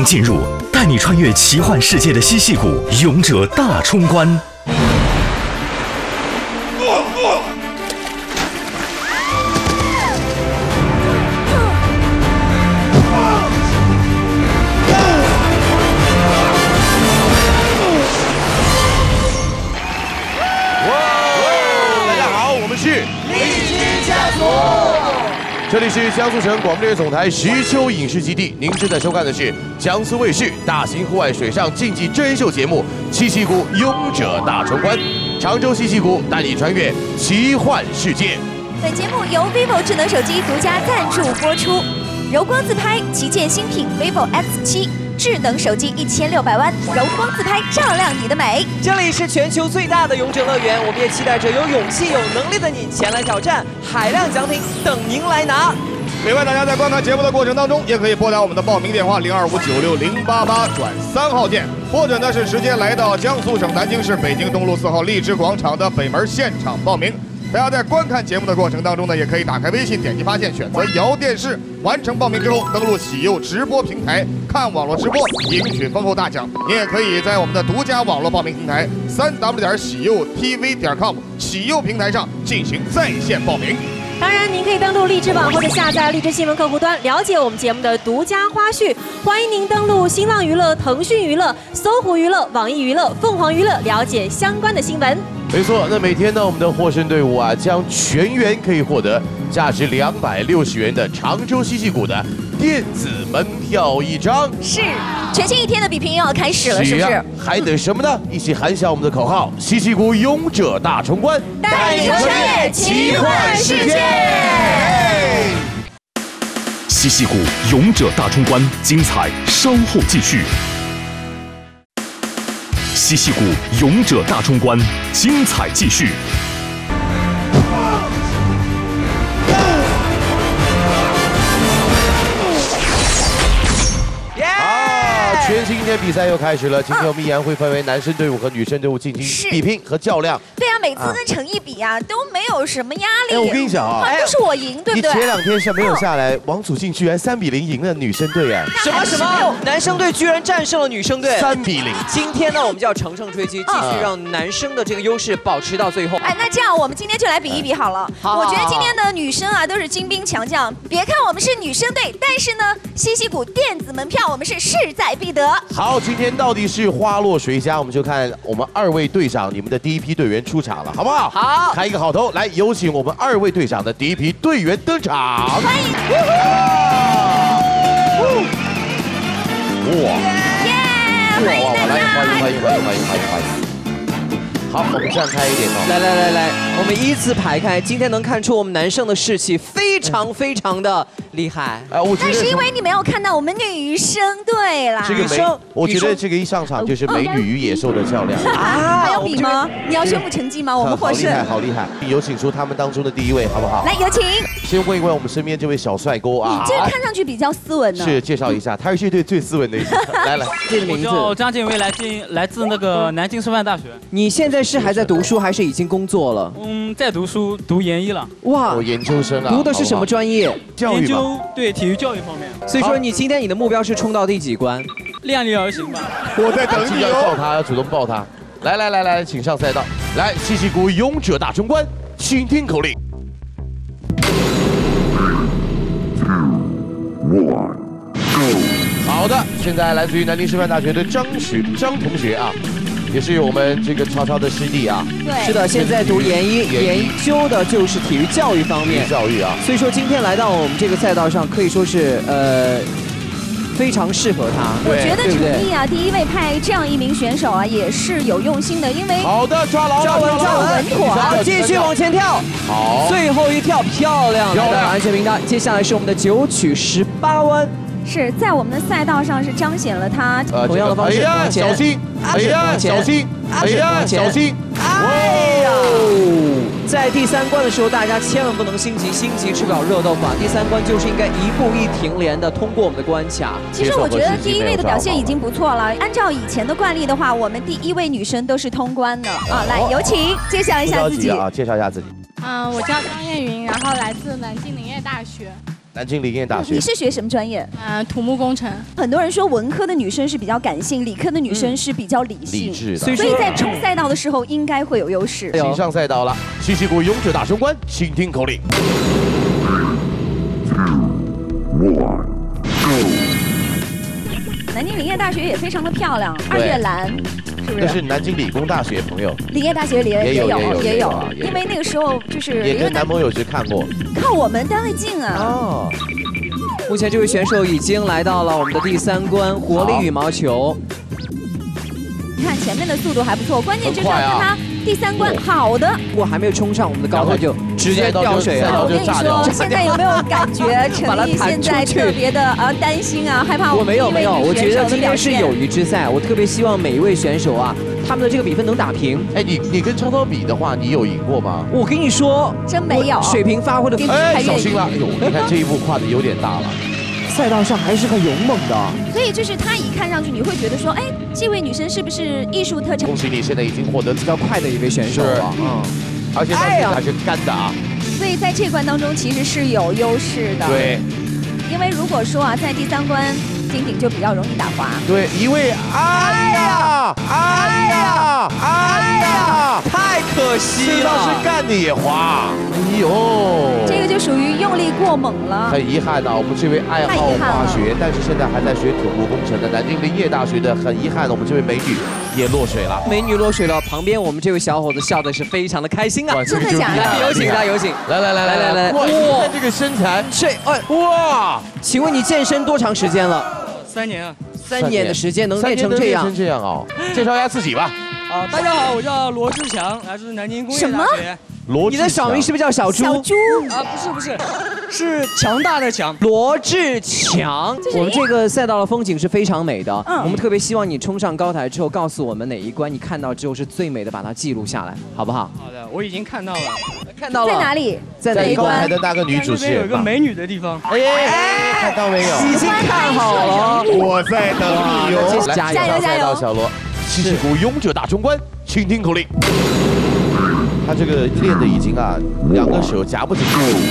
进入，带你穿越奇幻世界的西戏谷勇者大冲关。 这里是江苏省广播电视总台徐州影视基地，您正在收看的是江苏卫视大型户外水上竞技真人秀节目《西戏谷勇者大冲关》，常州西戏谷带你穿越奇幻世界。 本节目由 vivo 智能手机独家赞助播出，柔光自拍旗舰新品 vivo X7。 智能手机1600万，柔光自拍照亮你的美。 这里是全球最大的勇者乐园，我们也期待着有勇气、有能力的你前来挑战，海量奖品等您来拿。 另外，大家在观看节目的过程当中，也可以拨打我们的报名电话02596088转3号键，或者呢是直接来到江苏省南京市北京东路4号荔枝广场的北门现场报名。 大家在观看节目的过程当中呢，也可以打开微信，点击发现，选择摇电视，完成报名之后，登录喜柚直播平台看网络直播，赢取丰厚大奖。您也可以在我们的独家网络报名平台3w.喜柚tv.com 喜柚平台上进行在线报名。 当然，您可以登录荔枝网或者下载荔枝新闻客户端，了解我们节目的独家花絮。欢迎您登录新浪娱乐、腾讯娱乐、搜狐娱乐、网易娱乐、凤凰娱乐，了解相关的新闻。 没错，那每天呢，我们的获胜队伍啊，将全员可以获得价值260元的常州西戏谷的电子门票1张。 是，全新一天的比拼又要开始了，是不是？ 还等什么呢？一起喊响我们的口号：西戏谷勇者大冲关， 带你穿越奇幻世界。 西戏谷勇者大冲关，精彩稍后继续。 西戏谷勇者大冲关，精彩继续。 全新一天比赛又开始了，今天我们依然会分为男生队伍和女生队伍进行比拼和较量。 对啊，每次跟陈毅比啊，都没有什么压力。 哎，我跟你讲啊， 都是我赢，对不对？ 你前2天是没有下来，王祖静居然3比0赢了女生队哎！ 什么？男生队居然战胜了女生队 ，3比0。 今天呢，我们就要乘胜追击，继续让男生的这个优势保持到最后。 哎，那这样我们今天就来比一比好了。我觉得今天的女生啊都是精兵强将，别看我们是女生队，但是呢，西戏谷电子门票我们是势在必得。 好，今天到底是花落谁家？我们就看我们2位队长，你们的第一批队员出场了，好不好？ 好， 开一个好头，来有请我们2位队长的第一批队员登场。 欢迎！ 哇！ 耶！ 欢迎！好，我们站开一点哦。 来，我们依次排开。今天能看出我们男生的士气非常的厉害。 我觉得那是因为你没有看到我们女生队啦。 女生，我觉得这个一上场就是美女与野兽的较量啊！还要比吗？你要宣布成绩吗？我们获胜。 好厉害！有请出他们当中的第一位，好不好？ 来，有请。 先问一问我们身边这位小帅哥啊。 你这看上去比较斯文呢。 是，介绍一下，他是这队最斯文的一个。来， 这个名字。 我叫张建威，来自那个南京师范大学。 你现在是还在读书，还是已经工作了？ 在读书，读研1了。 哇， 研究生啊。 读的是什么专业？ 教育嘛。 对，体育教育方面。 所以说，今天你的目标是冲到第几关？ 量力而行吧。 我在等你要抱他，要主动抱他。来，请上赛道。来，西戏谷勇者大冲关，请听口令。好的，现在来自于南京师范大学的张同学啊，也是我们这个超超的师弟啊。 对， 是的，现在读研1，研究的就是体育教育方面。 教育啊， 所以说今天来到我们这个赛道上，可以说是非常适合他。 我觉得陈毅啊，第一位派这样一名选手啊，也是有用心的，因为好的，抓稳妥， 好，继续往前跳， 好， 最后一跳漂亮，安全名单。接下来是我们的9曲18弯。 是在我们的赛道上是彰显了他同样的方式， 小心，小心，小心， 哎呀！在第3关的时候，大家千万不能心急，心急吃不了热豆腐啊！第3关就是应该一步一停连的通过我们的关卡。 其实我觉得第1位的表现已经不错了。按照以前的惯例的话，我们第1位女生都是通关的啊。来，有请介绍一下自己啊，介绍一下自己。 我叫张艳云，然后来自南京林业大学。 南京林业大学。 你是学什么专业？ 土木工程。 很多人说文科的女生是比较感性，理科的女生是比较理性， 理智的。 所以在冲赛道的时候应该会有优势。 请上赛道了，七七股勇者大冲关，请听口令。 南京林业大学也非常的漂亮，2月蓝。 是不是？ 那是南京理工大学朋友， 林业大学里也有， 啊， 因为那个时候就是也跟男朋友去看过， 靠我们单位近啊。 哦， 目前这位选手已经来到了我们的第3关活力羽毛球。 你看前面的速度还不错，关键就是要看他第3关好的。 我还没有冲上我们的高台就直接掉水啊！ 我跟你说，现在有没有感觉陈毅现在特别的担心啊，害怕我没有，我觉得今天是友谊之赛，我特别希望每一位选手啊，他们的这个比分能打平。 哎，你跟超超比的话，你有赢过吗？ 我跟你说， 真没有， 水平发挥的哎，小心了！哎呦，你看这一步跨的有点大了。 赛道上还是很勇猛的， 所以就是她一看上去，你会觉得说，哎，这位女生是不是艺术特长？ 恭喜你，现在已经获得比较快的一位选手了，而且到现在还是干打， 所以在这关当中其实是有优势的。 对， 因为如果说啊，在第3关，丁丁就比较容易打滑。 对，一位，哎呀， 太可惜了， 这倒是干的也滑，哎呦， 这个就属于用力过猛了。 很遗憾呐，我们这位爱好化学，但是现在还在学土木工程的南京林业大学的，很遗憾，我们这位美女也落水了。 美女落水了，旁边我们这位小伙子笑的是非常的开心啊！ 真的假的？ 有请他，有请！ 来！哇，看这个身材，哇！ 请问你健身多长时间了 ？3年啊 ！3年的时间能练成这样？ 这样哦！介绍一下自己吧。 大家好，我叫罗志强，来自南京工业大学。 你的小名是不是叫小猪？ 小猪啊，不是，是强大的强。 罗志强，我们这个赛道的风景是非常美的，我们特别希望你冲上高台之后，告诉我们哪一关你看到之后是最美的，把它记录下来，好不好？ 好的，我已经看到了， 看到了。 在哪里？ 在哪一关？ 关？ 台的那个女主持人有一个美女的地方。 哎，看到没有？ 已经看好了， 我在等你哟！ 加油！ 小罗，七七股勇者大冲关，请听口令。 他这个练的已经2个手夹不紧。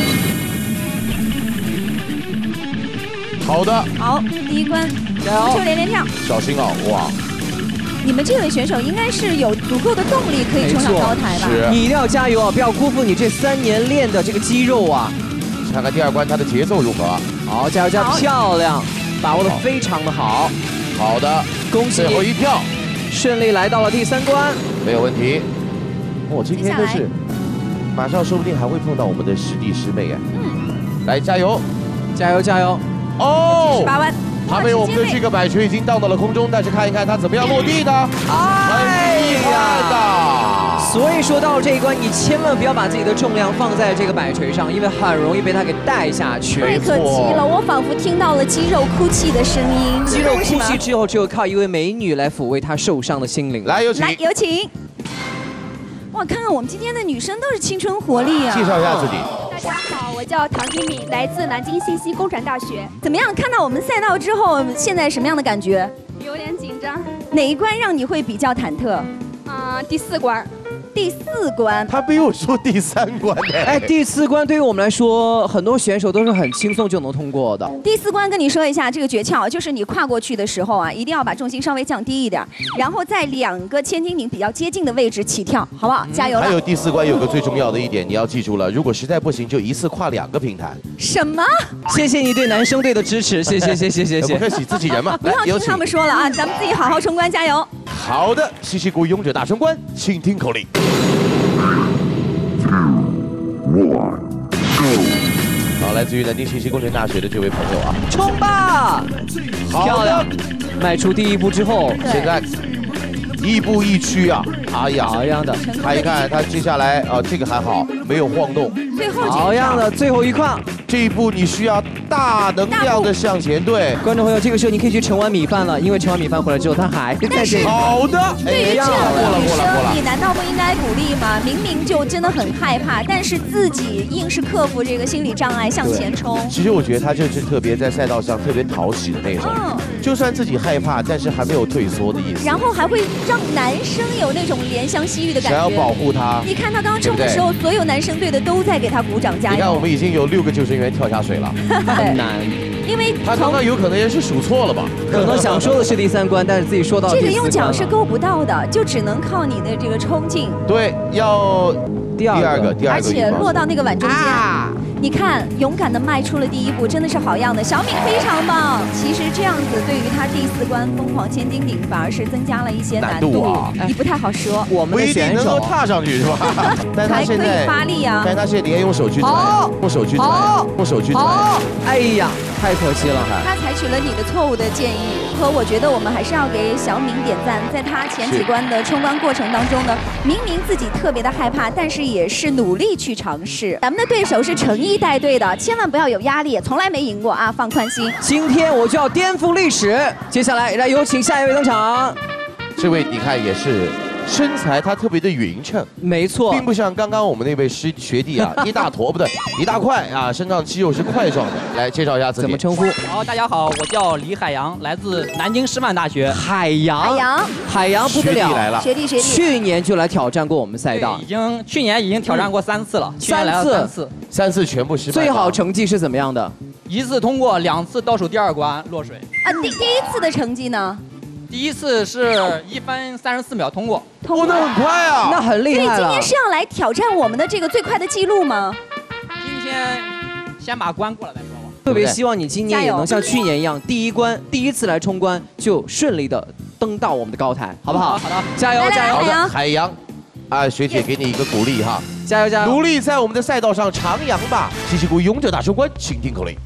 好的， 好，第1关，就连连跳， 小心哦，哇！ 你们这位选手应该是有足够的动力可以冲上高台吧？ 你一定要加油啊！不要辜负你这3年练的这个肌肉啊！ 看看第2关他的节奏如何？ 好，加油，漂亮，把握的非常的好。 好的， 恭喜！ 最后一跳， 顺利来到了第3关， 没有问题。 我今天真是，马上说不定还会碰到我们的师弟师妹哎。来加油， 加油！ 哦 ，18弯， 他被我们的这个摆锤已经荡到了空中，但是看一看他怎么样落地的，很厉害的。 所以说到这一关，你千万不要把自己的重量放在这个摆锤上，因为很容易被它给带下去。 太可惜了，我仿佛听到了肌肉哭泣的声音。 肌肉哭泣之后，只有靠一位美女来抚慰他受伤的心灵。 来，有请。 有请。 哇，看看我们今天的女生都是青春活力啊！ 介绍一下自己。 大家好，我叫唐金敏，来自南京信息工程大学。 怎么样？看到我们赛道之后，现在什么样的感觉？ 有点紧张。 哪一关让你会比较忐忑？ 第4关。 第4关， 他比我说第3关呢。 哎，第4关对于我们来说，很多选手都是很轻松就能通过的。 第4关跟你说一下这个诀窍，就是你跨过去的时候啊，一定要把重心稍微降低一点，然后在2个千斤顶比较接近的位置起跳，好不好？加油了！ 还有第4关有个最重要的一点，你要记住了，如果实在不行，就一次跨2个平台。 什么？ 谢谢你对男生队的支持，谢谢。 不客气，自己人嘛。 不要听他们说了啊，咱们自己好好冲关，加油！ 好的，七七股勇者大冲关，请听口令。 好，来自于南京信息工程大学的这位朋友啊， 冲吧！漂亮，迈出第1步之后， 现在亦步亦趋啊，哎呀， 好样的！ 看一看他接下来这个还好，没有晃动。 最后好样的，最后一跨， 这一步你需要大能量的向前。对， 观众朋友，这个时候你可以去盛碗米饭了，因为盛完米饭回来之后，他还在这里。 好的， 对于这样的女生，你难道不应该鼓励吗？明明就真的很害怕，但是自己硬是克服这个心理障碍向前冲。 其实我觉得他就是特别在赛道上特别讨喜的那种， 就算自己害怕，但是还没有退缩的意思。 然后还会让男生有那种怜香惜玉的感觉， 想要保护他。 你看他刚刚冲的时候，所有男生队的都在给他鼓掌加油。 你看，我们已经有6个救生员跳下水了， 很难。 因为他刚刚有可能也是数错了吧？ 可能想说的是第3关，但是自己说到这个用脚是够不到的，就只能靠你的这个冲劲。 对，要第二个， 而且落到那个碗中间。你看，勇敢的迈出了第一步，真的是好样的，小敏非常棒。其实这样子对于他第4关疯狂千斤顶反而是增加了一些难度啊，你不太好说。 我们的选手能够踏上去是吧？但他现在还可以发力啊， 但他现在连用手去拽，用手去拽，用手去拽。 哎呀，太可惜了。 他采取了你的错误的建议，和我觉得我们还是要给小敏点赞，在他前几关的冲关过程当中呢，明明自己特别的害怕，但是也是努力去尝试。咱们的对手是诚意带队的，千万不要有压力，从来没赢过啊，放宽心。 今天我就要颠覆历史。接下来有请下一位登场。 这位你看也是。身材他特别的匀称， 没错， 并不像刚刚我们那位学弟啊，一大坨不对，一大块啊，身上肌肉是块状的。来介绍一下自己， 怎么称呼？ 好，大家好，我叫李海洋，来自南京师范大学。 海洋不得了， 来了， 学弟， 去年就来挑战过我们赛道， 去年已经挑战过3次了，3次全部失败。 最好成绩是怎么样的 ？1次通过，2次倒数第2关落水。 啊，第1次的成绩呢？ 第1次是1分34秒通过， 那很快啊， 那很厉害了。 所以今天是要来挑战我们的这个最快的记录吗？ 今天先把关过了再说吧。 特别希望你今年也能像去年一样，第1次来冲关就顺利的登到我们的高台，好不好？ 好的， 加油！ 好的，海洋，啊，学姐给你一个鼓励哈， 加油！ 努力在我们的赛道上徜徉吧！七七谷勇者大冲关，请听口令。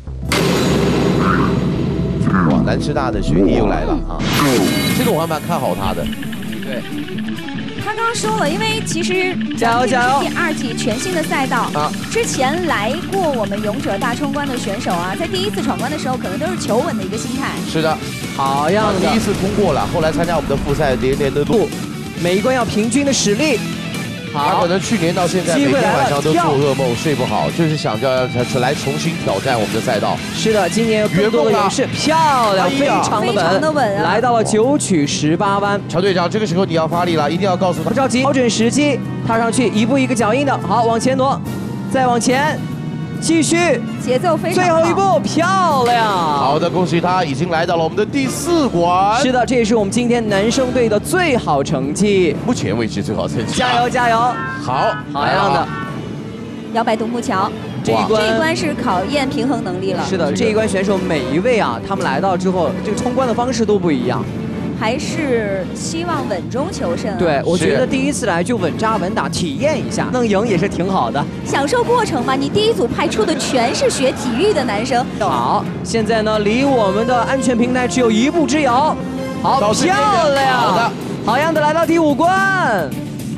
哇，南师大的学弟又来了啊！这个我还蛮看好他的。 对， 他刚刚说了，因为其实加油！ 第2季全新的赛道啊，之前来过我们勇者大冲关的选手啊，在第1次闯关的时候，可能都是求稳的一个心态。 是的， 好样的！ 第1次通过了，后来参加我们的复赛，连连的路， 每一关要平均的实力。 他可能去年到现在每天晚上都做噩梦，睡不好，就是想着来重新挑战我们的赛道。 是的，今年有更多的勇士，漂亮，非常的稳啊！来到了9曲18弯。 乔队长，这个时候你要发力了，一定要告诉他， 不着急，调整时机，踏上去，一步一个脚印的，好，往前挪，再往前。继续， 节奏非常好。 最后一步，漂亮！ 好的，恭喜他已经来到了我们的第4关。 是的，这也是我们今天男生队的最好成绩， 目前为止最好成绩。 加油！好样的！ 摇摆独木桥，这一关是考验平衡能力了。 是的，这一关选手每一位啊，他们来到之后，这个冲关的方式都不一样。 还是希望稳中求胜。 对，我觉得第1次来就稳扎稳打，体验一下，能赢也是挺好的。 享受过程嘛，你第1组派出的全是学体育的男生。 好，现在呢，离我们的安全平台只有1步之遥。好，漂亮！ 好的， 好样的，来到第5关。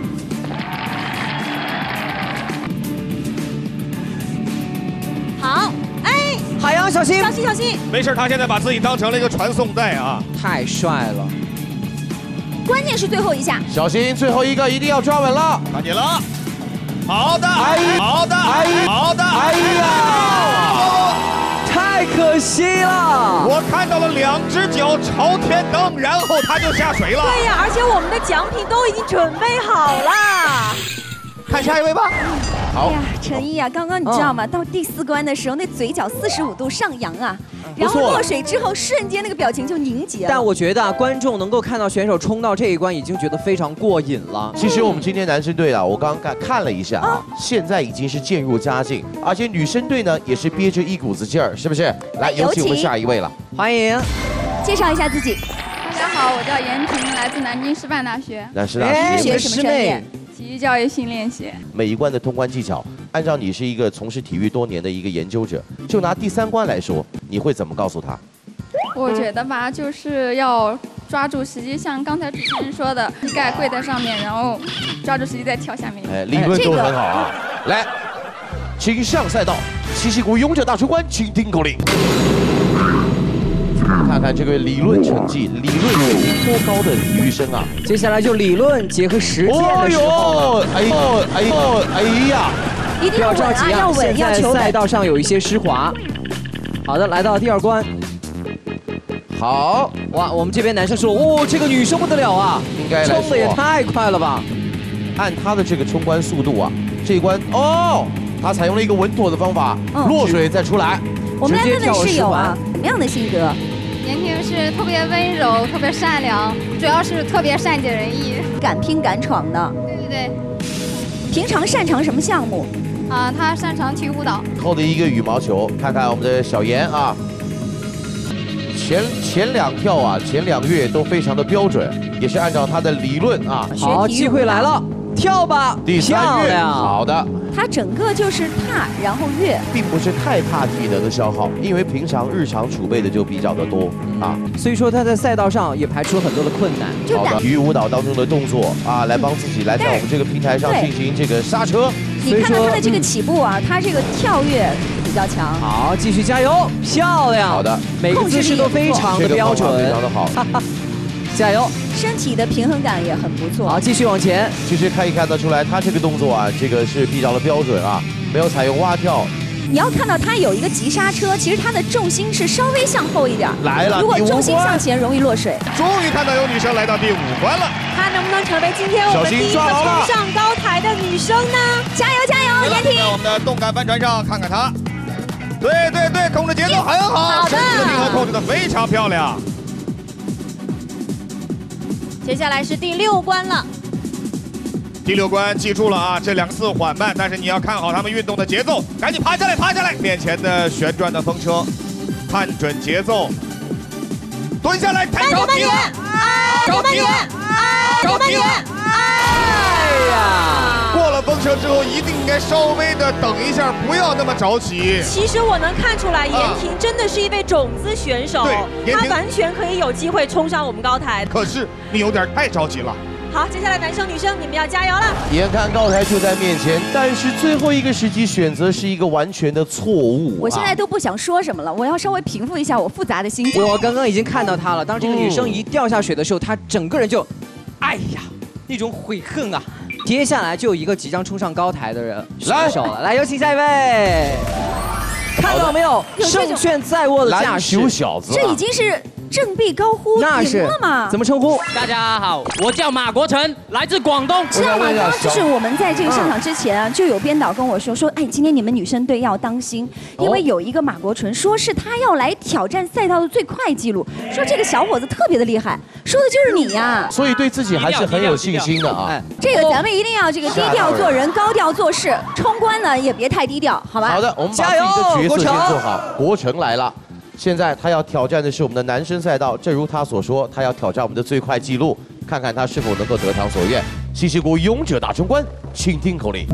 好，哎， 海洋小心， 小心！ 没事，他现在把自己当成了一个传送带啊， 太帅了。 关键是最后一下， 小心最后一个一定要抓稳了， 看紧了。好的，好的，好的， 哎呀， 太可惜了！ 我看到了2只脚朝天蹬，然后他就下水了。 对呀，而且我们的奖品都已经准备好了。 看下一位吧。 好， 哎呀，陈毅啊，刚刚你知道吗？到第4关的时候，那嘴角45度上扬啊，然后落水之后，瞬间那个表情就凝结了。 但我觉得啊，观众能够看到选手冲到这一关，已经觉得非常过瘾了。 其实我们今天男生队啊，我刚刚看了一下啊，现在已经是渐入佳境，而且女生队呢也是憋着一股子劲儿，是不是？来，有请我们下一位了， 欢迎， 介绍一下自己。 大家好，我叫严婷，来自南京师范大学。 南师大学什么专业？ 体育教育训练学。 每一关的通关技巧，按照你是一个从事体育多年的一个研究者，就拿第3关来说，你会怎么告诉他？ 我觉得吧，就是要抓住时机，像刚才主持人说的，膝盖跪在上面，然后抓住时机再跳下面。 哎，理论都很好啊。来，请上赛道，七七谷勇者大冲关，请听口令。看看这个理论成绩，理论水平多高的体育生啊！ 接下来就理论结合实践的时候了。 哎呀！ 一定要着急啊！现在赛道上有一些湿滑。好的，来到第2关。 好， 哇，我们这边男生说，哦，这个女生不得了啊， 应该来说冲的也太快了吧！ 按他的这个冲关速度啊，这一关哦，他采用了一个稳妥的方法，落水再出来。 我们来问问室友啊，什么样的性格？ 言婷是特别温柔，特别善良，主要是特别善解人意， 敢拼敢闯的。 对对对。 平常擅长什么项目？ 啊，他擅长体育舞蹈。 扣的一个羽毛球，看看我们的小严啊，前两跳啊，前2跃都非常的标准，也是按照他的理论啊。 好，机会来了，跳吧， 第3跃，好的。 他整个就是踏，然后跃， 并不是太怕体能的消耗，因为平常日常储备的就比较的多啊， 所以说他在赛道上也排除了很多的困难。 好的，体育舞蹈当中的动作啊，来帮自己来在我们这个平台上进行这个刹车。 你看到他的这个起步啊，他这个跳跃比较强。 好，继续加油，漂亮。 好的， 每个姿势都非常的标准， 非常的好。 加油！ 身体的平衡感也很不错。 好，继续往前。 其实可以看得出来，他这个动作啊，这个是比较的标准啊，没有采用蛙跳。 你要看到他有一个急刹车，其实他的重心是稍微向后一点。 来了， 如果重心向前，容易落水。 终于看到有女生来到第5关了， 她能不能成为今天我们第一个冲上高台的女生呢？ 加油加油，言婷！ 在我们的动感帆船上看看她。对对对，控制节奏很好，身体的平衡控制得非常漂亮。 接下来是第6关了。 第6关记住了啊，这2次缓慢，但是你要看好他们运动的节奏，赶紧爬下来，爬下来！面前的旋转的风车，看准节奏，蹲下来，太着急了，着急了，着急了！哎呀，过了风车之后，一定应该稍微的等一下，不要那么着急。 其实我能看出来，言婷真的是一位种子选手，她完全可以有机会冲上我们高台。 可是你有点太着急了。 好，接下来男生女生你们要加油了。 眼看高台就在面前，但是最后一个时机选择是一个完全的错误。 我现在都不想说什么了，我要稍微平复一下我复杂的心情。 我刚刚已经看到她了，当这个女生一掉下水的时候，她整个人就，哎呀，那种悔恨啊。接下来就有一个即将冲上高台的人选手了，来有请下一位。看到没有，胜券在握的架势。 篮球小子， 这已经是振臂高呼赢了吗？ 怎么称呼？ 大家好，我叫马国成，来自广东。 知道吗？刚刚就是我们在这个上场之前啊，就有编导跟我说，哎，今天你们女生队要当心，因为有一个马国纯说是他要来挑战赛道的最快纪录，说这个小伙子特别的厉害，说的就是你呀。 所以对自己还是很有信心的啊。 这个咱们一定要这个低调做人，高调做事，冲关呢也别太低调，好吧？ 好的，我们把自己的角色先做好。国成来了。现在他要挑战的是我们的男生赛道，正如他所说，他要挑战我们的最快纪录，看看他是否能够得偿所愿。西溪谷勇者大冲关，请听口令。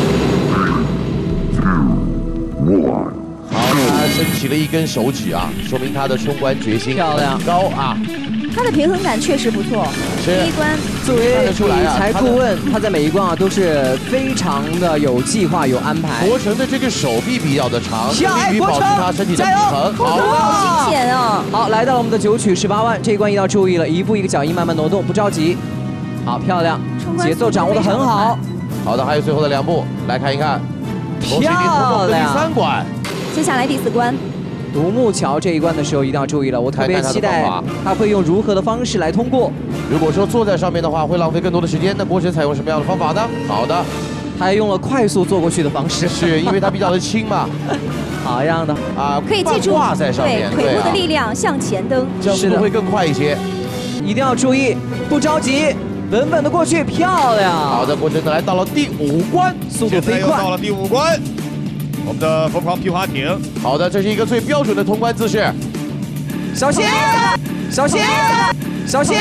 好，他升起了一根手指啊，说明他的冲关决心很高啊。 他的平衡感确实不错。第1关作为理财顾问，他在每一关啊都是非常的有计划、有安排。 国成的这个手臂比较的长， 下于保持他身体的平衡。 好惊险哦！ 好，来到了我们的9曲18万，这一关一定要注意了，一步一个脚印，慢慢挪动，不着急。好，漂亮，节奏掌握得很好。 好的，还有最后的2步，来看一看。 漂亮。 第3关， 接下来第4关。 独木桥这一关的时候一定要注意了，我特别期待他会用如何的方式来通过。 如果说坐在上面的话，会浪费更多的时间，那国成采用什么样的方法呢？好的， 他用了快速坐过去的方式， 是因为它比较的轻嘛。 好样的啊， 可以记住挂在上面， 腿部的力量向前蹬， 这样速度会更快一些。 一定要注意，不着急，稳稳的过去，漂亮。 好的，国成来到了第5关， 速度飞快。 到了第5关。我们的疯狂皮划艇， 好的，这是一个最标准的通关姿势。 小心，小心，小心！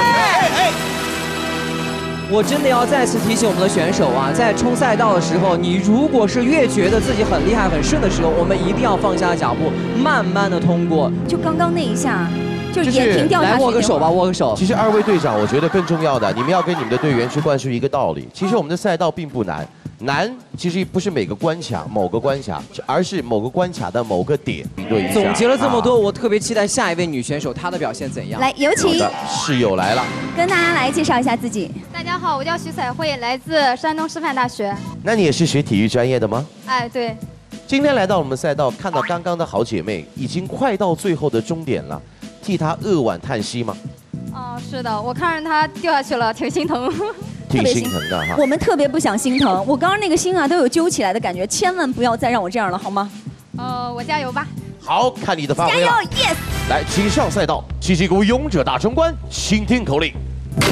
我真的要再次提醒我们的选手啊，在冲赛道的时候，你如果是越觉得自己很厉害、很顺的时候，我们一定要放下脚步，慢慢的通过。 就刚刚那一下。就是眼睛掉下去。 来握个手吧，握个手。 其实2位队长，我觉得更重要的，你们要跟你们的队员去灌输一个道理。其实我们的赛道并不难，难其实不是每个关卡、某个关卡，而是某个关卡的某个点。对， 总结了这么多，我特别期待下一位女选手她的表现怎样。 来，有请室友来了， 跟大家来介绍一下自己。 大家好，我叫徐彩慧，来自山东师范大学。 那你也是学体育专业的吗？ 哎，对。 今天来到我们赛道，看到刚刚的好姐妹，已经快到最后的终点了。 替他扼腕叹息吗？ 是的，我看着他掉下去了，挺心疼。 挺心疼的哈。 我们特别不想心疼，我刚刚那个心啊都有揪起来的感觉，千万不要再让我这样了，好吗？ 我加油吧。 好，看你的发挥了。 加油 ，yes！ 来，请上赛道，七七谷勇者大冲关，请听口令。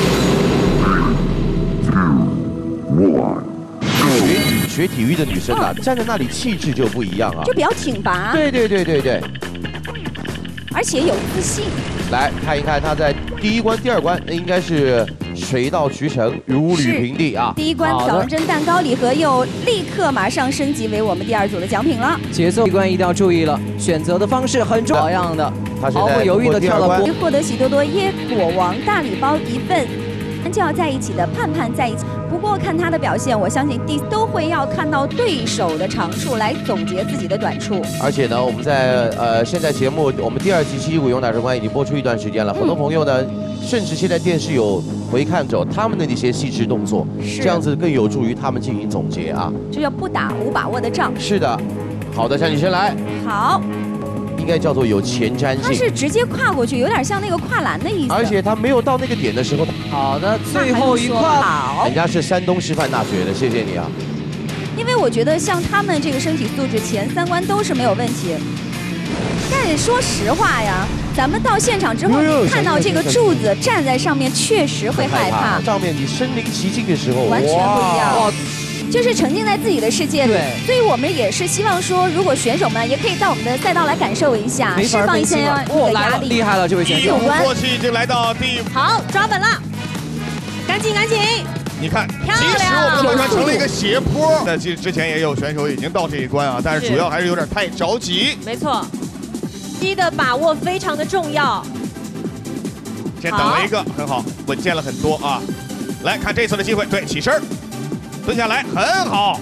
学体育的女生啊，站在那里气质就不一样啊， 就比较挺拔。 对对对对对， 而且有自信。 来看一看她在第一关、第二关，应该是水到渠成、如履平地啊。 第一关枣仁蒸蛋糕礼盒又立刻马上升级为我们第2组的奖品了。 节奏，第一关一定要注意了，选择的方式很重要样的，毫不犹豫的跳了过。 获得喜多多椰果王大礼包1份，就要在一起的盼盼在一起。不过看他的表现，我相信都会要看到对手的长处来总结自己的短处。 而且呢，我们在现在节目我们第2期七七谷勇者大冲关已经播出一段时间了，很多朋友呢，甚至现在电视有回看着他们的那些细致动作，这样子更有助于他们进行总结啊。 这叫不打无把握的仗。 是的，好的，向你先来。 好。 应该叫做有前瞻性。 他是直接跨过去，有点像那个跨栏的意思。 而且他没有到那个点的时候。 好的，最后一跨。 好。 人家是山东师范大学的，谢谢你啊。 因为我觉得像他们这个身体素质，前3关都是没有问题。但是说实话呀，咱们到现场之后，你看到这个柱子站在上面，确实会害怕。 上面你身临其境的时候， 完全不一样。就是沉浸在自己的世界里，所以我们也是希望说，如果选手们也可以到我们的赛道来感受一下，释放一些压力。 厉害了，这位选手！ 过去已经来到第好，抓稳了，赶紧赶紧！ 你看，其实我们的关成了一个斜坡。那其实之前也有选手已经到这一关啊，但是主要还是有点太着急。 没错，机的把握非常的重要。 先等了一个，很好，稳健了很多啊。来看这次的机会，对，起身。蹲下来，很好。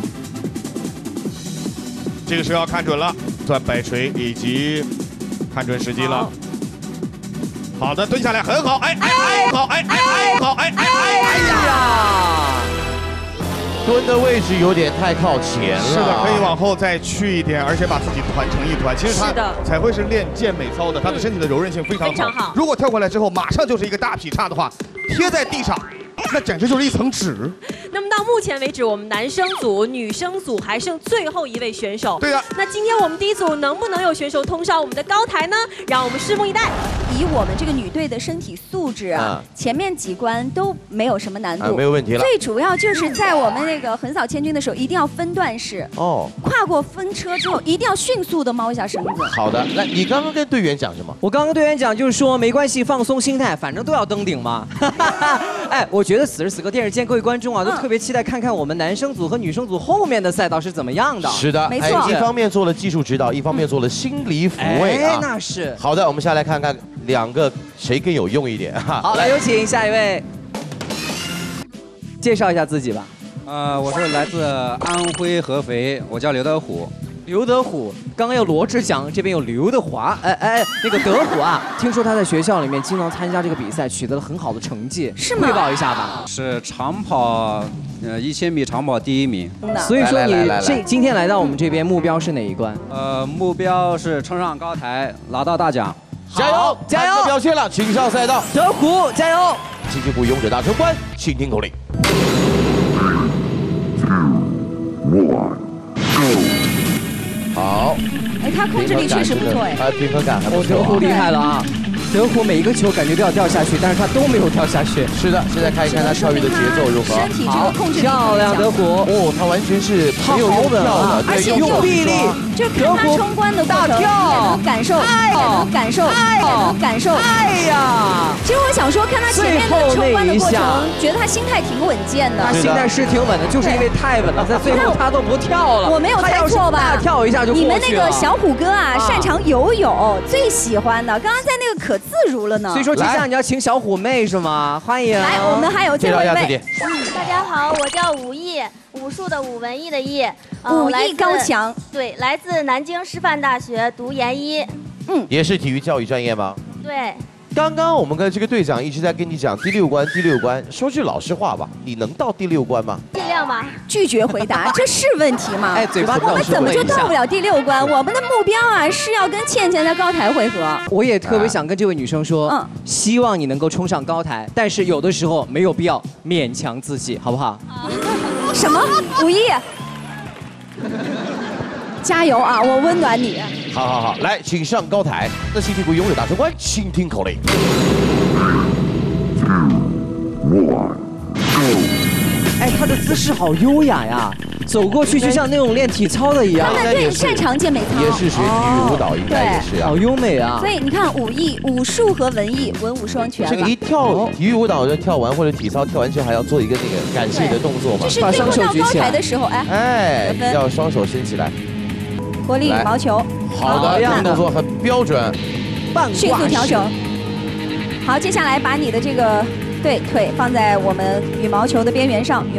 这个时候要看准了，转摆锤以及看准时机了。好的，蹲下来，很好。哎，好，好，哎呀！蹲的位置有点太靠前了。 是的，可以往后再去一点，而且把自己团成一团。其实他才会是练健美操的，他的身体的柔韧性非常好。如果跳过来之后，马上就是一个大劈叉的话，贴在地上。那简直就是一层纸。 那么到目前为止，我们男生组、女生组还剩最后一位选手。 对的。 那今天我们第一组能不能有选手通上我们的高台呢？让我们拭目以待。 以我们这个女队的身体素质啊，前面几关都没有什么难度， 没有问题了。 最主要就是在我们那个横扫千军的时候，一定要分段式。哦。跨过分车之后，一定要迅速的猫一下绳子。 好的，那你刚刚跟队员讲什么？ 我刚刚跟队员讲就是说，没关系，放松心态，反正都要登顶嘛。哎，我觉得此时此刻电视间各位观众啊，都特别期待看看我们男生组和女生组后面的赛道是怎么样的。 是的， 没错。 一方面做了技术指导，一方面做了心理抚慰啊。 那是。 好的，我们下来看看2个谁更有用一点哈。 好，来有请下一位，介绍一下自己吧。 我是来自安徽合肥，我叫刘德虎。 刘德虎，刚刚有罗志祥，这边有刘德华。那个德虎啊，听说他在学校里面经常参加这个比赛，取得了很好的成绩， 是吗？ 汇报一下吧。 是长跑，1000米长跑第1名。 所以说你今天来到我们这边，目标是哪一关？ 目标是冲上高台，拿到大奖。 加油！加油！表现了，请上赛道。 德虎，加油！ 七七谷勇者大冲关，请听口令。好， 哎，他控制力确实不错哎， 平衡感还不错。 德虎厉害了啊！德虎每一个球感觉都要掉下去，但是他都没有掉下去。 是的，现在看一看他跳跃的节奏如何。 身体这个控制力漂亮，德虎。 哦，他完全是没有用跳的， 而且用臂力，就看他冲关的过程，也能感受，也能感受，也能感受。 哎呀！ 其实我想说，看他前面的冲关的过程，觉得他心态挺稳健的。 他心态是挺稳的，就是因为太稳了，在最后他都不跳了。 我没有猜错吧？ 大跳一下就过去了。 你们那个小虎哥啊，擅长游泳，最喜欢的，刚刚在那个可自如了呢。 所以说接下来你要请小虎妹是吗？欢迎。 来，我们还有最后一位。 大家好，我叫武艺，武术的武，文艺的艺。 武艺高强。 对，来自南京师范大学读研1。 也是体育教育专业吗？ 对。 刚刚我们跟这个队长一直在跟你讲第6关，第6关。说句老实话吧，你能到第6关吗？ 尽量吧。 拒绝回答，这是问题吗？ 哎，嘴巴我们怎么就到不了第6关？我们的目标啊是要跟倩倩在高台汇合。 我也特别想跟这位女生说，希望你能够冲上高台，但是有的时候没有必要勉强自己，好不好？ 什么？5亿？加油啊！我温暖你。 好，来，请上高台。那稀奇古勇者大冲关，请听口令。 哎，他的姿势好优雅呀，走过去就像那种练体操的一样。 他们对擅长健美操， 也是学体育舞蹈，应该也是啊。 好优美啊！ 所以你看，5亿武术和文艺，文武双全。 这个一跳体育舞蹈就跳完或者体操跳完之后还要做一个那个感谢的动作嘛， 就是最后到高台的时候，哎， 要双手伸起来。 国立羽毛球， 好的，这个动作很标准， 迅速调整。好，接下来把你的这个腿放在我们羽毛球的边缘上。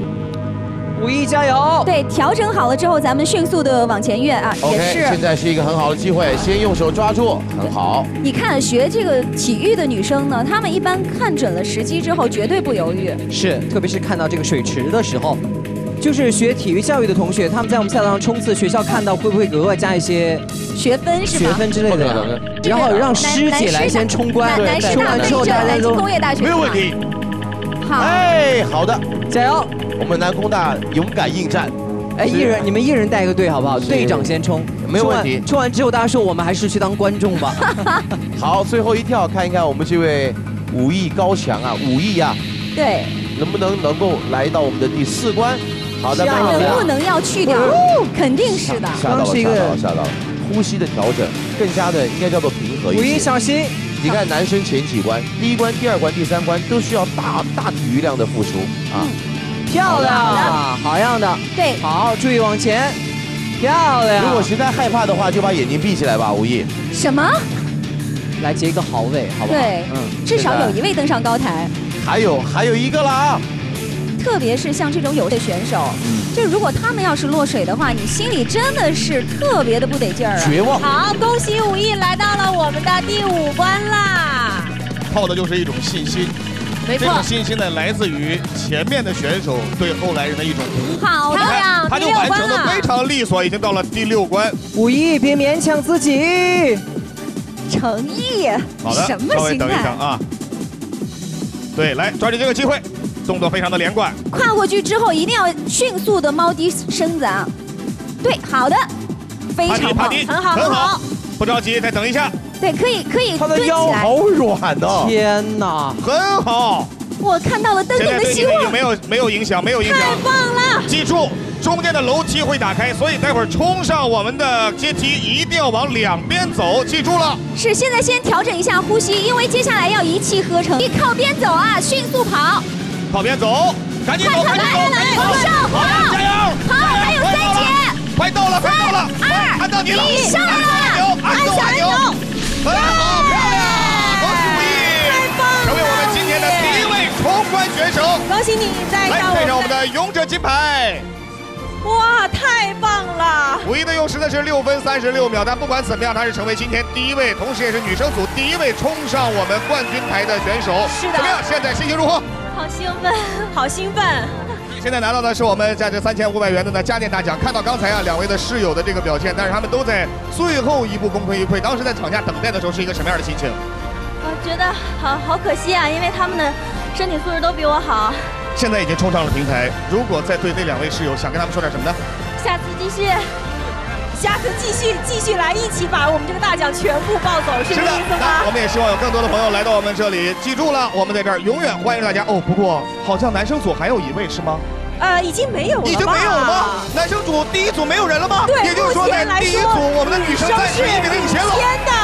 5亿加油！ 对，调整好了之后，咱们迅速的往前跃啊，也是。 现在是一个很好的机会，先用手抓住，很好。 你看，学这个体育的女生呢，她们一般看准了时机之后，绝对不犹豫。 是，特别是看到这个水池的时候。就是学体育教育的同学，他们在我们赛道上冲刺，学校看到会不会额外加一些学分是吗？学分之类的，然后让师姐来先冲关，冲完之后大家都工业大学没有问题。 好， 哎，好的， 加油！ 我们南工大勇敢应战。 哎，你们一人带一个队好不好？队长先冲， 没有问题。 冲完之后，大家说我们还是去当观众吧。 好，最后一跳，看一看我们这位5亿高强啊，5亿啊， 对， 能不能够来到我们的第4关？好的， 能不能要去掉？肯定是的。 吓到了。呼吸的调整更加的应该叫做平和一些。 5亿小心！ 你看男生前几关，第1关、第2关、第3关都需要大体育量的付出啊。 漂亮，好样的。 对， 好，注意往前。漂亮。 如果实在害怕的话，就把眼睛闭起来吧，5亿。 什么？ 来接一个好位，好不好？ 对，至少有1位登上高台。 还有一个了啊！ 特别是像这种有的选手，就如果他们要是落水的话，你心里真的是特别的不得劲儿啊， 绝望。 好，恭喜5亿来到了我们的第5关啦！ 靠的就是一种信心， 没错， 这种信心呢来自于前面的选手对后来人的一种鼓舞。 好漂亮， 他就完成的非常利索，已经到了第6关。 5亿，别勉强自己， 诚意。 好的， 什么稍微心态等一等啊。对，来抓紧这个机会。动作非常的连贯， 跨过去之后一定要迅速的猫低身子啊！对，好的，非常棒， 很好， 不着急，再等一下。 对，可以， 他的腰好软哦！ 天哪， 很好！ 我看到了登顶的希望。 没有影响，太棒了！ 记住，中间的楼梯会打开，所以待会儿冲上我们的阶梯一定要往2边走，记住了。 是，现在先调整一下呼吸，因为接下来要一气呵成，靠边走啊，迅速跑。 靠边走，赶紧走， 来，往上跑， 加油！ 好，还有3节， 快到了， 2、 看到你了， 你上来了， 按小按钮，很好，漂亮，恭喜5亿， 太棒了， 成为我们今天的第1位冲关选手， 恭喜你再来配上我们的勇者金牌。 哇，太棒了 ！5亿的用时呢是6分36秒，但不管怎么样，他是成为今天第1位，同时也是女生组第1位冲上我们冠军台的选手。 是的， 怎么样？现在心情如何？ 好兴奋， 好兴奋！ 现在拿到的是我们价值3500元的呢家电大奖。看到刚才啊2位的室友的这个表现，但是他们都在最后一步功亏一篑。当时在场下等待的时候是一个什么样的心情？ 我觉得好可惜啊，因为他们的身体素质都比我好。 现在已经冲上了平台，如果再对那2位室友，想跟他们说点什么呢？ 下次继续。 下次继续来，一起把我们这个大奖全部抱走，是这意思吗？ 我们也希望有更多的朋友来到我们这里。记住了，我们在这儿永远欢迎大家哦。不过好像男生组还有1位是吗？ 已经没有了。 已经没有了吗？男生组第1组没有人了吗？ 对， 也就是说在第1组我们的女生暂时1名领先了。 天的。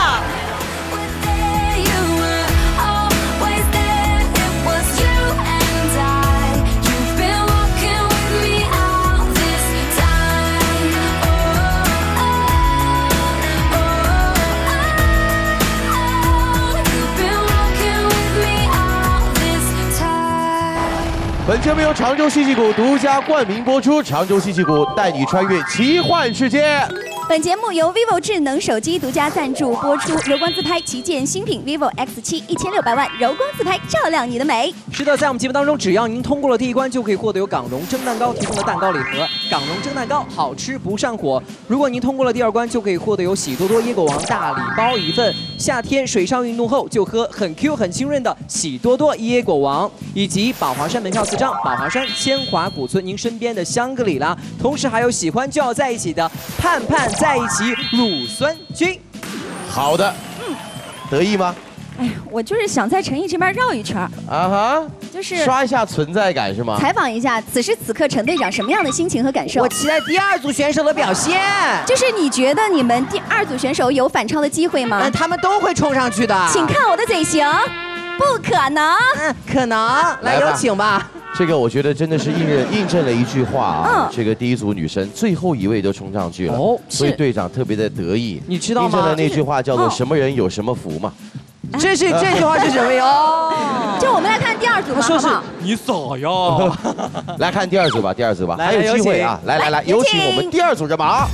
本节目由常州戏剧谷独家冠名播出，常州戏剧谷带你穿越奇幻世界。 本节目由 vivo 智能手机独家赞助播出，柔光自拍旗舰新品 vivo X7，1600万柔光自拍照亮你的美。 是的，在我们节目当中，只要您通过了第一关，就可以获得由港荣蒸蛋糕提供的蛋糕礼盒。港荣蒸蛋糕好吃不上火。如果您通过了第二关，就可以获得由喜多多椰果王大礼包一份。夏天水上运动后就喝很 Q 很清润的喜多多椰果王，以及宝华山门票4张，宝华山千华古村您身边的香格里拉，同时还有喜欢就要在一起的盼盼在一起乳酸菌。 好的，得意吗？ 哎呀，我就是想在陈毅这边绕一圈。 啊哈， 就是刷一下存在感是吗？ 采访一下此时此刻陈队长什么样的心情和感受？ 我期待第二组选手的表现。 就是你觉得你们第二组选手有反超的机会吗？ 他们都会冲上去的。 请看我的嘴型，不可能。 可能。来，有请吧。 这个我觉得真的是印证了一句话啊，这个第一组女生最后一位都冲上去了，所以队长特别的得意。 你知道吗？ 印证了那句话叫做“什么人有什么福”嘛。 这句话是什么哟？ 就我们来看第二组吧，好不好？ 你傻呀！ 来看第二组吧，还有机会啊！来，有请我们第二组人马。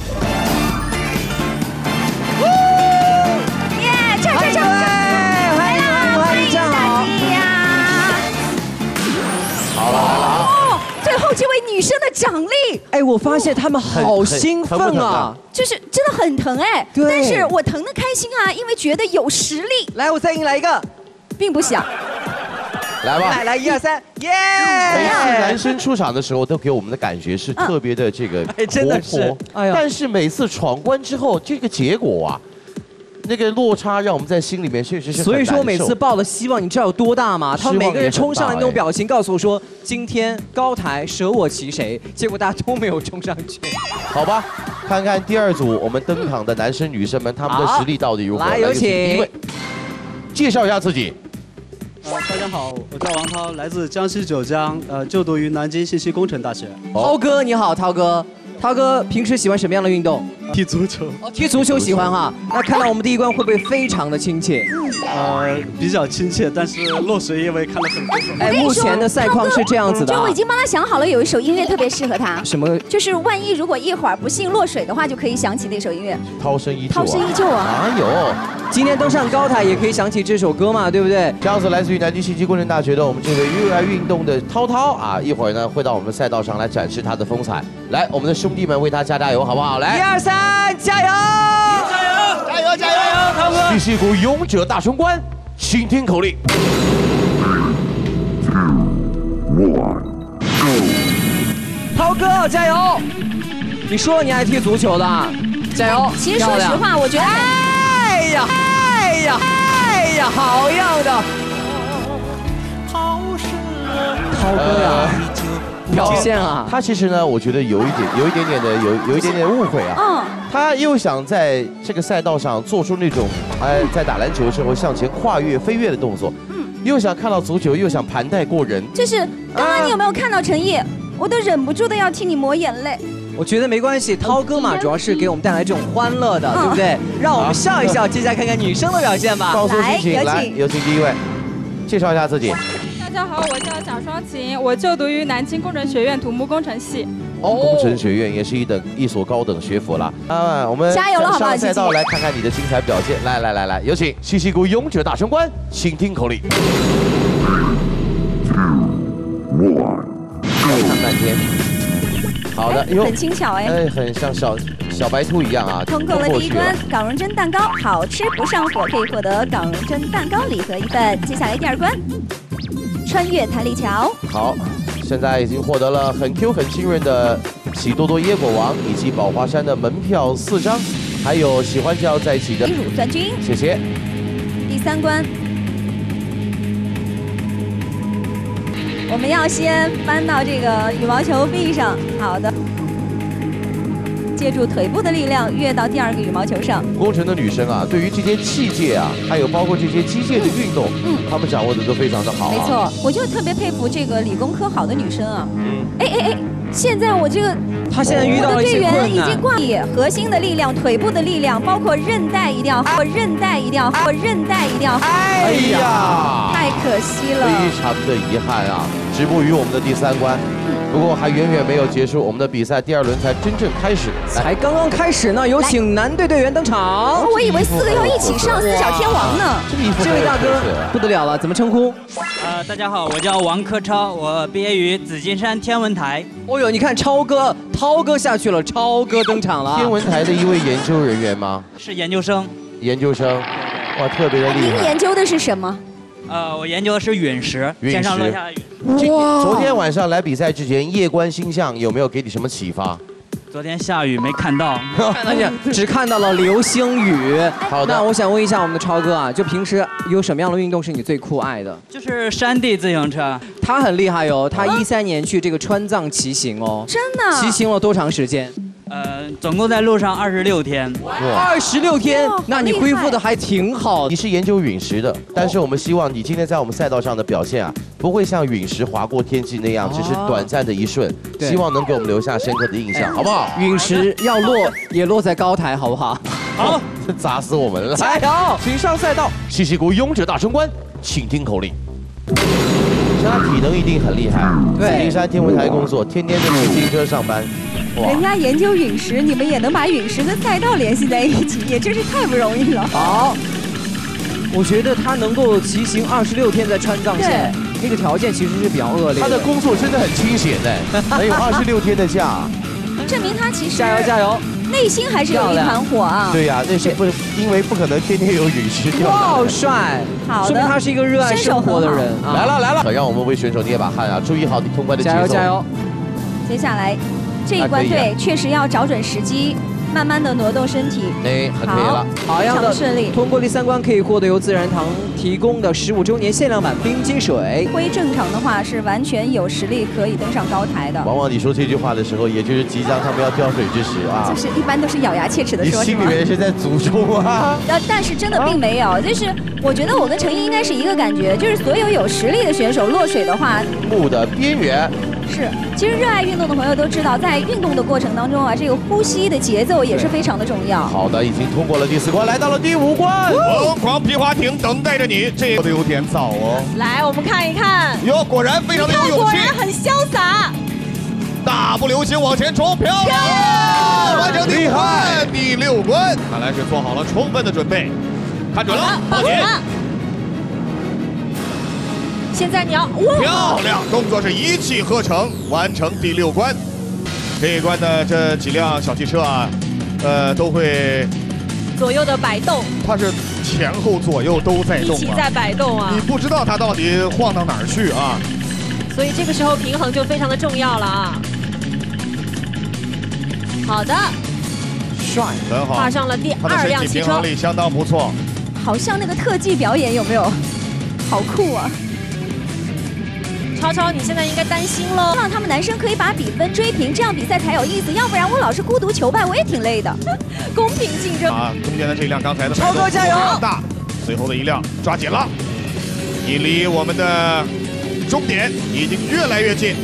耶，这，欢迎站好。 好了，来了啊！ 最后这位女生的掌力， 哎，我发现他们好兴奋啊， 就是真的很疼哎。 对， 但是我疼的开心啊，因为觉得有实力。 来，我再给你来一个， 并不想。 来吧， 来，1、2、3，耶！ 每次男生出场的时候，都给我们的感觉是特别的这个活泼，但是每次闯关之后，这个结果啊。那个落差让我们在心里面确实是很难受。 所以说每次抱的希望，你知道有多大吗？他们每个人冲上来那种表情，告诉我说今天高台舍我其谁，结果大家都没有冲上去。 好吧，看看第二组我们登场的男生女生们，他们的实力到底如何？ 来，有请第一位，介绍一下自己。 大家好，我叫王涛，来自江西九江，就读于南京信息工程大学。 涛哥你好，涛哥。涛哥平时喜欢什么样的运动？ 踢足球。 踢足球喜欢哈。那看到我们第一关会不会非常的亲切？ 比较亲切，但是落水因为看了很多。 哎，目前的赛况是这样子的。 就我已经帮他想好了，有一首音乐特别适合他。 什么？ 就是万一如果一会儿不幸落水的话，就可以想起那首音乐。 涛声依旧。 涛声依旧啊！ 哪有？ 今天登上高台也可以想起这首歌嘛，对不对？ 这样子，来自于南京信息工程大学的我们这位热爱运动的涛涛啊，一会儿呢会到我们赛道上来展示他的风采。来，我们的兄弟们为他加油，好不好？来 ，1、2、3，加油！ 加油！ 涛哥！ 七夕谷勇者大冲关，请听口令。 涛哥，加油！你说你爱踢足球的，加油！ 其实说实话，我觉得， 哎呀，好样的！涛哥呀，表现啊， 他其实呢，我觉得有一点点误会啊。他又想在这个赛道上做出那种在打篮球的时候向前跨越飞跃的动作，又想看到足球，又想盘带过人。 就是刚刚你有没有看到陈毅？我都忍不住的要替你抹眼泪。 我觉得没关系，涛哥嘛，主要是给我们带来这种欢乐的，对不对？让我们笑一笑，接下来看看女生的表现吧。 放松心情，来，有请第一位，介绍一下自己。 大家好，我叫蒋双琴，我就读于南京工程学院土木工程系。 工程学院也是一所高等学府了啊！我们加油了，好不好？ 上赛道来看看你的精彩表现。来，有请七夕谷勇者大冲关，请听口令。看半天。好的， 很轻巧哎， 很像小白兔一样啊。 通过了第一关，港荣蒸蛋糕好吃不上火，可以获得港荣蒸蛋糕礼盒一份。接下来第二关，穿越弹力桥。 好，现在已经获得了很 Q 很清润的喜多多椰果王以及宝华山的门票4张，还有喜欢就要在一起的乳酸菌。 谢谢。 第三关。我们要先搬到这个羽毛球壁上，好的。借助腿部的力量跃到第2个羽毛球上。 工程的女生啊，对于这些器械啊，还有包括这些机械的运动，她们掌握的都非常的好。 没错，我就特别佩服这个理工科好的女生啊。现在我这个， 她现在遇到了一些困难。 我的队员已经挂核心的力量、腿部的力量，包括韧带一定要，韧带一定要。 哎呀， 太可惜了， 非常的遗憾啊，止步于我们的第3关。 不过还远远没有结束，我们的比赛第2轮才真正开始， 才刚刚开始呢。有请男队队员登场。 我以为4个要一起上四小天王呢。 这位大哥不得了了，怎么称呼？ 大家好，我叫王科超，我毕业于紫金山天文台。 哦呦，你看超哥、涛哥下去了，超哥登场了。 天文台的一位研究人员吗？ 是研究生。 研究生，哇，特别的厉害。 您研究的是什么？ 我研究的是陨石，天上落下的陨石。 哇！昨天晚上来比赛之前，夜观星象有没有给你什么启发？ 昨天下雨没看到， 只看到了流星雨。 好的， 那我想问一下我们的超哥啊，就平时有什么样的运动是你最酷爱的？ 就是山地自行车。 他很厉害哦，他13年去这个川藏骑行哦。 真的？ 骑行了多长时间？ 总共在路上26天。 哇，26天，那你恢复的还挺好。 你是研究陨石的，但是我们希望你今天在我们赛道上的表现啊，不会像陨石划过天际那样，只是短暂的一瞬，希望能给我们留下深刻的印象，好不好？ 陨石要落也落在高台，好不好？ 好，砸死我们了！ 加油，请上赛道。 西溪谷勇者大冲关，请听口令。他体能一定很厉害，紫金山天文台工作，天天都骑自行车上班。 人家研究陨石，你们也能把陨石跟赛道联系在一起，也真是太不容易了。 好，我觉得他能够骑行26天在川藏线，那个条件其实是比较恶劣的。 他的工作真的很清闲的，能有26天的假， 证明他其实加油加油， 内心还是有一团火啊。 对呀，那是不因为不可能天天有陨石掉。 哇，帅！ 好的， 说明他是一个热爱生活的人啊。 来了来了，让我们为选手捏把汗啊！注意好你通关的节奏。 加油加油！ 接下来。这一关对，确实要找准时机，慢慢的挪动身体。 哎，很可以了， 好样的， 顺利。 通过第3关可以获得由自然堂提供的15周年限量版冰激水。 挥正常的话是完全有实力可以登上高台的。 往往你说这句话的时候，也就是即将他们要掉水之时啊。 就是一般都是咬牙切齿的说。 你心里面是在诅咒啊？ 但是真的并没有，就是我觉得我跟程毅应该是一个感觉，就是所有有实力的选手落水的话， 幕的边缘。 是，其实热爱运动的朋友都知道，在运动的过程当中啊，这个呼吸的节奏也是非常的重要。 好的，已经通过了第4关，来到了第5关。 疯狂皮划艇等待着你，这个有点早哦。 来，我们看一看。 哟，果然非常的有勇气， 果然很潇洒。 大步流星往前冲，漂亮！完成第5关，第6关，看来是做好了充分的准备。看准了，报警。 现在你要漂亮，动作是一气呵成，完成第6关。这一关的这几辆小汽车啊，都会左右的摆动， 它是前后左右都在动， 一起在摆动啊！ 你不知道它到底晃到哪儿去啊？ 所以这个时候平衡就非常的重要了啊！好的， 帅，很好， 画上了第2辆汽车， 平衡力相当不错。 好像那个特技表演有没有？好酷啊！ 超超，你现在应该担心喽。 希望他们男生可以把比分追平，这样比赛才有意思。要不然我老是孤独求败，我也挺累的。 公平竞争啊！中间的这辆刚才的超哥加油！ 大，最后的一辆抓紧了，你离我们的终点已经越来越近。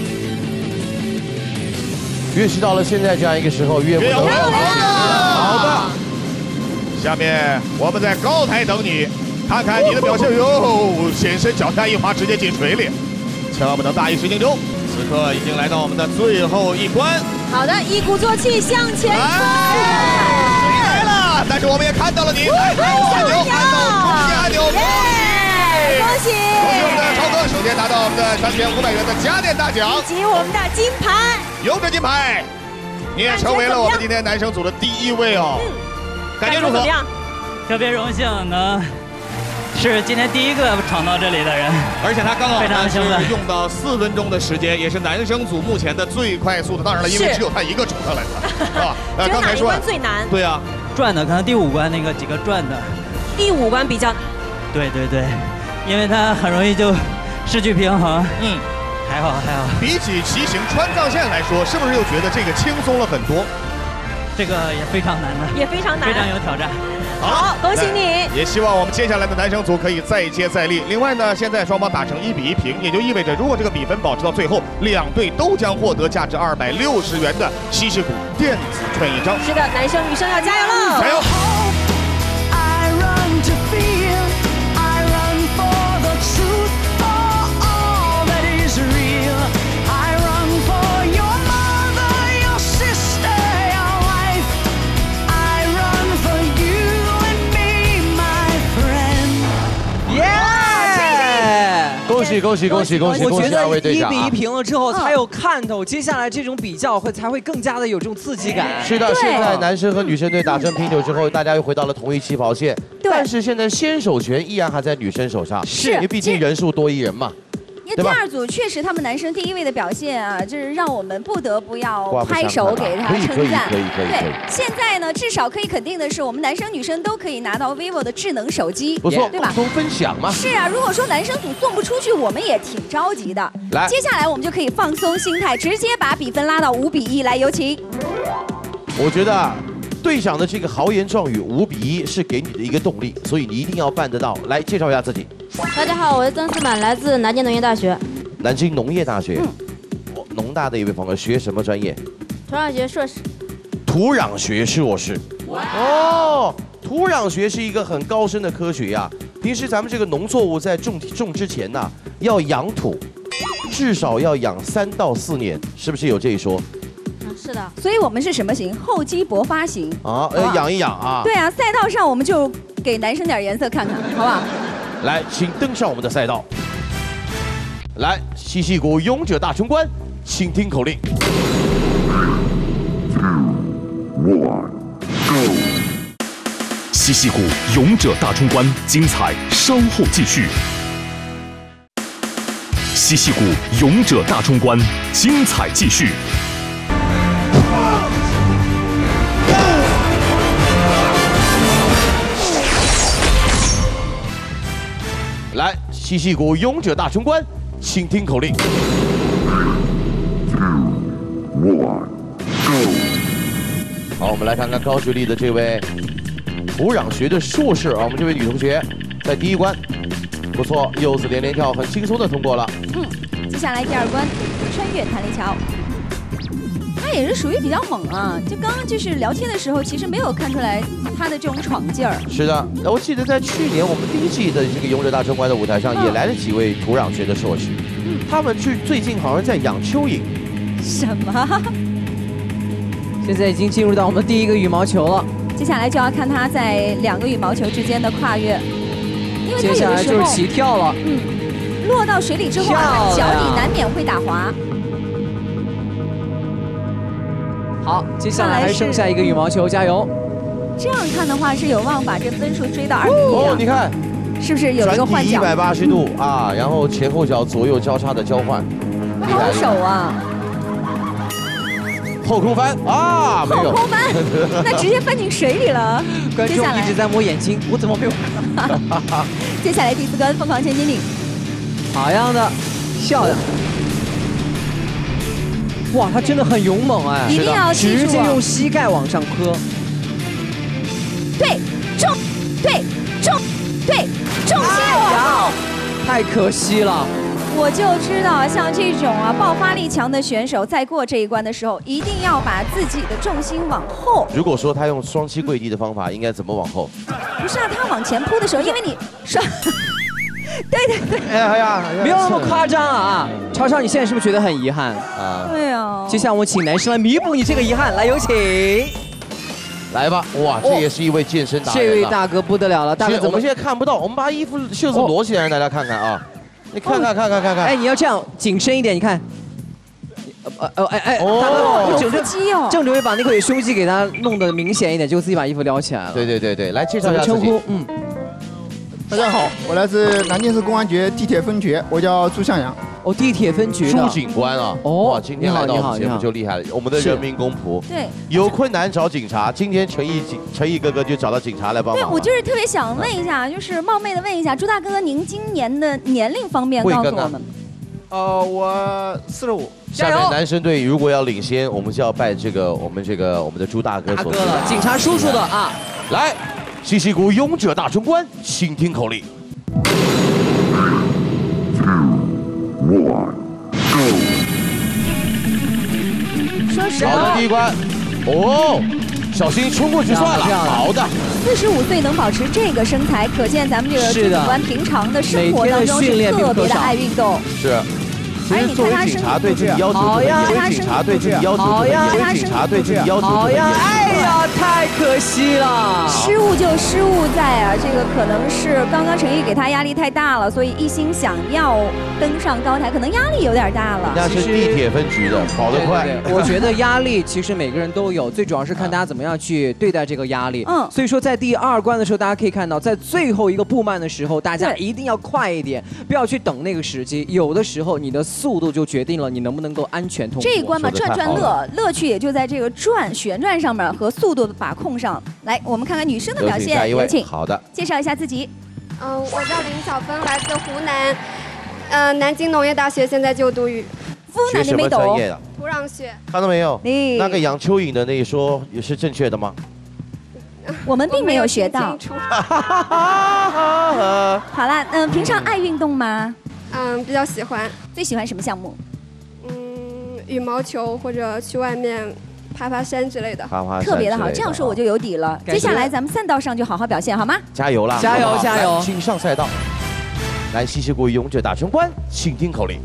越是到了现在这样一个时候，越不能好的，下面我们在高台等你，看看你的表现哟！显身脚下一滑，直接进水里。千万不能大意失荆州，此刻已经来到我们的最后一关。 好的，一鼓作气向前冲！ 来了，但是我们也看到了你，按钮，中间按钮， 恭喜！ 恭喜我们的超哥，首先拿到我们的3500元的家电大奖， 以及我们的金牌， 勇者金牌，你也成为了我们今天男生组的第1位哦。感觉如何？ 特别荣幸能。是今天第1个闯到这里的人， 而且他刚好是用到4分钟的时间，也是男生组目前的最快速的。当然了，因为只有他一个冲上来的，是吧？ 刚才说哪一关最难？ 对啊， 转的可能第5关那个几个转的， 第5关比较。 对对对，因为他很容易就失去平衡。还好还好。 比起骑行川藏线来说，是不是又觉得这个轻松了很多？ 这个也非常难的， 也非常难， 非常有挑战。 好，恭喜你！ 也希望我们接下来的男生组可以再接再厉。另外呢，现在双方打成1比1平，也就意味着如果这个比分保持到最后，2队都将获得价值260元的西溪谷电子券1张。 是的，男生女生要加油喽！ 加油！ 喜恭喜恭喜恭喜！ 我觉得 2位队长 1比1平了之后才有看头，接下来这种比较才会更加的有这种刺激感。 是的，现在男生和女生队打成平手之后，大家又回到了同一起跑线。但是现在先手权依然还在女生手上，因为毕竟人数多一人嘛。 因为第二组确实他们男生第1位的表现啊，就是让我们不得不要拍手给他称赞。对，现在呢，至少可以肯定的是，我们男生女生都可以拿到 vivo 的智能手机， 不错， 对吧？ 共同分享嘛。 是啊，如果说男生组送不出去，我们也挺着急的。 来， 接下来我们就可以放松心态，直接把比分拉到5比1。来，有请。 我觉得队长的这个豪言壮语5比1是给你的一个动力，所以你一定要办得到。来，介绍一下自己。 大家好，我是曾思满，来自南京农业大学。 南京农业大学，农大的一位朋友，学什么专业？ 土壤学硕士。 土壤学硕士。哦，土壤学是一个很高深的科学呀。平时咱们这个农作物在种之前呐，要养土，至少要养3到4年，是不是有这一说？ 是的。 所以我们是什么型？厚积薄发型。 啊，养一养啊。 对啊，赛道上我们就给男生点颜色看看，好不好？ 来，请登上我们的赛道。来，西溪谷勇者大冲关，请听口令。 西溪谷勇者大冲关，精彩稍后继续。西溪谷勇者大冲关，精彩继续。 来，西溪谷勇者大冲关，请听口令。好，我们来看看高学历的这位土壤学的硕士啊，我们这位女同学在第1关不错，柚子连连跳，很轻松的通过了。 接下来第2关，穿越弹力桥。他也是属于比较猛啊，就刚刚就是聊天的时候，其实没有看出来他的这种闯劲儿。 是的，我记得在去年我们第1季的这个勇者大冲关的舞台上，也来了几位土壤学的硕士，他们最近好像在养蚯蚓。 什么？ 现在已经进入到我们第1个羽毛球了， 接下来就要看他在2个羽毛球之间的跨越，因为他有的时候接下来就是起跳了。 落到水里之后啊，脚底难免会打滑。 好，接下来还剩下1个羽毛球，加油！ 这样看的话是有望把这分数追到2比1。 哦，你看， 是不是有一个换脚 ？180度啊，然后前后脚左右交叉的交换， 好手啊！ 后空翻啊，没有。 后空翻，那直接翻进水里了。 观众一直在摸眼睛，我怎么没有看到？ 接下来第4关，疯狂前进顶。 好样的，漂亮！哇，他真的很勇猛哎！ 一定要记住， 直接用膝盖往上磕。 对，重，对，重，对，重心往后。 太可惜了。 我就知道，像这种啊爆发力强的选手，在过这一关的时候，一定要把自己的重心往后。 如果说他用双膝跪地的方法，应该怎么往后？ 不是啊，他往前扑的时候，因为你双。对。 哎呀， 没有那么夸张啊！超超，你现在是不是觉得很遗憾啊？ 对啊。 接下来我们请男生来弥补你这个遗憾，来有请。 来吧，哇，这也是一位健身达人。 这位大哥不得了了，大哥我们现在看不到，我们把衣服袖子裸起来让大家看看啊。你看看。 哎，你要这样紧身一点，你看。大哥，正准备把那个胸肌给他弄得明显一点，结果自己把衣服撩起来了。 对，来介绍一下称呼。 大家好，我来自南京市公安局地铁分局，我叫朱向阳。 哦，地铁分局朱警官啊！哇，今天来到我们节目就厉害了，我们的人民公仆。 对， 有困难找警察，今天陈毅哥哥就找到警察来帮忙。 对，我就是特别想问一下，就是冒昧的问一下，朱大哥，您今年的年龄方面告诉我们。 我45。 下面男生队如果要领先，我们就要拜我们的朱大哥所赐了，警察叔叔的啊！ 来，西溪谷勇者大冲关，请听口令。 说实话， 好的，第1关，哦，小心冲过去算了。好的。 45岁能保持这个身材，可见咱们这个朱警官平常的生活当中是特别的爱运动。 是。其实作为警察对自己要求，作为警察对自己要求，作为警察对自己要求， 好呀！哎呀，太可惜了！ 失误就失误在啊，这个可能是刚刚陈毅给他压力太大了，所以一心想要登上高台，可能压力有点大了。 那是地铁分局的，跑得快。 对，我觉得压力其实每个人都有，最主要是看大家怎么样去对待这个压力。所以说在第2关的时候，大家可以看到，在最后一个步慢的时候，大家一定要快一点，不要去等那个时机。有的时候你的速度就决定了你能不能够安全通过。 这一关嘛，转转乐，乐趣也就在这个旋转上面和速度的把控上。来，我们看看女生的表现，有请。 好的， 介绍一下自己。 我叫林小芬，来自湖南，南京农业大学，现在就读于。 湖南你没懂？ 土壤学。 看到没有？那个杨蚯蚓的那一说也是正确的吗？ 我们并没有学到。好啦，平常爱运动吗？ 比较喜欢。 最喜欢什么项目？ 羽毛球或者去外面爬爬山之类的。 特别的好，这样说我就有底了。接下来咱们3道上就好好表现，好吗？ 加油啦！ 加油加油！ 请上赛道。来，西溪谷勇者大冲关，请听口令。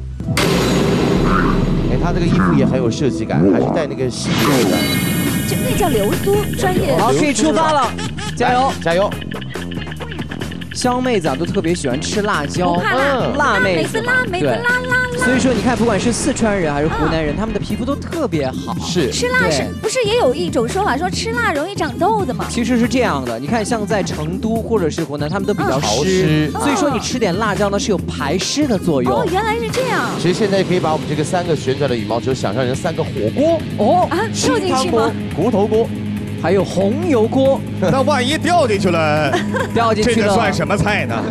哎，他这个衣服也很有设计感，还是带那个细节的。 就那叫流苏，专业。 好，可以出发了，加油加油！ 湘妹子啊，都特别喜欢吃辣椒， 辣妹子，对，所以说你看，不管是四川人还是湖南人，他们的皮肤都特别好。 是吃辣是不是也有一种说法说吃辣容易长痘子吗？ 其实是这样的，你看像在成都或者是湖南，他们都比较湿，所以说你吃点辣椒呢是有排湿的作用。 哦，原来是这样。 其实现在可以把我们这个3个旋转的羽毛球想象成3个火锅哦啊，掉进去吗？ 骨头锅。 还有红油锅， 那万一掉进去了， 掉进去了， 这算什么菜呢？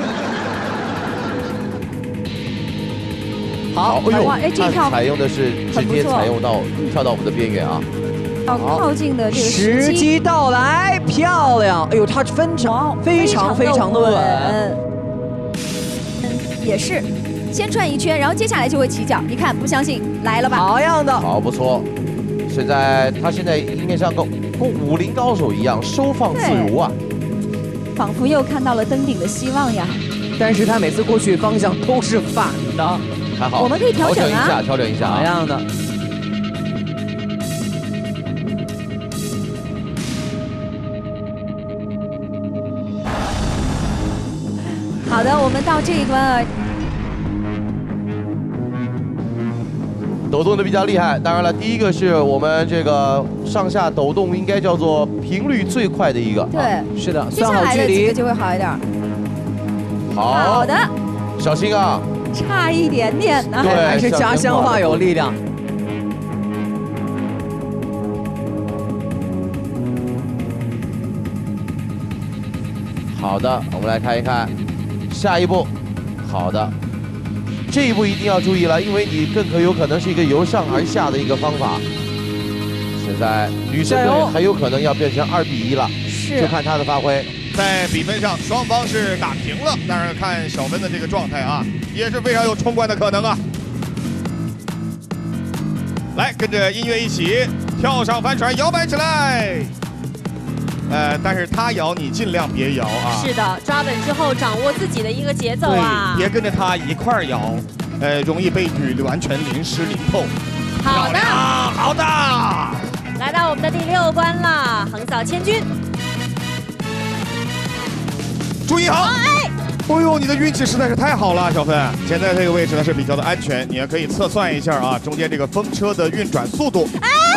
好， 哇，哎，这套采用的是直接采用到跳到我们的边缘啊。 好，靠近的这个时机到来，漂亮！哎呦，它非常的稳， 也是。先转一圈，然后接下来就会起脚。你看，不相信，来了吧？ 好样的， 好不错。他现在应该像个武林高手一样收放自如啊， 仿佛又看到了登顶的希望呀。 但是他每次过去方向都是反的， 还好， 我们可以调整啊， 调整一下， 好样的。 好的，我们到这一关啊。 抖动的比较厉害，当然了，第一个是我们这个上下抖动应该叫做频率最快的一个。 对， 是的， 算好距离就会好一点。好的， 小心啊！ 差一点点呢， 对， 还是家乡话有力量。 好的，我们来看一看下一步。好的。这一步一定要注意了，因为你更有可能是一个由上而下的一个方法。现在女生队很有可能要变成2比1了，就看她的发挥。 在比分上，双方是打平了，但是看小芬的这个状态啊，也是非常有冲关的可能啊。来，跟着音乐一起跳上帆船，摇摆起来。但是他摇你尽量别摇啊！ 是的，抓稳之后掌握自己的一个节奏啊！ 别跟着他一块儿摇，容易被雨完全淋湿淋透。 好的， 好的。 来到我们的第6关了，横扫千军。 注意好！哎呦，你的运气实在是太好了，小芬。现在这个位置呢是比较的安全，你也可以测算一下啊，中间这个风车的运转速度。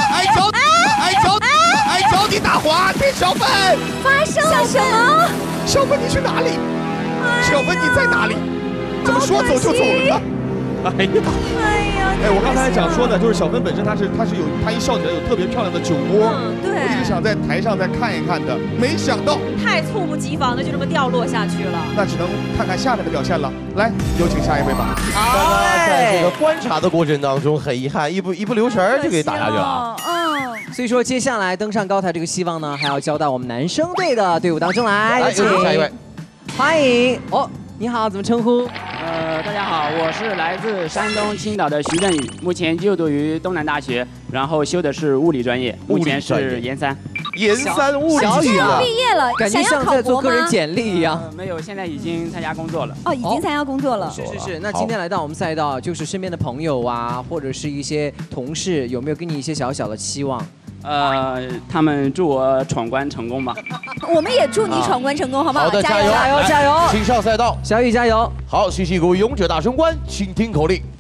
脚底打滑，这小芬发生了什么？ 小芬你去哪里？小芬你在哪里？怎么说走就走了？哎呀，我刚才想说的就是小芬本身她一笑起来有特别漂亮的酒窝， 对， 我一直想在台上再看一看的，没想到太猝不及防的就这么掉落下去了。 那只能看看下面的表现了。来，有请下一位吧。 好，在这个观察的过程当中，很遗憾，一不留神就给打下去了。 所以说，接下来登上高台这个希望呢，还要交到我们男生队的队伍当中来。 有请下一位， 欢迎哦，你好，怎么称呼？ 大家好，我是来自山东青岛的徐振宇，目前就读于东南大学，然后修的是物理专业，目前是研3。 研3物理小雨了，毕业了， 感觉像在做个人简历一样。 没有，现在已经参加工作了。 哦，已经参加工作了。 是。那今天来到我们赛道，就是身边的朋友啊，或者是一些同事，有没有给你一些小小的期望？ 他们祝我闯关成功吧。 我们也祝你闯关成功，好不好？ 好的，加油， 加油，加油！ 请上赛道， 小雨加油！ 好，西溪谷勇者大冲关，请听口令。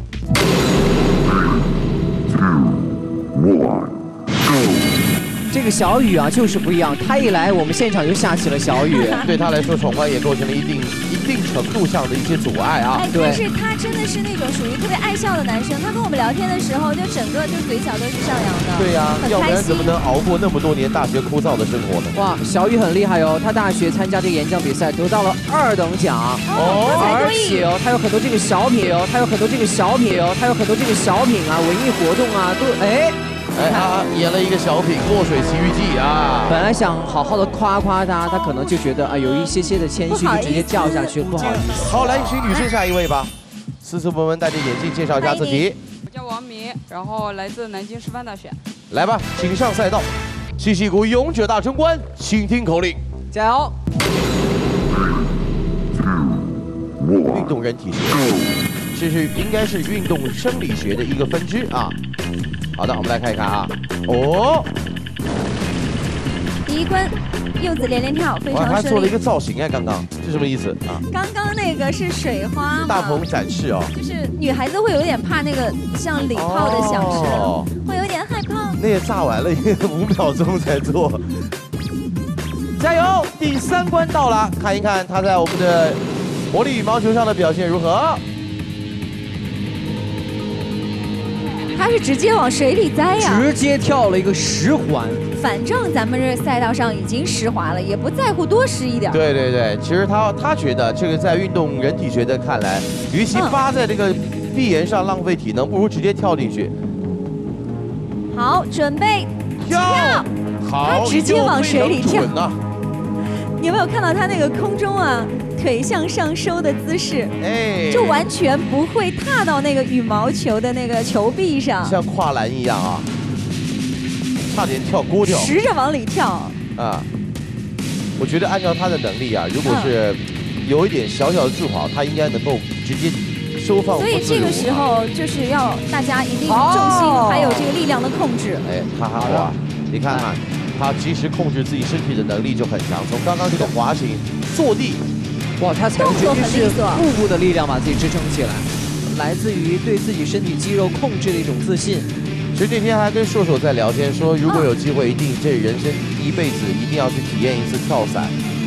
这个小雨啊，就是不一样，他一来，我们现场就下起了小雨。 对他来说，闯关也构成了一定程度上的一些阻碍啊。 哎，但是他真的是那种属于特别爱笑的男生，他跟我们聊天的时候，就整个就嘴角都是上扬的。 对呀， 很开心要不然怎么。能熬过那么多年大学枯燥的生活呢？ 哇，小雨很厉害哦，他大学参加这个演讲比赛得到了2等奖哦， 而且哦，他有很多这个小品哦，他有很多这个小品哦，他有很多这个小品啊，文艺活动啊，都哎。 他演了一个小品《落水奇遇记》啊， 本来想好好的夸夸他，他可能就觉得啊有一些的谦虚，就直接掉下去，不好意思。 好，来请女生下一位吧。斯斯文文戴着眼镜，介绍一下自己。 我叫王明，然后来自南京师范大学。 来吧，请上赛道。西溪谷勇者大冲关，请听口令， 加油！ 运动人体学，这是应该是运动生理学的一个分支啊。好的，我们来看一看啊。哦， 第一关，柚子连连跳，非哇， 常顺利。 他做了一个造型哎，刚刚这什么意思啊？ 刚刚那个是水花嘛？ 大鹏展示哦。 就是女孩子会有点怕那个像礼炮的响声，会有点害怕。 那也炸完了，5秒钟才做。加油！第3关到了，看一看他在我们的魔力羽毛球上的表现如何。 他是直接往水里栽呀， 直接跳了一个10环。 反正咱们这赛道上已经10滑了，也不在乎多10一点。 对对对，其实他觉得这个在运动人体学的看来，与其扒在这个壁岩上浪费体能，不如直接跳进去。 好，准备跳， 好， 他直接往水里跳。 啊、 你有没有看到他那个空中啊？腿向上收的姿势，哎，就完全不会踏到那个羽毛球的那个球壁上， 像跨栏一样啊，差点跳锅跳， 实着往里跳啊！我觉得按照他的能力啊，如果是有一点小小的助跑，他应该能够直接收放。 所以这个时候就是要大家一定重心还有这个力量的控制。 哎，哈哈哇！你看看他及时控制自己身体的能力就很强，从刚刚这个滑行坐地。 哇，他采用绝对是腹部的力量把自己支撑起来，来自于对自己身体肌肉控制的一种自信。 其实那天还跟硕硕在聊天，说如果有机会，一定这人生一辈子一定要去体验一次跳伞，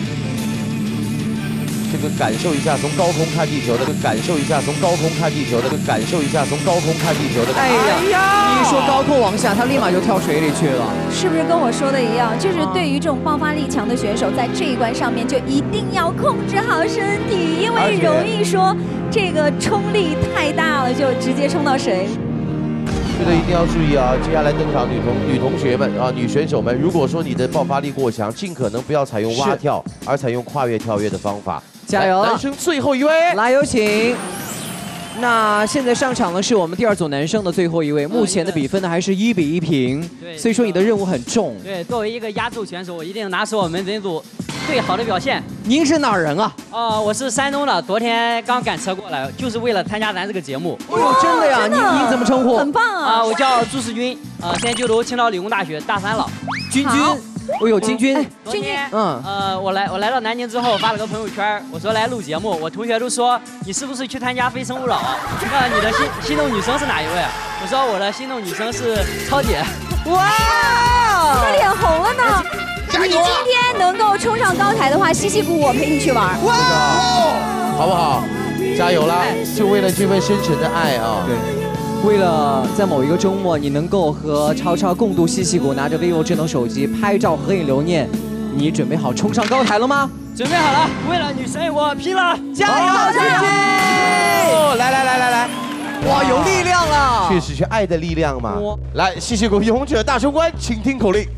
这个感受一下从高空看地球的，感受一下从高空看地球的，感受一下从高空看地球的。 哎呀，你一说高空往下，他立马就跳水里去了。 是不是跟我说的一样？就是对于这种爆发力强的选手，在这一关上面就一定要控制好身体，因为容易说这个冲力太大了，就直接冲到水。 这个一定要注意啊！接下来登场女同学们啊，女选手们，如果说你的爆发力过强，尽可能不要采用蛙跳，而采用跨越跳跃的方法。 加油！ 男生最后一位， 来有请。那现在上场的是我们第2组男生的最后一位，目前的比分呢还是1比1平，所以说你的任务很重。 对，作为一个压轴选手，我一定拿出我们这组最好的表现。 您是哪儿人啊？ 我是山东的，昨天刚赶车过来，就是为了参加咱这个节目。 哦呦，真的呀？您怎么称呼？ 很棒啊！ 我叫朱世军，现在就读青岛理工大学大3了。 君。哦呦，金军， 我来到南京之后发了个朋友圈，我说来录节目，我同学都说你是不是去参加《非诚勿扰》啊？那你的心动女生是哪一位啊？我说我的心动女生是超姐。 哇，他脸红了呢！你今天能够冲上高台的话，西溪谷我陪你去玩。 哇，好不好？加油啦！就为了这份深沉的爱啊！ 对。为了在某一个周末，你能够和超超共度西溪谷，拿着 vivo 智能手机拍照合影留念，你准备好冲上高台了吗？ 准备好了，为了女神我拼了！ 加油，君君！ 来！ 哇，有力量了！ 确实是爱的力量嘛。来，西溪谷勇者大冲关，请听口令。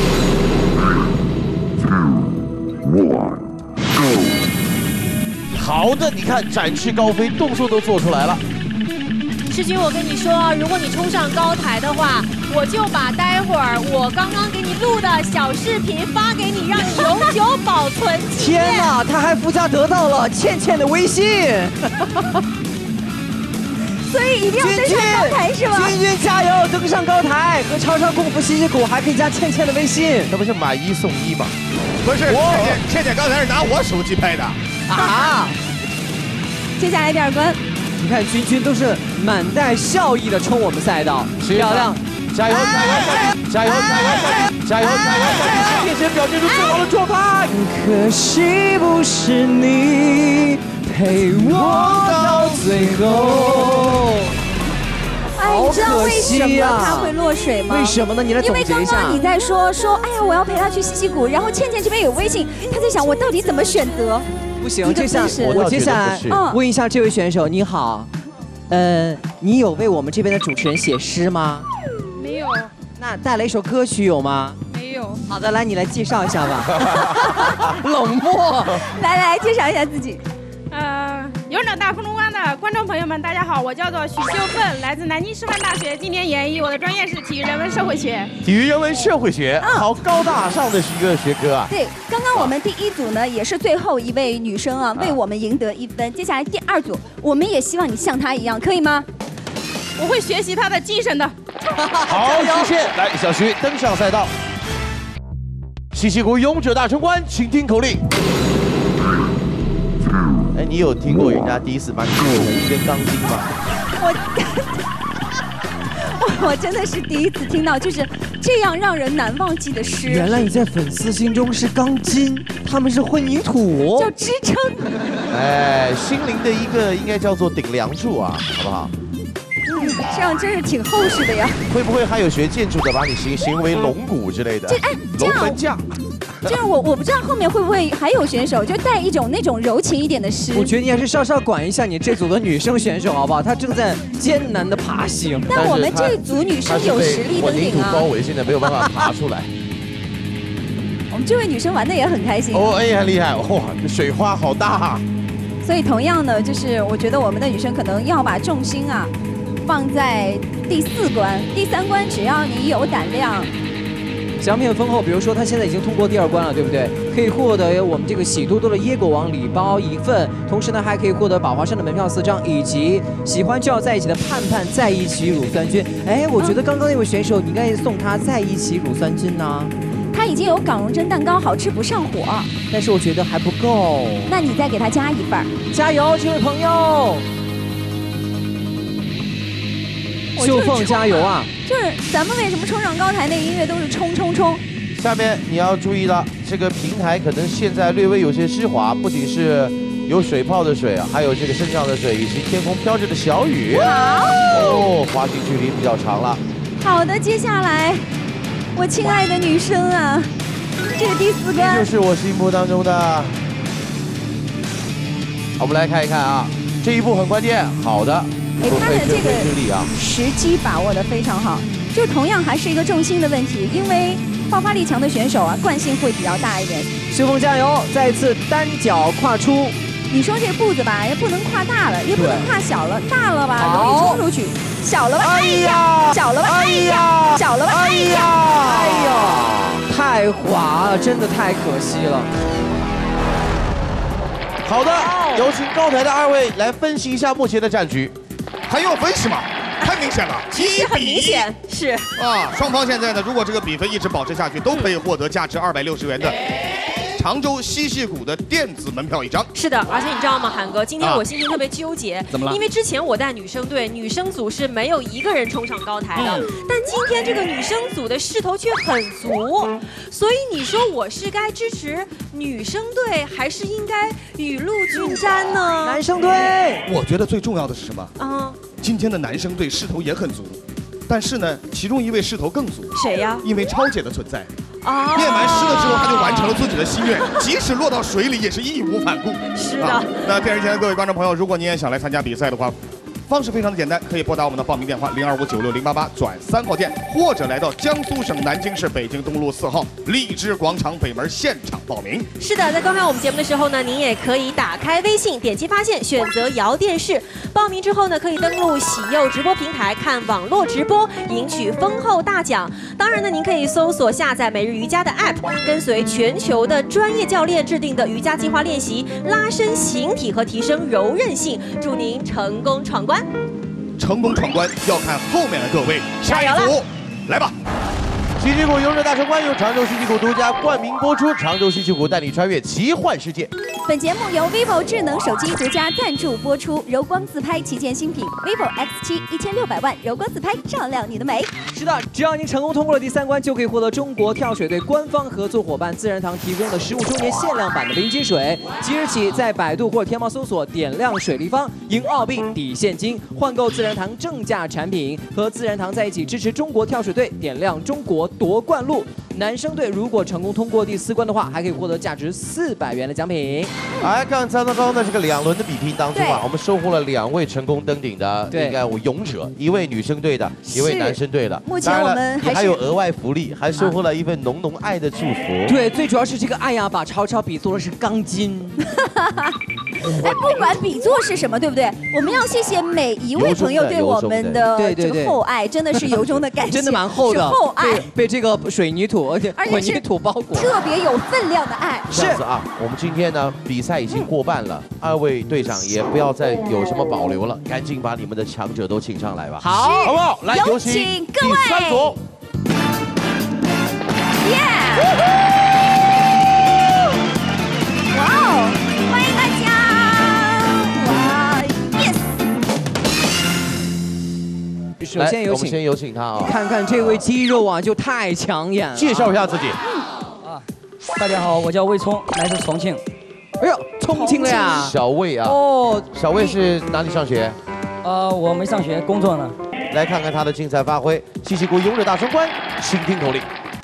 好的，你看展翅高飞，动作都做出来了。 世军，我跟你说，如果你冲上高台的话，我就把待会儿我刚刚给你录的小视频发给你，让你永久保存纪念。 天哪，他还附加得到了倩倩的微信。 所以一定要登上高台是吗？ 君君加油，登上高台，和超超共赴西溪谷，还可以加倩倩的微信。 那不是买1送1吗？ 不是，倩倩刚才是拿我手机拍的啊。 接下来第2关， 你看君君都是满带笑意的冲我们赛道，漂亮， 加油加油加油加油加油加油！倩倩表现出最好的状态。 可惜不是你陪我到最后。 哎，你知道为什么他会落水吗？ 为什么呢？你来总结一下。 因为刚刚你在说，哎呀，我要陪他去西溪谷，然后倩倩这边有微信，他在想我到底怎么选择。 不行，我接下来问一下这位选手，你好，你有为我们这边的主持人写诗吗？ 没有。 那带来一首歌曲有吗？ 没有。 好的，来你来介绍一下吧。冷漠。 来介绍一下自己。 勇者大空中关的观众朋友们，大家好，我叫做许秀奋，来自南京师范大学，今年研一，我的专业是体育人文社会学。 体育人文社会学，好高大上的一个学科啊！ 对，刚刚我们第1组呢，也是最后一位女生啊，为我们赢得1分。接下来第2组，我们也希望你像她一样，可以吗？ 我会学习她的精神的。 好，谢谢。来，小徐登上赛道。西溪谷勇者大冲关，请听口令。哎，你有听过人家第1次把你手一根钢筋吗？ 我真的是第1次听到，就是这样让人难忘记的诗。 原来你在粉丝心中是钢筋，他们是混凝土， 叫支撑。 哎，心灵的一个应该叫做顶梁柱啊，好不好？ 这样真是挺厚实的呀。 会不会还有学建筑的把你形为龙骨之类的？龙门架。 就是我不知道后面会不会还有选手就带一种那种柔情一点的诗。 我觉得你还是稍稍管一下你这组的女生选手好不好？她正在艰难的爬行。 但我们这组女生有实力登顶啊。 混凝土包围，现在没有办法爬出来。 我们这位女生玩的也很开心。 哦，哎呀，厉害！哇，水花好大啊。 所以同样的，就是我觉得我们的女生可能要把重心啊放在第4关、第3关，只要你有胆量。 奖品丰厚，比如说他现在已经通过第2关了，对不对？可以获得我们这个喜多多的椰果王礼包1份，同时呢还可以获得宝华山的门票4张，以及喜欢就要在一起的盼盼在一起乳酸菌。哎，我觉得刚刚那位选手你应该送他在一起乳酸菌呢。 他已经有港蓉蒸蛋糕，好吃不上火， 但是我觉得还不够。 那你再给他加1份， 加油，这位朋友！秀凤加油啊！ 就是咱们为什么冲上高台那音乐都是冲冲冲？ 下面你要注意了，这个平台可能现在略微有些湿滑，不仅是有水泡的水，还有这个身上的水，以及天空飘着的小雨。 好哦，滑行距离比较长了。 好的，接下来我亲爱的女生啊，这个第4关， 这就是我心目当中的。我们来看一看啊，这一步很关键。好的。 他的这个时机把握的非常好，就同样还是一个重心的问题，因为爆发力强的选手啊，惯性会比较大一点。 秀凤加油，再次单脚跨出。 你说这步子吧，也不能跨大了，也不能跨小了，大了吧容易冲出去，小了吧，哎呀，小了吧，哎呀，小了吧，哎呀， 哎呀，太滑了，真的太可惜了。 好的，有请高台的2位来分析一下目前的战局。 还用分析吗？太明显了， 其实很明显是啊，双方现在呢，如果这个比分一直保持下去，都可以获得价值260元的常州西溪谷的电子门票1张。 是的，而且你知道吗，韩哥，今天我心情特别纠结。 怎么了？ 因为之前我带女生队，女生组是没有1个人冲上高台的，但今天这个女生组的势头却很足，所以你说我是该支持女生队，还是应该雨露均沾呢？ 男生队， 我觉得最重要的是什么？今天的男生队势头也很足，但是呢，其中一位势头更足。 谁呀？ 因为超姐的存在。念完诗了之后，他就完成了自己的心愿，即使落到水里也是义无反顾。 是的。 那电视前的各位观众朋友，如果您也想来参加比赛的话，方式非常的简单，可以拨打我们的报名电话02596088转3号键，或者来到江苏省南京市北京东路4号荔枝广场北门现场报名。 是的，在观看我们节目的时候呢，您也可以打开微信，点击发现，选择摇电视。报名之后呢，可以登录喜柚直播平台看网络直播，赢取丰厚大奖。当然呢，您可以搜索下载每日瑜伽的 App， 跟随全球的专业教练制定的瑜伽计划练习，拉伸形体和提升柔韧性，祝您成功闯关。 成功闯关要看后面的各位。下一组，来吧。 稀奇谷勇者大冲关由常州稀奇谷独家冠名播出，常州稀奇谷带你穿越奇幻世界。 本节目由 vivo 智能手机独家赞助播出，柔光自拍旗舰新品 vivo X7 1600万，柔光自拍照亮你的美。 是的，只要您成功通过了第3关，就可以获得中国跳水队官方合作伙伴自然堂提供的15周年限量版的零积水。即日起，在百度或天猫搜索“点亮水立方”，赢澳币抵现金，换购自然堂正价产品，和自然堂在一起支持中国跳水队，点亮中国夺冠路。男生队如果成功通过第4关的话，还可以获得价值400元的奖品。 来看刚刚的这个2轮的比拼当中啊，我们收获了2位成功登顶的应该勇者，一位女生队的，一位男生队的。 目前我们还有额外福利，还收获了一份浓浓爱的祝福。 对，最主要是这个爱呀，把超超比作的是钢筋。 哎，不管比作是什么，对不对？我们要谢谢每一位朋友对我们的这个厚爱，真的是由衷的感谢， 真的蛮厚的， 厚爱， 被这个水泥土而且混凝土包裹， 特别有分量的爱。 这样子啊，我们今天呢比赛已经过半了，2位队长也不要再有什么保留了，赶紧把你们的强者都请上来吧。 好， 好不好？来，有请各位第3组。 哇哦，欢迎大家！哇 ，yes！ 首先有请， 我们先有请他啊， 看看这位肌肉啊，就太抢眼了。 介绍一下自己。 大家好，我叫魏聪，来自重庆。 哎呦，重庆的呀！ 小魏啊， 哦， 小魏是哪里上学？ 我没上学，工作呢。 来看看他的精彩发挥。稀奇谷勇者大冲关，请听口令。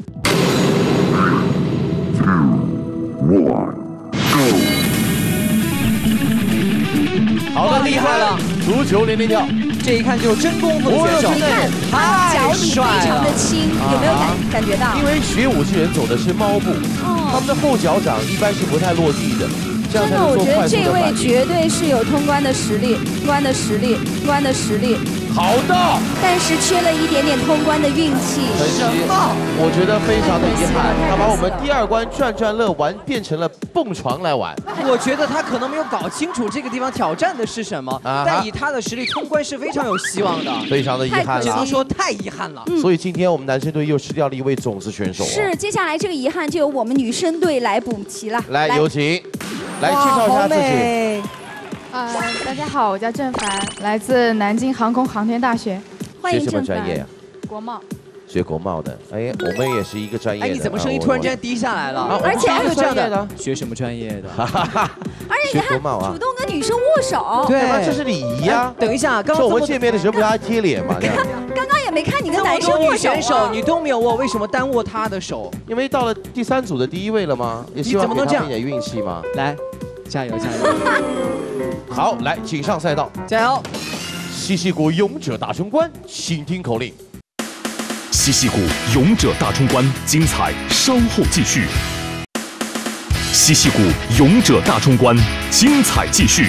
好的， 厉害了！ 足球连连跳， 这一看就是真功夫的选手， 看脚底非常的轻，有没有感觉到？ 因为学武技人走的是猫步，他们的后脚掌一般是不太落地的。 真的，我觉得这位绝对是有通关的实力，通关的实力，通关的实力。 好的， 但是缺了一点点通关的运气。 什么？我觉得非常的遗憾，他把我们第2关转转乐玩变成了蹦床来玩。 我觉得他可能没有搞清楚这个地方挑战的是什么，但以他的实力通关是非常有希望的。 非常的遗憾了， 只能说太遗憾了。 所以今天我们男生队又失掉了一位种子选手。 是，接下来这个遗憾就由我们女生队来补齐了。 来，有请，来介绍一下自己。 大家好，我叫郑凡，来自南京航空航天大学。 欢迎学什么专业呀？ 国贸。 学国贸的，哎，我们也是一个专业的。 哎，你怎么声音突然间低下来了？ 而且还有这样的，学什么专业的？ 而且你还主动跟女生握手， 对吧？这是礼仪啊。 等一下，刚刚我们见面的时候不是还贴脸吗？ 刚刚也没看你跟男生握手。 女选手你都没有握，为什么单握她的手？ 因为到了第3组的第1位了吗？也希望给他们一点运气嘛。 来，加油加油！ 好，来，请上赛道， 加油！ 稀奇谷勇者大冲关，请听口令。稀奇谷勇者大冲关，精彩稍后继续。稀奇谷勇者大冲关，精彩继续。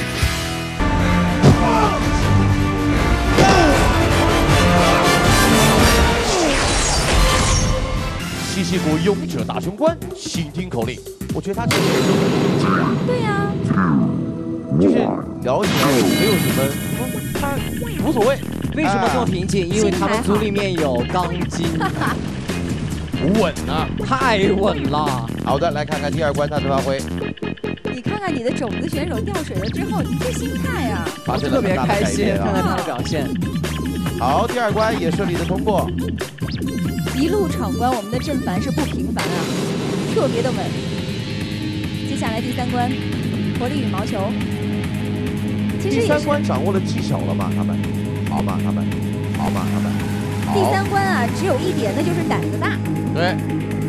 稀奇谷勇者大冲关，请听口令。我觉得他这个人都很平静啊。 对呀。 就是聊起来没有什么，他无所谓。 为什么这么平静？因为他们组里面有钢筋， 稳啊， 太稳了。 好的，来看看第2关他的发挥。 你看看你的种子选手掉水了之后，你这心态啊， 特别开心，看看他的表现。 好，第2关也顺利的通过。 一路闯关，我们的郑凡是不平凡啊，特别的稳。接下来第3关，活力羽毛球。 第3关掌握了技巧了吗？他们，好吗？他们，好吗？他们。 第3关啊，只有一点，那就是胆子大。 对。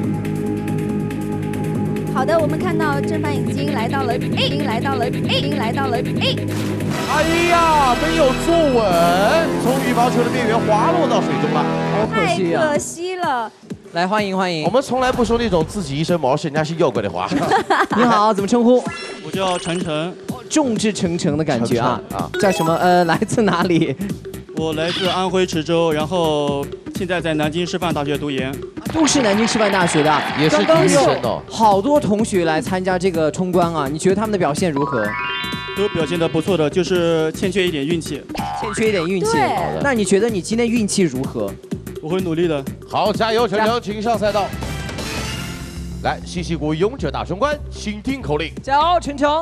好的，我们看到郑凡已经来到了 A， 已经来到了 A， 已经来到了 A。 哎呀，没有坐稳，从羽毛球的边缘滑落到水中了， 好可惜啊！ 太可惜了。 来，欢迎欢迎。 我们从来不说那种自己一身毛是人家是要过的话。 你好，怎么称呼？ 我叫晨晨。 众志成城的感觉啊！叫什么？来自哪里？ 我来自安徽池州，然后现在在南京师范大学读研。 都是南京师范大学的， 也是体育生哦。 好多同学来参加这个冲关啊，你觉得他们的表现如何？ 都表现得不错的，就是欠缺一点运气。 欠缺一点运气。 对。 那你觉得你今天运气如何？ 我会努力的。 好，加油，陈诚，请上赛道。来，西溪谷勇者大冲关，请听口令。 加油，陈诚。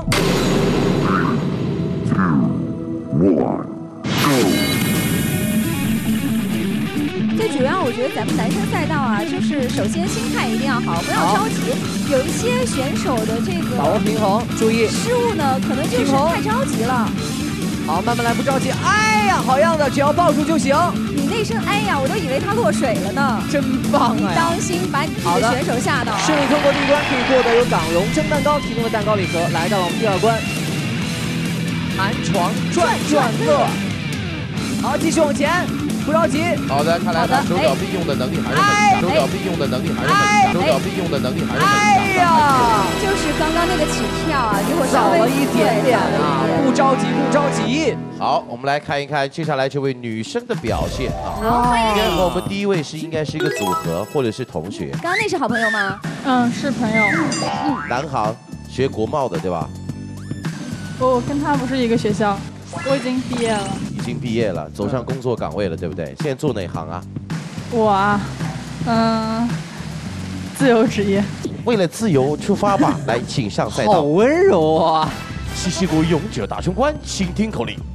最主要，我觉得咱们男生赛道啊，就是首先心态一定要好，不要着急。有一些选手的这个把握平衡，注意失误呢，可能就是太着急了。 好，慢慢来，不着急。哎呀，好样的，只要抱住就行。 你那声哎呀，我都以为他落水了呢。 真棒啊！ 当心把你的选手吓到。 顺利通过第一关，可以获得由港荣蒸蛋糕提供的蛋糕礼盒。来到了我们第二关，弹床转转乐。好，继续往前。不着急。 好的，看来他手脚并用的能力还是很强，手脚并用的能力还是很强，手脚并用的能力还是很强。 哎呀，就是刚刚那个起跳啊，给我早了一点点啊，不着急，不着急。 好，我们来看一看接下来这位女生的表现啊。 好， 今天和我们第一位应该是一个组合或者是同学。 刚刚那是好朋友吗？ 嗯，是朋友。 南航学国贸的对吧？ 我跟他不是一个学校，我已经毕业了。 已经毕业了，走上工作岗位了，对不对？现在做哪行啊？ 我啊，自由职业。 为了自由出发吧！来，请上赛道。 好温柔啊！ 西溪谷勇者大冲关，请听口令。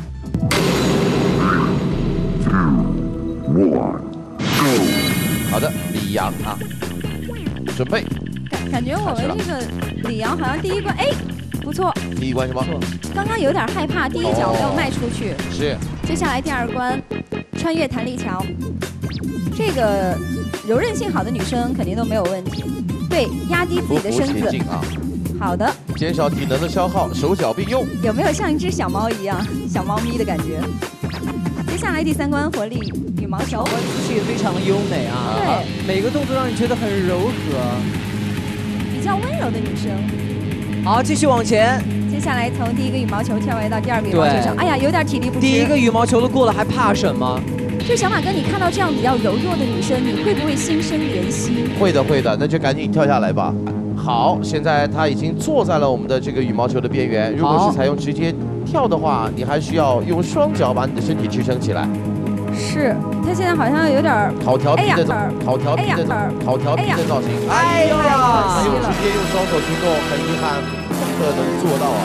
好的，李阳啊，准备。 感觉我们这个李阳好像第一关，哎，不错。 第一关什么？ 刚刚有点害怕，第一脚没有迈出去。 是。 接下来第二关，穿越弹力桥。这个柔韧性好的女生肯定都没有问题。对，压低自己的身子。 啊。 好的。 减少体能的消耗，手脚并用。 有没有像一只小猫一样，小猫咪的感觉？接下来第三关，活力羽毛球。 姿势也非常的优美啊。 对。 每个动作让你觉得很柔和。 比较温柔的女生。 好，继续往前。 接下来从第一个羽毛球跳跃到第二个羽毛球上，哎呀，有点体力不支。 第一个羽毛球都过了，还怕什么？ 就小马哥，你看到这样比较柔弱的女生，你会不会心生怜惜？ 会的，会的，那就赶紧跳下来吧。好，现在他已经坐在了我们的这个羽毛球的边缘。如果是采用直接跳的话，你还需要用双脚把你的身体支撑起来。 是，他现在好像有点好调皮的好调皮的造型。哎呀，他又直接用双手去弄，很遗憾，不可能做到啊。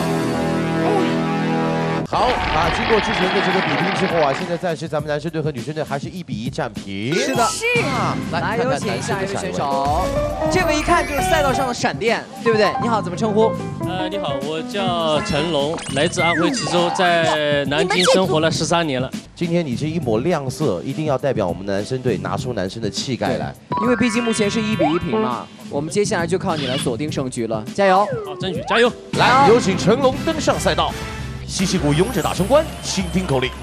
好啊，经过之前的这个比拼之后啊，现在暂时咱们男生队和女生队还是1-1战平。 是的， 是啊。来，有请下一位选手。这位一看就是赛道上的闪电，对不对？你好，怎么称呼？ 你好，我叫陈龙，来自安徽池州，在南京生活了13年了。 今天你这一抹亮色，一定要代表我们男生队拿出男生的气概来。 因为毕竟目前是1-1平嘛，我们接下来就靠你来锁定胜局了，加油！ 好，争取加油！ 来，有请成龙登上赛道。西溪谷勇者大冲关，请听口令。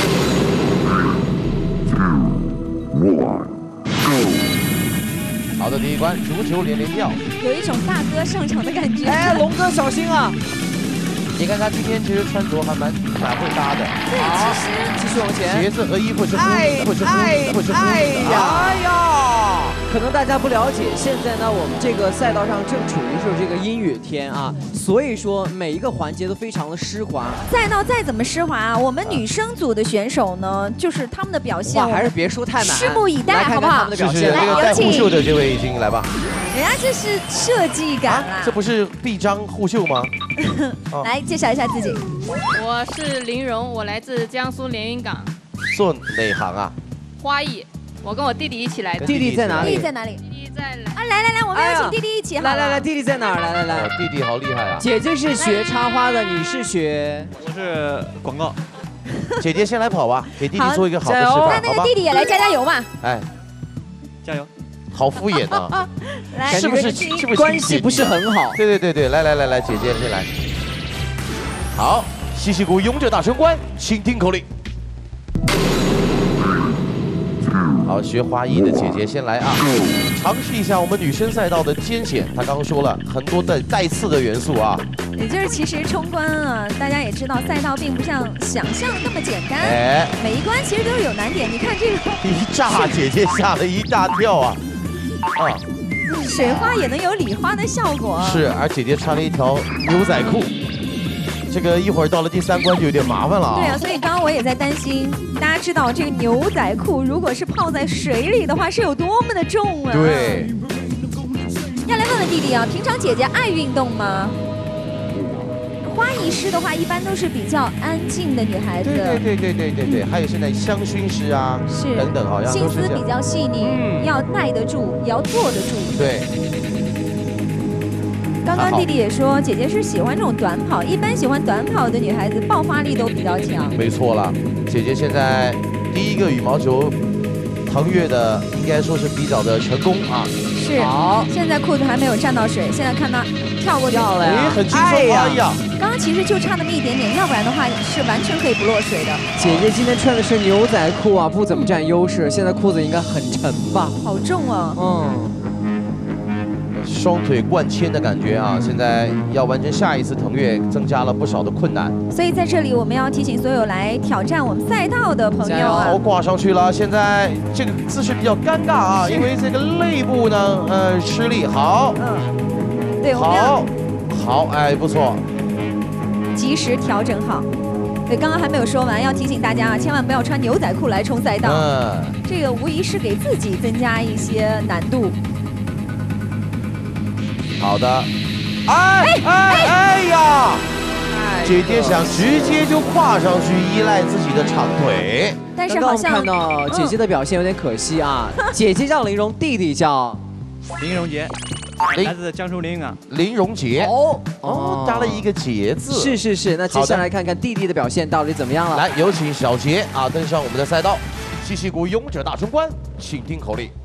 好的，第一关足球连连跳， 有一种大哥上场的感觉。 哎，龙哥小心啊！ 你看他今天其实穿着还蛮会搭的。 对，其实继续往前， 鞋子和衣服是呼应， 哎呀！可能大家不了解，现在呢，我们这个赛道上正处于是这个阴雨天啊，所以说每一个环节都非常的湿滑。 赛道再怎么湿滑啊，我们女生组的选手呢，就是他们的表现， 还是别说太满， 拭目以待，好不好？ 是这个带护袖的这位已经来吧。 人家这是设计感啊， 这不是臂章护袖吗？ 来介绍一下自己。 我是林荣，我来自江苏连云港。 做哪行啊？ 花艺。我跟我弟弟一起来的。 弟弟在哪里？ 弟弟在哪里？ 弟弟在啊，来，我们有请弟弟一起。 来，弟弟在哪儿？来， 弟弟好厉害啊！ 姐姐是学插花的，你是学？ 我是广告。 姐姐先来跑吧，给弟弟做一个好的示范， 那个弟弟也来加油嘛！ 哎， 加油！ 好敷衍啊！ 来， 是不是关系不是很好？ 对，来，姐姐先来。好，西溪谷勇者大冲关，请听口令。好，学花艺的姐姐先来啊，尝试一下我们女生赛道的艰险。她刚刚说了很多的带刺的元素啊。 也就是其实冲关啊，大家也知道赛道并不像想象那么简单，每一关其实都是有难点。你看这个一炸，姐姐吓了一大跳啊！ 水花也能有礼花的效果。 是，而姐姐穿了一条牛仔裤， 这个一会儿到了第3关就有点麻烦了啊。 对啊，所以刚刚我也在担心，大家知道这个牛仔裤如果是泡在水里的话，是有多么的重啊？ 对。 要来问问弟弟啊，平常姐姐爱运动吗？花艺师的话，一般都是比较安静的女孩子。 对，还有现在香薰师啊， 是等等，好像心思比较细腻，要耐得住，也要坐得住。 对。 刚刚弟弟也说，姐姐是喜欢这种短跑，一般喜欢短跑的女孩子爆发力都比较强。 没错了，姐姐现在第一个羽毛球腾跃的应该说是比较的成功啊。 是。好，现在裤子还没有沾到水，现在看她跳过去了， 哎，很轻松，哎呀！ 刚刚其实就差那么一点点，要不然的话是完全可以不落水的。 姐姐今天穿的是牛仔裤啊，不怎么占优势。现在裤子应该很沉吧？ 好重啊！ 双腿灌铅的感觉啊！现在要完成下一次腾跃，增加了不少的困难。 所以在这里，我们要提醒所有来挑战我们赛道的朋友啊！ 好，挂上去了。现在这个姿势比较尴尬啊，因为这个肋部呢，吃力。好， 对，我们要好，哎，不错， 及时调整好。对，刚刚还没有说完，要提醒大家啊，千万不要穿牛仔裤来冲赛道。这个无疑是给自己增加一些难度。 好的，哎呀！姐姐想直接就跨上去，依赖自己的长腿。 但是好像看到姐姐的表现有点可惜啊。姐姐叫林荣，弟弟叫林荣杰，来自江苏临啊。 林荣杰。加了一个杰字。 是。那接下来看看弟弟的表现到底怎么样了。 来，有请小杰啊登上我们的赛道。西溪谷勇者大冲关，请听口令。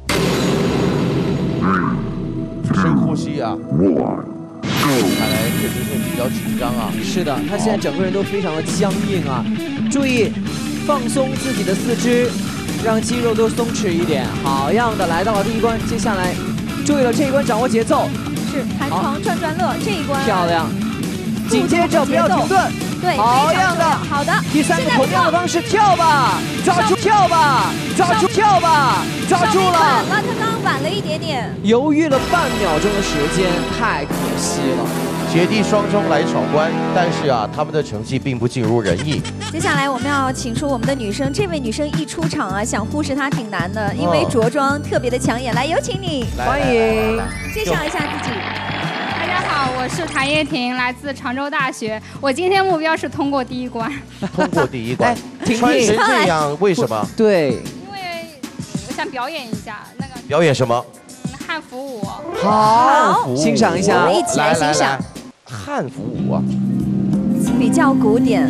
深呼吸啊！看来确实是比较紧张啊。 是的，他现在整个人都非常的僵硬啊。注意放松自己的四肢，让肌肉都松弛一点。好样的，来到了第一关，接下来注意了这一关掌握节奏。 是弹床转转乐这一关漂亮。紧接着不要停顿。 对， 好样的， 好的。 第3个同样的方式，跳吧，抓住，跳吧，抓住，跳吧，抓住了。 他刚晚了一点点， 犹豫了半秒钟的时间，太可惜了。 姐弟双双来闯关，但是啊，他们的成绩并不尽如人意。 接下来我们要请出我们的女生，这位女生一出场啊，想忽视她挺难的，因为着装特别的抢眼。来，有请你， 欢迎， 介绍一下自己。 大家好，我是谭叶婷，来自常州大学。我今天目标是通过第1关。 通过第1关，穿成这样为什么？ 对， 因为我想表演一下那个。 表演什么？ 汉服舞。 好， 欣赏一下， 一起来欣赏。 汉服舞啊， 比较古典。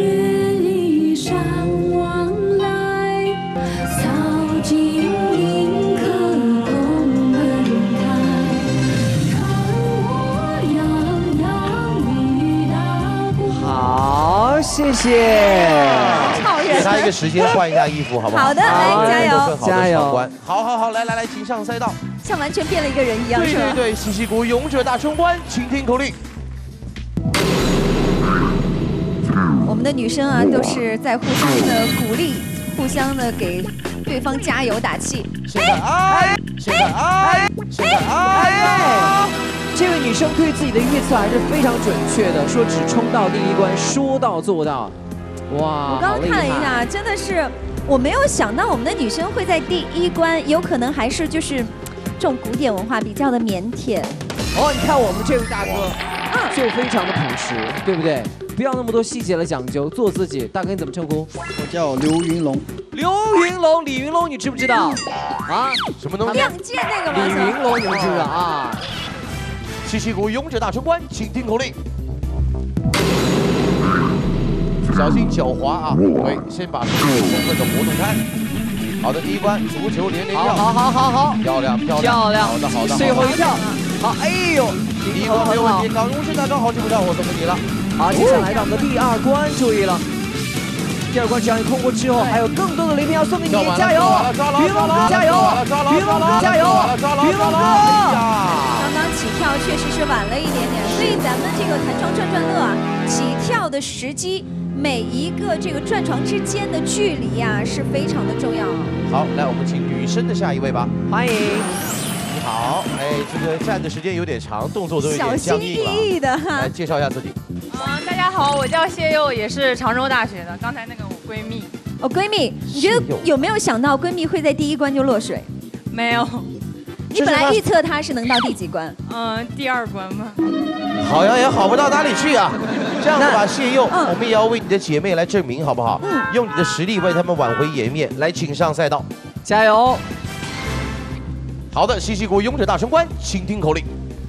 好，谢谢。 给他一个时间换一下衣服，好不好？ 好的，来加油， 加油！ 好，来，请上赛道。 像完全变了一个人一样，是吧？ 对，西溪谷勇者大冲关，请听口令。 我们的女生啊，都是在互相的鼓励，互相的给对方加油打气。 这位女生对自己的预测还是非常准确的，说只冲到第1关，说到做到。哇！ 我刚刚看了一下，真的是我没有想到我们的女生会在第1关，有可能还是就是这种古典文化比较的腼腆。 你看我们这位大哥就非常的朴实，对不对？不要那么多细节的讲究，做自己。大哥你怎么称呼？ 我叫刘云龙。 刘云龙，李云龙，你知不知道？啊？ 什么东西？ 亮剑那个吗？ 李云龙，你们知道啊？ 西溪谷勇者大冲关，请听口令。小心脚滑啊！对，先把身体充分的活动开。好的，第1关足球连跳。 好， 漂亮。好的。 最后一跳。好，哎呦， 第1关没有问题。港荣现在刚好就不跳，我送给你了。 好，接下来到我们的第2关，注意了。第2关只要你通过之后，还有更多的礼品要送给你，加油！云龙哥加油！云龙哥加油！云龙哥！ 刚刚起跳确实是晚了一点点，所以咱们这个弹床转转乐啊，起跳的时机，每一个这个转床之间的距离呀是非常的重要。 好，来我们请女生的下一位吧， 欢迎。 你好，这个站的时间有点长，动作都有点僵硬了。 小心翼翼的哈。 来介绍一下自己。 大家好，我叫谢佑，也是常州大学的。刚才那个我闺蜜。 哦，闺蜜，你觉得有没有想到闺蜜会在第一关就落水？ 没有。 你本来预测她是能到第几关？ 第2关嘛。 好呀，也好不到哪里去啊。这样子吧，谢佑，我们也要为你的姐妹来证明，好不好？用你的实力为她们挽回颜面，来请上赛道， 加油！ 好的，西谷勇者大冲关，请听口令。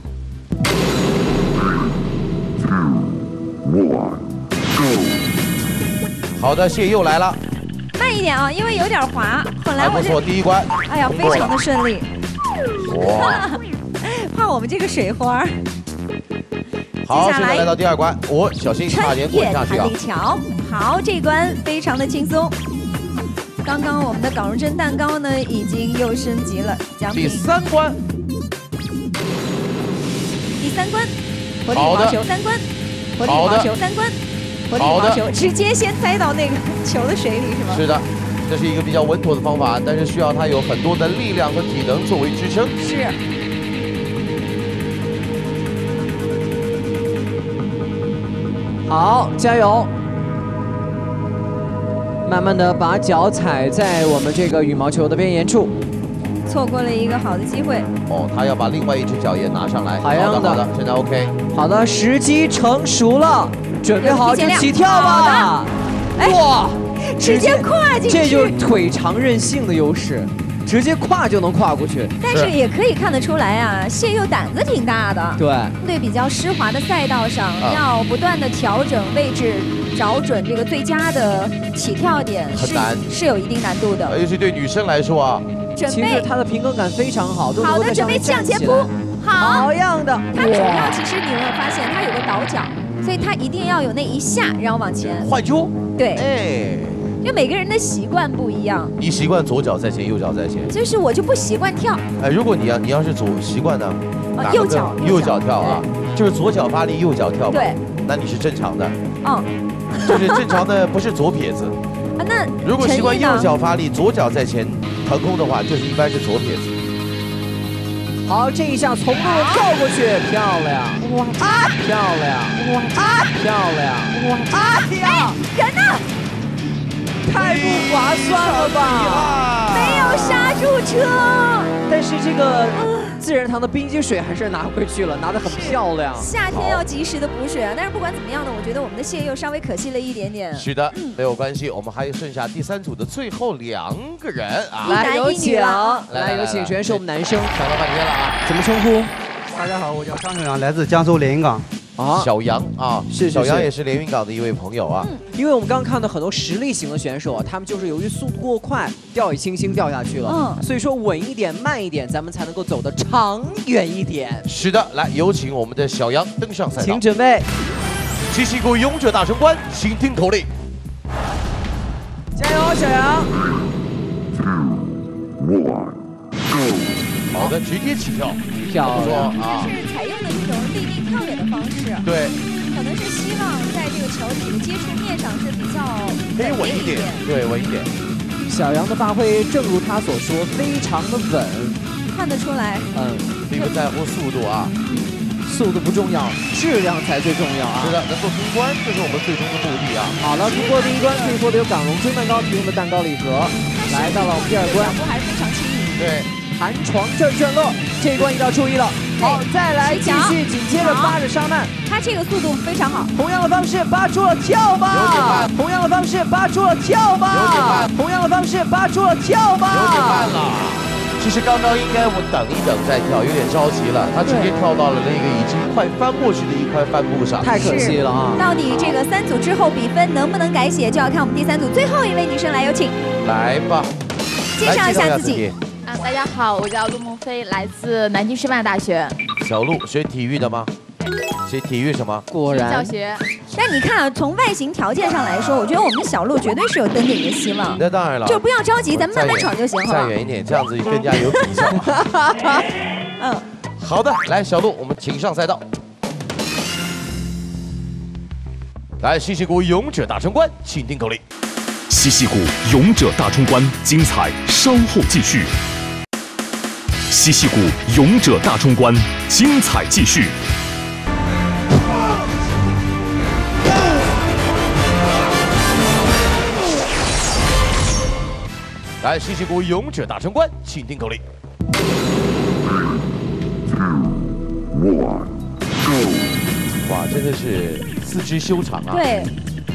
好的，谢佑来了。 慢一点啊，因为有点滑。本来我不错，第一关。 哎呀，非常的顺利。 哇！ 怕我们这个水花。 好，现在来到第2关，小心差点滚下去啊！ 弹力桥，好，这一关非常的轻松。刚刚我们的港如真蛋糕呢，已经又升级了奖品。 第3关。 第3关，活力羽毛球3关，活力羽毛球3关，活力羽毛球直接先栽到那个球的水里是吗？ 是的，这是一个比较稳妥的方法，但是需要它有很多的力量和体能作为支撑。 是。 好，加油！慢慢的把脚踩在我们这个羽毛球的边沿处， 错过了一个好的机会。 哦，他要把另外一只脚也拿上来。好的，现在 OK。 好的，时机成熟了，准备好就起跳吧！哇， 直接跨进去， 这就是腿长韧性的优势。直接跨就能跨过去， 但是也可以看得出来啊，谢佑胆子挺大的。对比较湿滑的赛道上，要不断的调整位置，找准这个最佳的起跳点，是有一定难度的。 尤其对女生来说啊， 准备， 其实她的平衡感非常好。 好的，准备向前扑， 好样的。 她主要其实你有没有发现，她有个倒脚，所以她一定要有那一下，然后往前换球。 对， 哎。 因为每个人的习惯不一样， 你习惯左脚在前，右脚在前， 就是我就不习惯跳。 哎，如果你要是习惯呢， 右脚跳啊，就是左脚发力，右脚跳吧。 对， 那你是正常的。就是正常的，不是左撇子。 那如果习惯右脚发力，左脚在前腾空的话，就是一般是左撇子。 好，这一下从路跳过去，漂亮！哇，漂亮！哇，漂亮！哇， 哎，人呢？ 太不划算了吧！ 没有刹住车， 但是这个自然堂的冰激水还是拿回去了，拿得很漂亮。 夏天要及时的补水啊！但是不管怎么样呢，我觉得我们的谢佑稍微可惜了一点点。 是的，没有关系，我们还剩下第3组的最后2个人啊！ 来有请，来有请，全是我们男生。 想了半天了啊！ 怎么称呼？ 大家好，我叫张小阳，来自江苏连云港。 小杨啊， 是小杨也是连云港的一位朋友啊。 因为我们刚刚看到很多实力型的选手啊，他们就是由于速度过快，掉以轻心掉下去了。所以说稳一点、慢一点，咱们才能够走得长远一点。 是的，来有请我们的小杨登上赛道， 请准备。 西谷勇者大冲关，请听口令。 加油，小杨！ 好的，直接起跳， 漂亮啊！是采用的这种立地跳远的方式。 对， 可能是希望在这个球体的接触面上是比较可以稳一点，对，稳一点。 小杨的发挥，正如他所说，非常的稳， 看得出来。 并不在乎速度啊， 速度不重要，质量才最重要啊。 是的，能够通关，这是我们最终的目的啊。 好了，通过第1关，可以获得由港荣春蛋糕提供的蛋糕礼盒。来到了我们第2关， 脚步还是非常轻盈。 对。 弹床阵转乐，这一关一定要注意了。好，再来继续，紧接着扒着沙曼， 他这个速度非常好。 同样的方式扒住了跳吧， 有点慢。 同样的方式扒住了跳吧， 有点慢。 同样的方式扒住了跳吧， 有点慢了。其实刚刚应该我等一等再跳，有点着急了。他直接跳到了那个已经快翻过去的一块帆布上， 太可惜了啊！ 到底这个3组之后比分能不能改写，就要看我们第3组最后一位女生来有请。 来吧， 介绍一下自己。 大家好，我叫陆梦飞，来自南京师范大学。 小陆学体育的吗？学体育什么？ 果然。 教学。 但你看啊，从外形条件上来说，我觉得我们的小陆绝对是有登顶的希望。 那当然了。 就不要着急，咱们慢慢闯就行，好吧？ 再远一点，这样子更加有比较。好的，来小陆，我们请上赛道。来，西谷勇者大冲关，请听口令。 西谷勇者大冲关，精彩稍后继续。西谷勇者大冲关，精彩继续。 来，西西谷勇者大冲关，请听口令。哇，真的是四肢修长啊！ 对。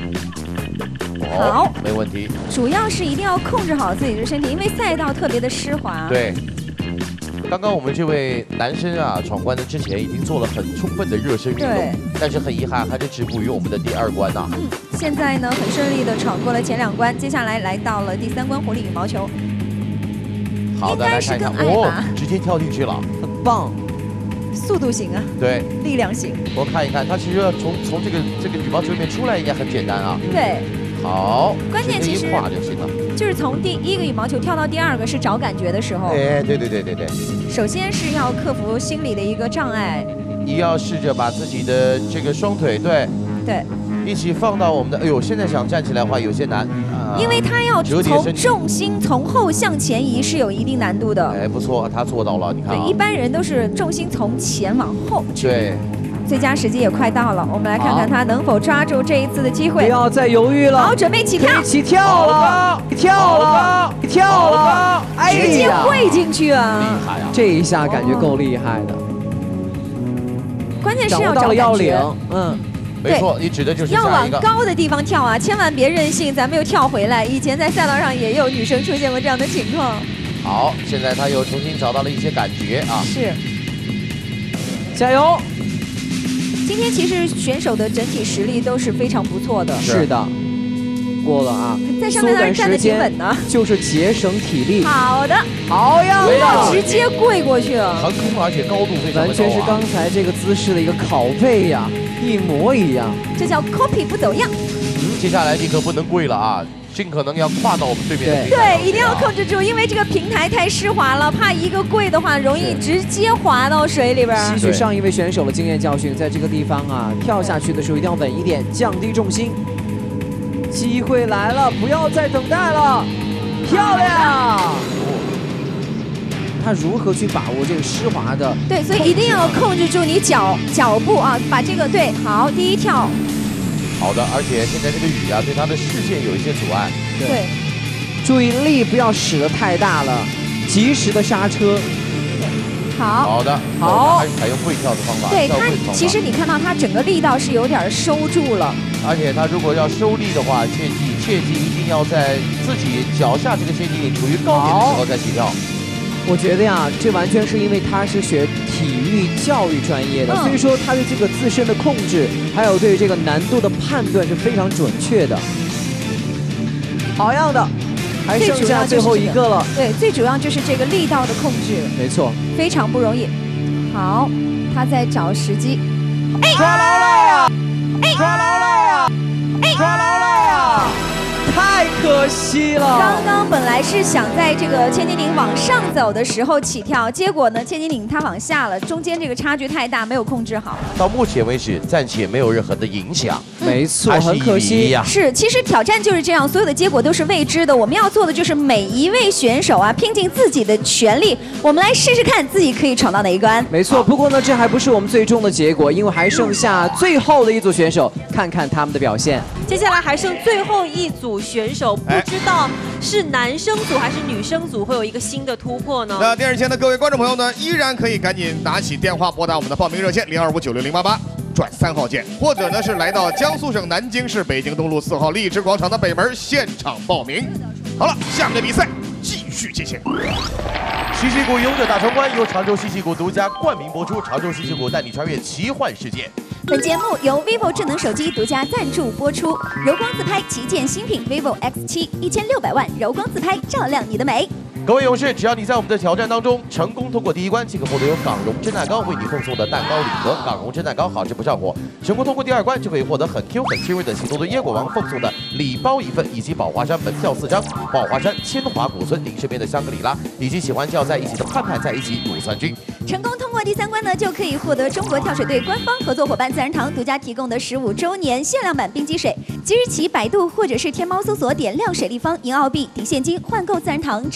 好，没问题。 主要是一定要控制好自己的身体，因为赛道特别的湿滑。 对。刚刚我们这位男生啊，闯关的之前已经做了很充分的热身运动，但是很遗憾还是止步于我们的第2关呐。 现在呢，很顺利的闯过了前2关，接下来来到了第3关活力羽毛球。 好的，来看一看，直接跳进去了， 很棒。 速度型啊， 对， 力量型。 我看一看，他其实要从这个羽毛球里面出来应该很简单啊。 对， 好， 关键其实一跨就行了。 就是从第1个羽毛球跳到第2个是找感觉的时候。 哎，对。 首先是要克服心理的一个障碍。 你要试着把自己的这个双腿，对，一起放到我们的。哎呦，现在想站起来的话有些难。 因为他要从重心从后向前移是有一定难度的。 哎，不错，他做到了，你看啊。 对，一般人都是重心从前往后。 对。 最佳时机也快到了，我们来看看他能否抓住这一次的机会。 不要再犹豫了。 好，准备起跳。 起跳了，跳了，哎呀， 直接跪进去啊！ 厉害啊！ 这一下感觉够厉害的。 关键是要找要领， 没错，你指的就是要往高的地方跳啊，千万别任性，咱们又跳回来。以前在赛道上也有女生出现过这样的情况。 好，现在他又重新找到了一些感觉啊。 是， 加油！ 今天其实选手的整体实力都是非常不错的。 是的，过了啊， 在上面还是站得挺稳的， 就是节省体力。 好的， 好呀， 不要直接跪过去了。 腾空，而且高度非常完全是刚才这个姿势的一个拷贝呀。 一模一样， 这叫 copy 不走样。 接下来你可不能跪了啊，尽可能要跨到我们对面的平台。对，一定要控制住，因为这个平台太湿滑了，怕一个跪的话容易直接滑到水里边。 吸取上一位选手的经验教训，在这个地方啊，跳下去的时候一定要稳一点，降低重心。机会来了，不要再等待了，漂亮！ 他如何去把握这个湿滑的？ 对，所以一定要控制住你脚步啊，把这个对好，第一跳。 好的，而且现在这个雨啊，对他的视线有一些阻碍。 对， 注意力不要使得太大了，及时的刹车。 好的， 好， 还是采用跪跳的方法。 对他，其实你看到他整个力道是有点收住了。 而且他如果要收力的话，切记一定要在自己脚下这个接地处于高点的时候再起跳。 我觉得呀，这完全是因为他是学体育教育专业的，所以说他对这个自身的控制，还有对这个难度的判断是非常准确的。好样的，还剩下最后一个了。 对，最主要就是这个力道的控制。 没错， 非常不容易。好，他在找时机。 哎，抓牢了呀！哎，抓牢了呀！哎，抓牢了呀！ 太可惜了！ 刚刚本来是想在这个千斤顶往上走的时候起跳，结果呢，千斤顶它往下了，中间这个差距太大，没有控制好。 到目前为止，暂且没有任何的影响。 没错，很可惜呀。 是，其实挑战就是这样，所有的结果都是未知的。我们要做的就是每一位选手啊，拼尽自己的全力，我们来试试看自己可以闯到哪一关。 没错，不过呢，这还不是我们最终的结果，因为还剩下最后的一组选手，看看他们的表现。 接下来还剩最后一组选手，不知道是男生组还是女生组会有一个新的突破呢？ 那电视前的各位观众朋友呢，依然可以赶紧拿起电话拨打我们的报名热线02596088转3号键，或者呢是来到江苏省南京市北京东路4号荔枝广场的北门现场报名。好了，下面的比赛继续进行。 西西谷勇者大闯关由常州西西谷独家冠名播出，常州西西谷带你穿越奇幻世界。 本节目由 vivo 智能手机独家赞助播出，柔光自拍旗舰新品 vivo X7，1600万柔光自拍照亮你的美。 各位勇士，只要你在我们的挑战当中成功通过第1关，即可获得由港荣蒸蛋糕为你奉送的蛋糕礼盒。港荣蒸蛋糕好吃不上火，成功通过第2关就可以获得很 Q 很清润的喜多顿椰果王奉送的礼包1份，以及宝华山门票4张，宝华山千华古村林身边的香格里拉，以及喜欢叫在一起的盼盼在一起乳酸菌。 成功通过第3关呢，就可以获得中国跳水队官方合作伙伴自然堂独家提供的15周年限量版冰激水。即日起，百度或者是天猫搜索点亮水立方赢澳币抵现金换购自然堂正价差。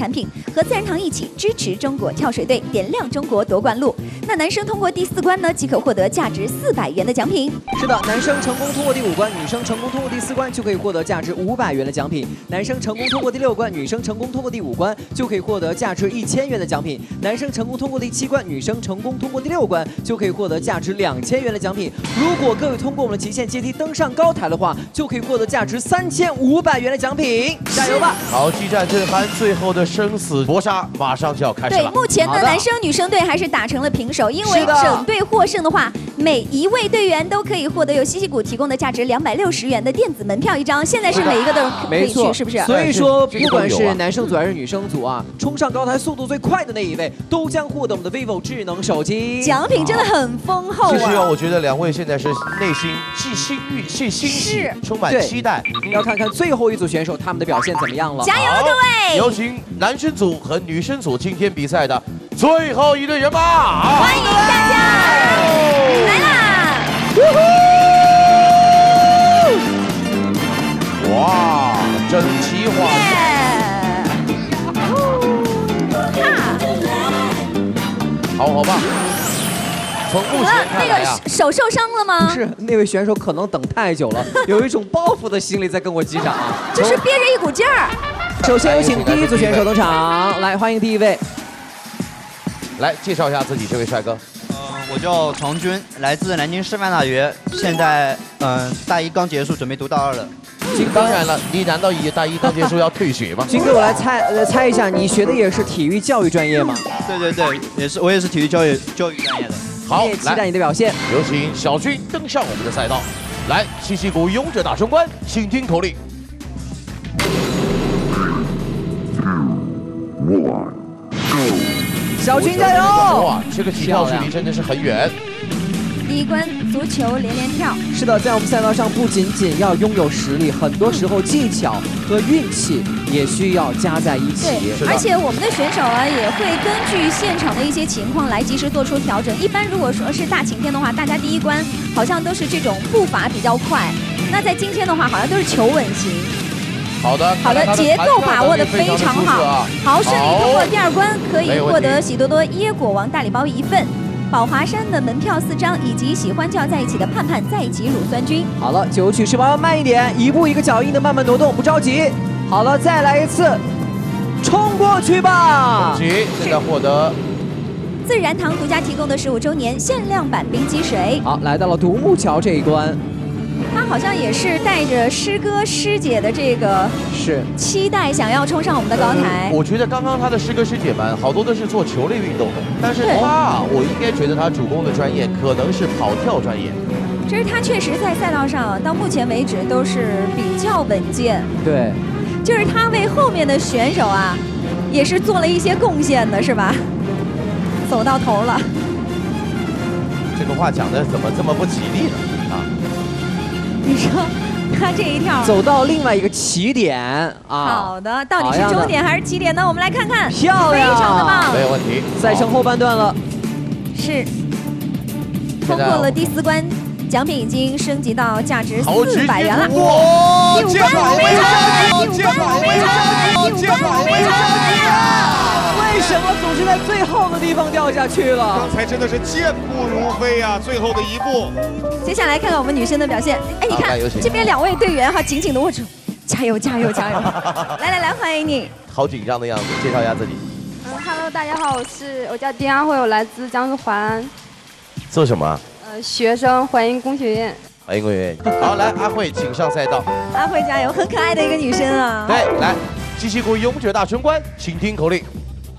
产品，和自然堂一起支持中国跳水队，点亮中国夺冠路。那男生通过第4关呢，即可获得价值400元的奖品。 是的，男生成功通过第5关，女生成功通过第4关，就可以获得价值500元的奖品。男生成功通过第6关，女生成功通过第5关，就可以获得价值1000元的奖品。男生成功通过第7关，女生成功通过第6关，就可以获得价值2000元的奖品。如果各位通过我们的极限阶梯登上高台的话，就可以获得价值3500元的奖品。加油吧！ 好，激战震撼，最后的生死搏杀马上就要开始了。 对，目前呢，男生女生队还是打成了平手，因为整队获胜的话，每一位队员都可以获得由西西谷提供的价值260元的电子门票1张。现在是每一个都可以去，是不是？ 所以说，不管是男生组还是女生组啊，冲上高台速度最快的那一位，都将获得我们的 vivo 智能手机。 奖品真的很丰厚啊！ 其实我觉得2位现在是内心既欣慰、既欣喜，充满期待。 要看看最后一组选手他们的表现怎么样了。 加油，各位！ 有请男生组和女生组今天比赛的最后一队人马， 欢迎大家来啦！ 哇，整齐划一，好棒！从目前看来啊， 那个手受伤了吗？ 不是，那位选手可能等太久了，有一种报复的心理在跟我击掌啊， 就是憋着一股劲儿。 首先有请第一组选手登场，来欢迎第一位。 来介绍一下自己，这位帅哥。 我叫常军，来自南京师范大学，现在大1刚结束，准备读大2了。 当然了，你难道以大1刚结束要退学吗？ 军哥，我来猜一下，你学的也是体育教育专业吗？ 对，我也是体育教育专业的。 好， 期待你的表现。 有请小军登上我们的赛道。来，西西谷勇者大冲关，请听口令。 小军加油！ 哇，这个起跳距离真的是很远。 第一关足球连连跳。 是的，在我们赛道上不仅仅要拥有实力，很多时候技巧和运气也需要加在一起。 对，而且我们的选手啊也会根据现场的一些情况来及时做出调整。一般如果说是大晴天的话，大家第一关好像都是这种步伐比较快，那在今天的话好像都是求稳型。 好的， 节奏把握的非常好，好，顺利通过第2关，可以获得喜多多椰果王大礼包1份。宝华山的门票4张，以及喜欢叫在一起的盼盼在一起乳酸菌。 好了，9曲10包要慢一点，一步一个脚印的慢慢挪动，不着急。好了，再来一次，冲过去吧！ 现在获得自然堂独家提供的15周年限量版冰激水。 好，来到了独木桥这一关。 他好像也是带着师哥师姐的这个期待，想要冲上我们的高台。 我觉得刚刚他的师哥师姐们好多都是做球类运动的，但是我应该觉得他主攻的专业可能是跑跳专业。 就是他确实在赛道上到目前为止都是比较稳健。 对， 就是他为后面的选手啊，也是做了一些贡献的，是吧？走到头了。 这个话讲的怎么这么不吉利呢？啊！ 你说他这一跳走到另外一个起点啊！ 好的，到底是终点还是起点呢？我们来看看， 漂亮， 非常的棒， 没有问题。 赛程后半段了， 是通过了第4关，奖品已经升级到价值400元了。 哇！ 第5关， 为什么总是在最后的地方掉下去了？ 刚才真的是健步如飞啊！最后的一步。 接下来看看我们女生的表现。哎，你看这边2位队员哈，紧紧的握住，加油加油加油！来，欢迎你。 好紧张的样子，介绍一下自己。 Hello， 大家好，我叫丁阿慧，我来自江苏淮安。 做什么？ 学生，淮阴工学院。 淮阴工学院。好，来，阿慧，请上赛道。 阿慧加油，很可爱的一个女生啊。 对，来，西西谷勇者大冲关，请听口令。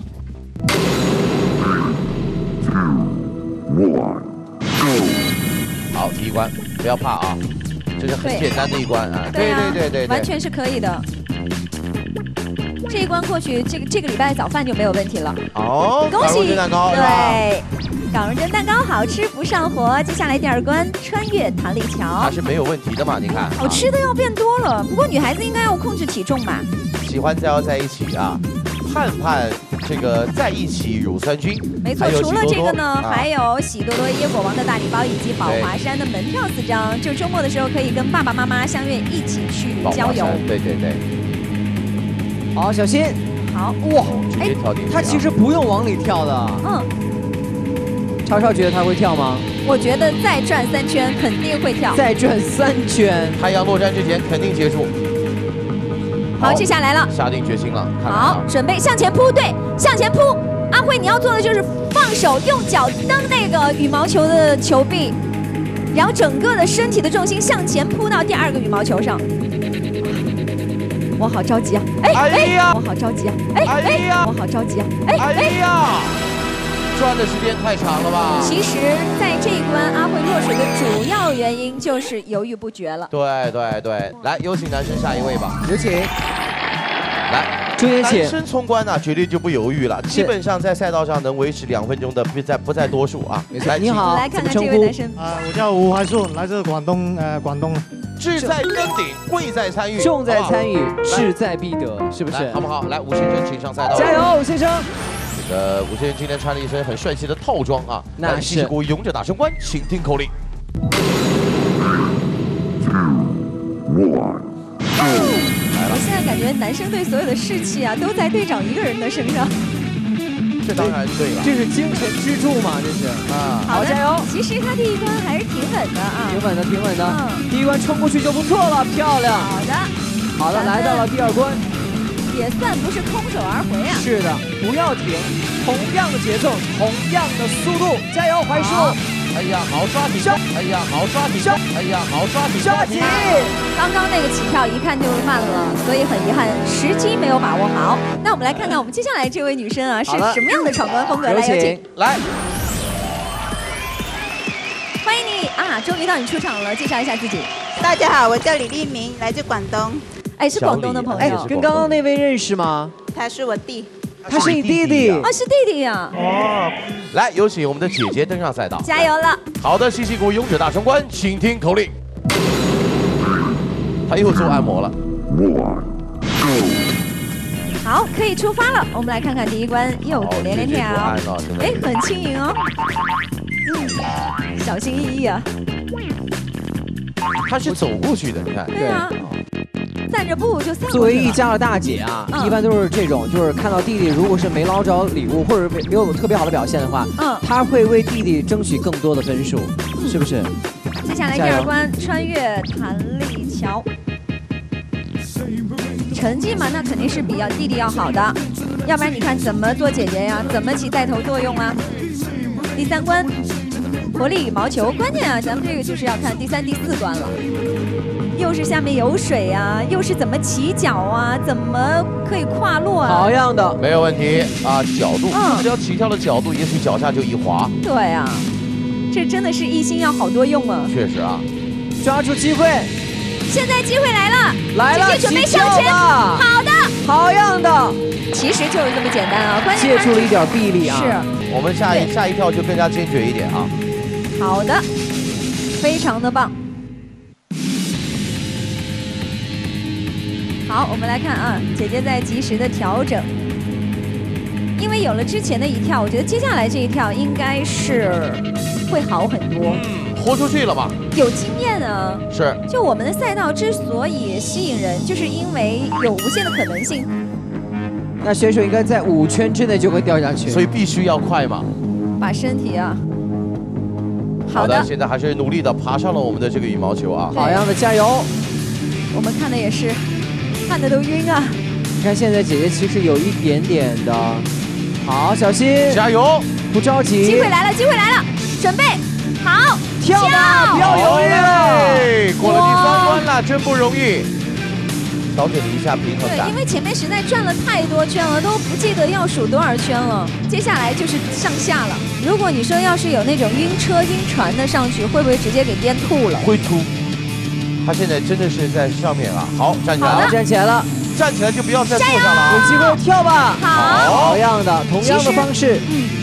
好，第1关，不要怕啊，这是很简单的一关啊。对， 完全是可以的。这一关过去，这个礼拜早饭就没有问题了。 哦， 恭喜！ 港蓉蛋糕， 对，港蓉蒸蛋糕好吃不上火。接下来第2关，穿越弹力桥， 它是没有问题的嘛？你看， 我吃的要变多了。不过女孩子应该要控制体重嘛。 喜欢在一起啊，盼盼这个在一起乳酸菌。 没错，除了这个呢，还有喜多多椰果王的大礼包以及宝华山的门票4张，就周末的时候可以跟爸爸妈妈相约一起去郊游。 对。 好，小心， 好， 哇， 直接跳进去。 他其实不用往里跳的。 嗯。 超超觉得他会跳吗？ 我觉得再转3圈肯定会跳。 再转3圈， 太阳落山之前肯定结束。 好，接下来了， 下定决心了。 好，准备向前扑，对，向前扑。阿辉，你要做的就是放手，用脚蹬那个羽毛球的球臂，然后整个的身体的重心向前扑到第2个羽毛球上。我好着急啊！我好着急啊！我好着急啊！ 转的时间太长了吧？ 其实，在这一关，阿慧落水的主要原因就是犹豫不决了。 对，来，有请男生下一位吧。 有请。 来， 朱延启。 男生冲关呢，绝对就不犹豫了，基本上在赛道上能维持2分钟的，不在多数啊。 来，你好， 来看看这位男生。 我叫吴怀顺，来自广东。 志在登顶，贵在参与， 重在参与，志在必得，是不是？ 好不好？来，吴先生，请上赛道。 加油，吴先生！ 吴先生今天穿了一身很帅气的套装啊。 那是。 西西谷勇者大神官，请听口令。 我现在感觉男生队所有的士气啊，都在队长一个人的身上。 这当然对了， 这是精神支柱嘛，这是啊。 好， 加油！ 其实他第1关还是挺稳的啊， 挺稳的。第1关冲过去就不错了，漂亮。好的，来到了第2关， 也算不是空手而回啊。 是的，不要停，同样的节奏，同样的速度，加油，怀顺！ 哎呀，好刷体，哎呀，好刷体，哎呀，好刷体， 刷体！ 刚刚那个起跳一看就慢了，所以很遗憾，时机没有把握好。那我们来看看我们接下来这位女生啊是什么样的闯关风格？来，有请。 来， 欢迎你啊！终于到你出场了，介绍一下自己。 大家好，我叫李立明，来自广东。 哎，是广东的朋友。 跟刚刚那位认识吗？ 他是我弟。 他是你弟弟啊，是弟弟呀！ 哦，来，有请我们的姐姐登上赛道， 加油了！ 好的，西西谷勇者大神官，请听口令。他又做按摩了。 好，可以出发了。我们来看看第1关右的连连跳，哎，很轻盈哦。小心翼翼啊。 他是走过去的，你看。 对啊。散着步就散过去了。 作为一家的大姐啊，一般都是这种，就是看到弟弟如果是没捞着礼物或者没有特别好的表现的话，他会为弟弟争取更多的分数，是不是？ 接下来第2关穿越弹力桥，成绩嘛，那肯定是比弟弟要好的，要不然你看怎么做姐姐呀，怎么起带头作用啊？第3关活力羽毛球，关键啊，咱们这个就是要看第3、第4关了。又是下面有水啊，又是怎么起脚啊，怎么可以跨落啊？ 好样的， 没有问题啊，角度，只要起跳的角度，也许脚下就一滑。 对啊，这真的是一心要好多用啊。 确实啊， 抓住机会， 现在机会来了， 来了， 直接准备向前，好的， 好样的， 其实就是这么简单啊，关键借助了一点臂力啊。 是， 我们下一跳就更加坚决一点啊。 好的，非常的棒。好，我们来看啊，姐姐在及时的调整，因为有了之前的一跳，我觉得接下来这一跳应该是会好很多。 豁出去了吧？ 有经验啊。 是。 就我们的赛道之所以吸引人，就是因为有无限的可能性。 那选手应该在5圈之内就会掉下去， 所以必须要快嘛。 把身体啊。 好的，现在还是努力的爬上了我们的这个羽毛球啊。 好样的，加油！ 我们看的也是。看的都晕啊！ 你看现在姐姐其实有一点点的，好，小心， 加油， 不着急，机会来了，机会来了，准备好， 跳吧，不要犹豫了， 过了第3关了，真不容易，调整了一下平衡感。 对，因为前面实在转了太多圈了，都不记得要数多少圈了。接下来就是上下了。如果你说要是有那种晕车、晕船的上去，会不会直接给颠吐了？ 会吐。他现在真的是在上面啊！好，站起来了， 站起来了， 站起来就不要再坐下了， 有机会跳吧！ 好， 好样的，同样的方式。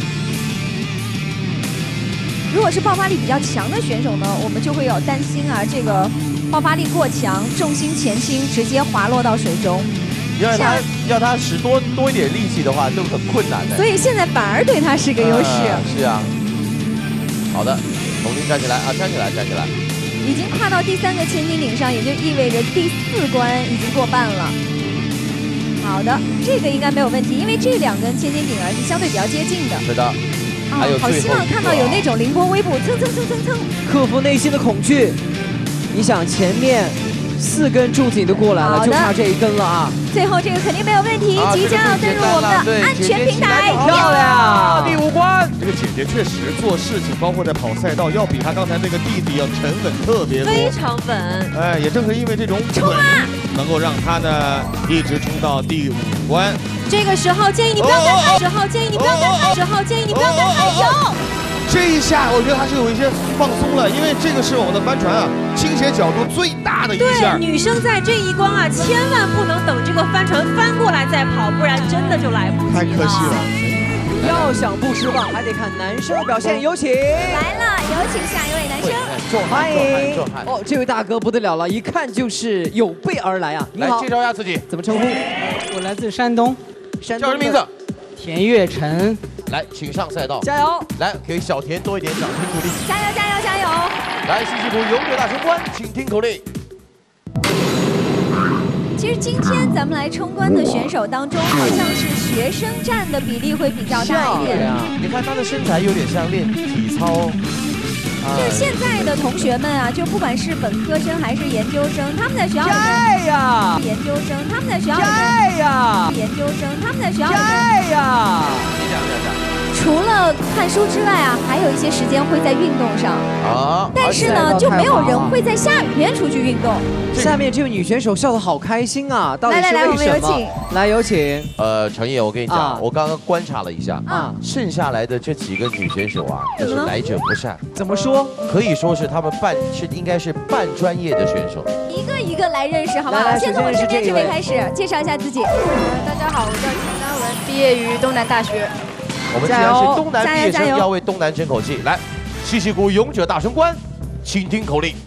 如果是爆发力比较强的选手呢，我们就会有担心啊，这个爆发力过强，重心前倾，直接滑落到水中。 要他使多一点力气的话，都很困难的。 所以现在反而对他是个优势。 是啊。好的，重新站起来啊，站起来，站起来。 已经跨到第3个千斤顶上，也就意味着第4关已经过半了。好， 好的，这个应该没有问题，因为这两根千斤顶儿是相对比较接近的。 是的。还有好希望看到有那种凌波微步，蹭蹭蹭蹭蹭， 克服内心的恐惧。你想前面4根柱子你都过来了，就差这1根了啊！ 最后这个肯定没有问题，即将要登入我们的安全平台， 漂亮！ 第5关，这个姐姐确实做事情，包括在跑赛道，要比她刚才那个弟弟要沉稳特别多， 非常稳。 哎，也正是因为这种稳，能够让她呢一直冲到第5关。 这个时候建议你不要干太，时候建议你不要干太，时候建议你不要干太久。 这一下我觉得还是有一些放松了，因为这个是我们的帆船啊倾斜角度最大的一下。 对，女生在这一关啊，千万不能等这个帆船翻过来再跑，不然真的就来不及了。 太可惜了。 要想不失望，还得看男生的表现。有请来了，有请下一位男生。 欢迎哦，这位大哥不得了了，一看就是有备而来啊！你好， 来介绍一下自己， 怎么称呼？ 我来自山东， 叫什么名字？ 田月晨。 来，请上赛道， 加油！ 来，给小田多一点掌声鼓励。 加油加油加油！ 来，西西谷勇者大冲关，请听口令。 其实今天咱们来冲关的选手当中，好像是学生占的比例会比较大一点。 你看他的身材有点像练体操。 就是现在的同学们啊，就不管是本科生还是研究生，他们在学校里面呀， 研究生他们在学校里面呀，研究生他们在学校里面呀。 除了看书之外啊，还有一些时间会在运动上啊。但是呢，就没有人会在下雨天出去运动。 下面这位女选手笑得好开心啊！到底是为什么？ 来，我们有请。 来，有请。 程烨，我跟你讲，我刚刚观察了一下啊，剩下来的这几个女选手啊，都是来者不善。 怎么说？ 可以说是她们应该是半专业的选手。 一个一个来认识，好不好？先从我身边这位开始，介绍一下自己。 大家好，我叫钱丹文，毕业于东南大学。 我们既然是东南毕业生，要为东南争口气。来，西西谷勇者大冲关，请听口令。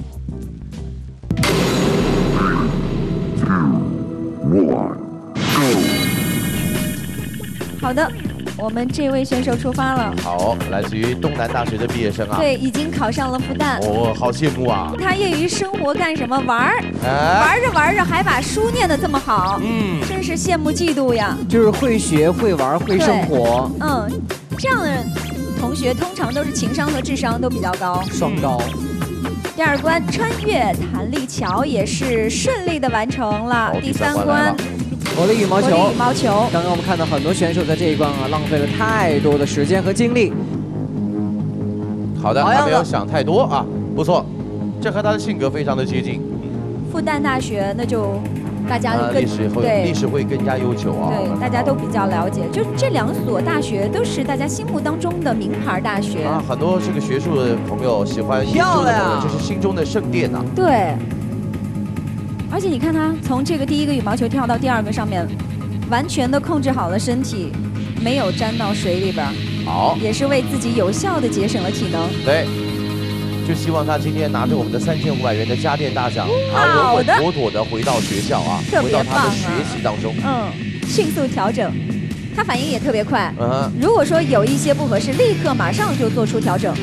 好的，我们这位选手出发了。 好，来自于东南大学的毕业生啊。 对，已经考上了复旦。 哦，好羡慕啊！ 他业余生活干什么？玩儿，玩着玩着还把书念得这么好，真是羡慕嫉妒呀。 就是会学、会玩、会生活。 这样的同学通常都是情商和智商都比较高， 双高。 第2关穿越弹力桥也是顺利的完成了。第3关。 活力羽毛球， 羽毛球。 刚刚我们看到很多选手在这一关啊，浪费了太多的时间和精力。 好的，还没有想太多啊，不错，这和他的性格非常的接近。 复旦大学那就大家都历史会更加悠久啊。 对，大家都比较了解。就这2所大学都是大家心目当中的名牌大学啊，很多这个学术的朋友喜欢研究的朋友，这是心中的圣殿呐。 对。而且你看他从这个第1个羽毛球跳到第2个上面，完全的控制好了身体，没有沾到水里边。 好， 也是为自己有效的节省了体能。 对，就希望他今天拿着我们的3500元的家电大奖，他稳稳妥妥的回到学校啊，回到他的学习当中。 迅速调整，他反应也特别快。如果说有一些不合适，立刻马上就做出调整。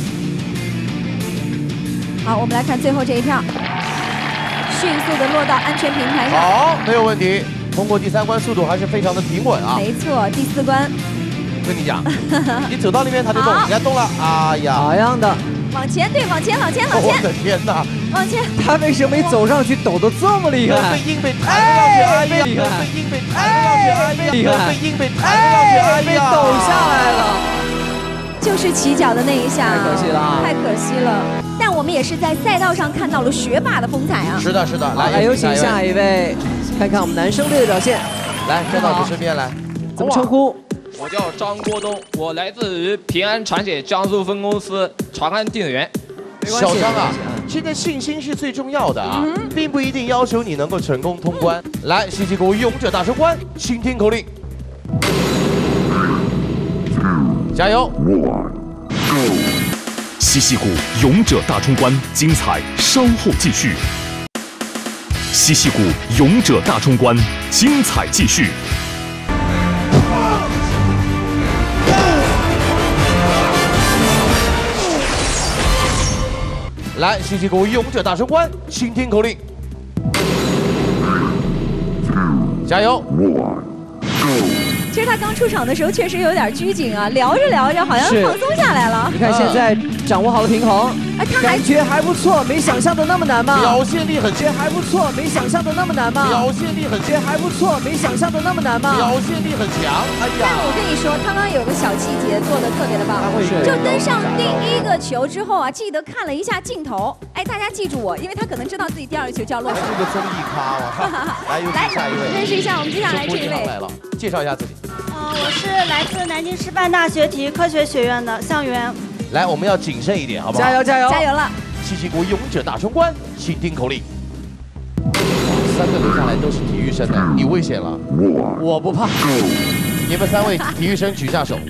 好，我们来看最后这一跳。迅速的落到安全平台上， 好，没有问题。通过第3关，速度还是非常的平稳啊。 没错，第4关， 跟你讲，你走到那边它就动，你看动了，哎呀， 好样的！ 往前，对，往前，往前，往前。 我的天哪！ 往前。 他为什么一走上去抖得这么厉害？ 被硬被弹上去，哎呀！ 厉害！ 被硬被弹上去，哎呀！ 厉害！ 被硬被弹上去，哎呀！ 被抖下来了。 就是起脚的那一下， 太可惜了， 太可惜了。但我们也是在赛道上看到了学霸的风采啊！ 是的，是的。 来，有请下一位，看看我们男生队的表现。 来，站到你身边来。 怎么称呼？ 我叫张国东，我来自于平安产险江苏分公司长安定员。 小张啊，现在信心是最重要的啊，并不一定要求你能够成功通关。来，西西谷勇者大冲关，请听口令，加油！ 西西谷勇者大冲关，精彩稍后继续。西西谷勇者大冲关，精彩继续。 来，西西谷勇者大冲关，请听口令， 加油！ 其实他刚出场的时候确实有点拘谨啊，聊着聊着好像放松下来了。 你看现在掌握好了平衡，感觉还不错，没想象的那么难吗？ 表现力很强，还不错，没想象的那么难吗？ 表现力很强， 还不错，没想象的那么难吗？ 表现力很强。哎呀！ 但我跟你说，他刚刚有个小细节做的特别的棒，就登上第一个球之后啊，记得看了一下镜头。哎，大家记住我，因为他可能知道自己第二个球就要落。 是个综艺咖哇！来，有请下一位， 认识一下我们接下来这一位。 来了，介绍一下自己。 我是来自南京师范大学体育科学学院的向源。 来，我们要谨慎一点，好不好？ 加油加油加油了！ 七七国勇者大冲关，请听口令。3个留下来都是体育生的，你危险了。 我不怕。 你们3位体育生举下手。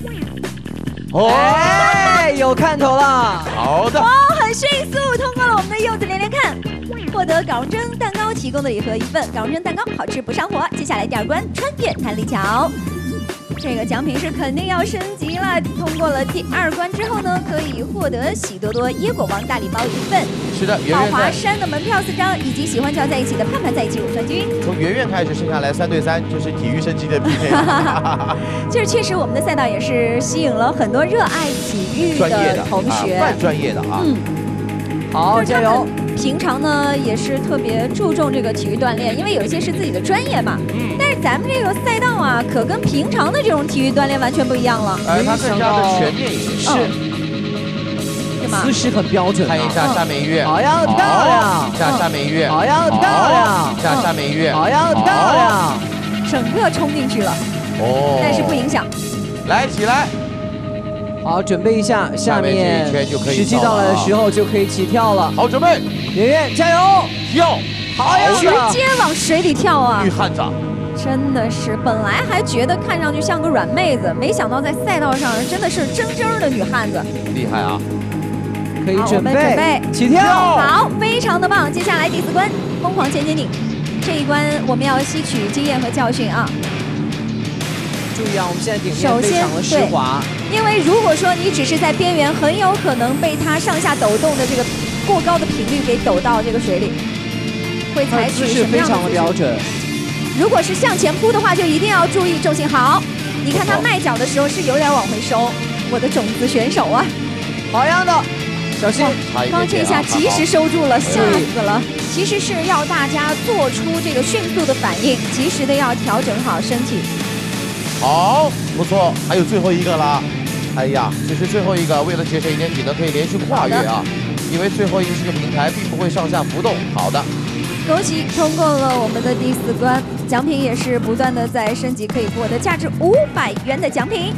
哎，有看头了。 好的。 哦，很迅速通过了我们的柚子连连看，获得港蒸蛋糕提供的礼盒1份，港蒸蛋糕好吃不上火。接下来第2关穿越弹力桥。这个奖品是肯定要升级了。通过了第2关之后呢，可以获得喜多多椰果王大礼包1份。 是的， 宝华山的门票4张，以及喜欢叫在一起的盼盼在一起5酸菌。 从圆圆开始剩下来3对3，就是体育升级的 PK。 就是确实我们的赛道也是吸引了很多热爱体育的同学， 半专业的啊。 好，加油！ 平常呢也是特别注重这个体育锻炼，因为有一些是自己的专业嘛。但是咱们这个赛道啊，可跟平常的这种体育锻炼完全不一样了。 它更加的全面一些。 是。姿势很标准。 看一下下面一跃， 好样的漂亮！ 下面一跃， 好样的漂亮！ 下面一跃， 好样的漂亮！ 整个冲进去了。 哦。 但是不影响。 来，起来。 好，准备一下，下面时机到了的时候就可以起跳了。 好，准备， 圆圆加油！ 跳！ 好呀！ 直接往水里跳啊！ 女汉子。 真的是，本来还觉得看上去像个软妹子，没想到在赛道上真的是真的女汉子。 厉害啊！ 可以准备起跳。 好，非常的棒。接下来第4关，疯狂前尖顶。这一关我们要吸取经验和教训啊。 注意啊，我们现在顶面非常的湿滑。 因为如果说你只是在边缘，很有可能被它上下抖动的这个过高的频率给抖到这个水里，会采取什么样的姿势？ 非常的标准。 如果是向前扑的话，就一定要注意重心。好，你看他迈脚的时候是有点往回收，我的种子选手啊， 好样的，小心！ 刚这一下及时收住了，吓死了。其实是要大家做出这个迅速的反应，及时的要调整好身体。 好，不错，还有最后一个啦。哎呀，这是最后一个，为了节省一点体能，可以连续跨越啊。因为最后一个是个平台，并不会上下浮动。好的， 恭喜通过了我们的第4关，奖品也是不断的在升级，可以获得价值500元的奖品。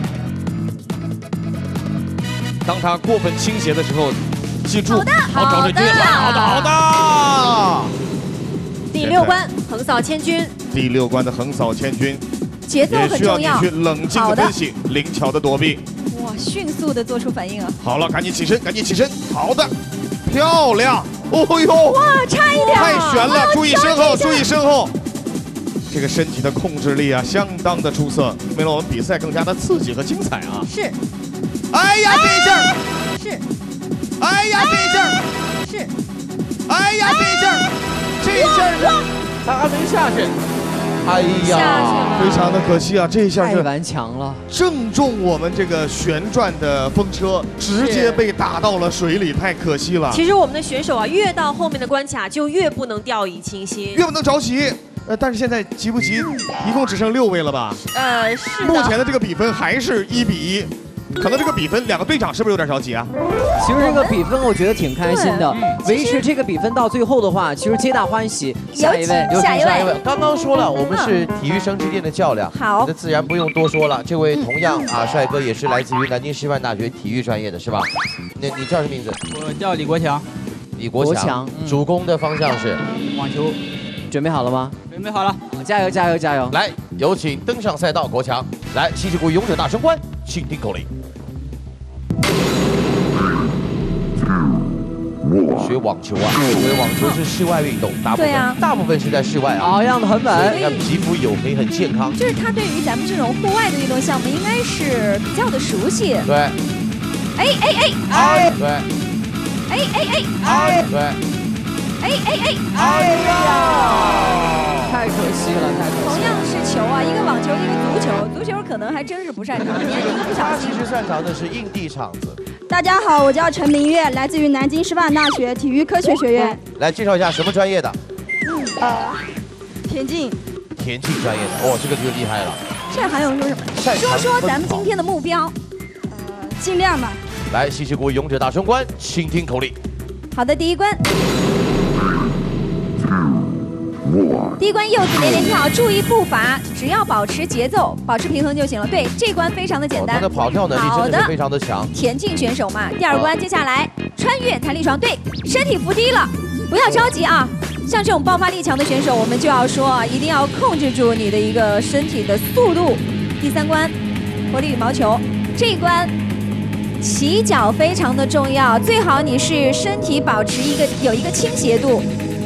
当他过分倾斜的时候，记住， 好的， 找准机会，好的。 第6关横扫千军。 第6关的横扫千军。 节奏很重要， 也需要你去冷静的分析，灵巧的躲避。 哇，迅速的做出反应啊！ 好了，赶紧起身，赶紧起身。好的，漂亮。哦呦， 哇，差一点， 太悬了！注意身后，注意身后。这个身体的控制力啊，相当的出色，为了我们比赛更加的刺激和精彩啊！ 是。 哎呀，这一下是。 哎呀，这一下是。 哎呀，这一下是， 他还没下去。哎呀， 非常的可惜啊！这一下太顽强了， 正中我们这个旋转的风车，直接被打到了水里，太可惜了。 其实我们的选手啊，越到后面的关卡就越不能掉以轻心， 越不能着急。但是现在急不急？一共只剩6位了吧？ 是的。 目前的这个比分还是1比1。可能这个比分，2个队长是不是有点着急啊？ 其实这个比分我觉得挺开心的，维持这个比分到最后的话，其实皆大欢喜。下一位， 下一位。刚刚说了，我们是体育生之间的较量， 好， 那自然不用多说了。这位同样啊，帅哥也是来自于南京师范大学体育专业的，是吧？你叫什么名字？ 我叫李国强。 李国强，主攻的方向是网球。 准备好了吗？ 准备好了， 加油加油加油！ 来，有请登上赛道，国强。来，七七国勇者大升关，请听口令。学网球啊，因为网球是室外运动，大部分是在室外啊。 好样的，很稳。 那皮肤黝黑，很健康。 就是他对于咱们这种户外的运动项目，应该是比较的熟悉。 对。 哎， 对。 哎， 对。 哎呀！ 太可惜了，太可惜了。 同样是啊，一个网球，一个足球，足球可能还真是不擅长，年龄不小他心其。实擅长的是硬地场子。 大家好，我叫陈明月，来自于南京师范大学体育科学学院。 来介绍一下什么专业的？ 田径。 田径专业的，哦，这个就厉害了。 这还用说什么？说说咱们今天的目标。 尽量吧。 来，西溪谷勇者大冲关，请听口令。 好的，第一关。第一关柚子连连跳，注意步伐，只要保持节奏，保持平衡就行了。对，这关非常的简单。 他的跑跳能力真的是非常的强。 田径选手嘛。第二关，接下来穿越弹力床，对，身体伏低了，不要着急啊。像这种爆发力强的选手，我们就要说啊，一定要控制住你的一个身体的速度。第三关，活力羽毛球，这一关起脚非常的重要，最好你是身体保持有一个倾斜度。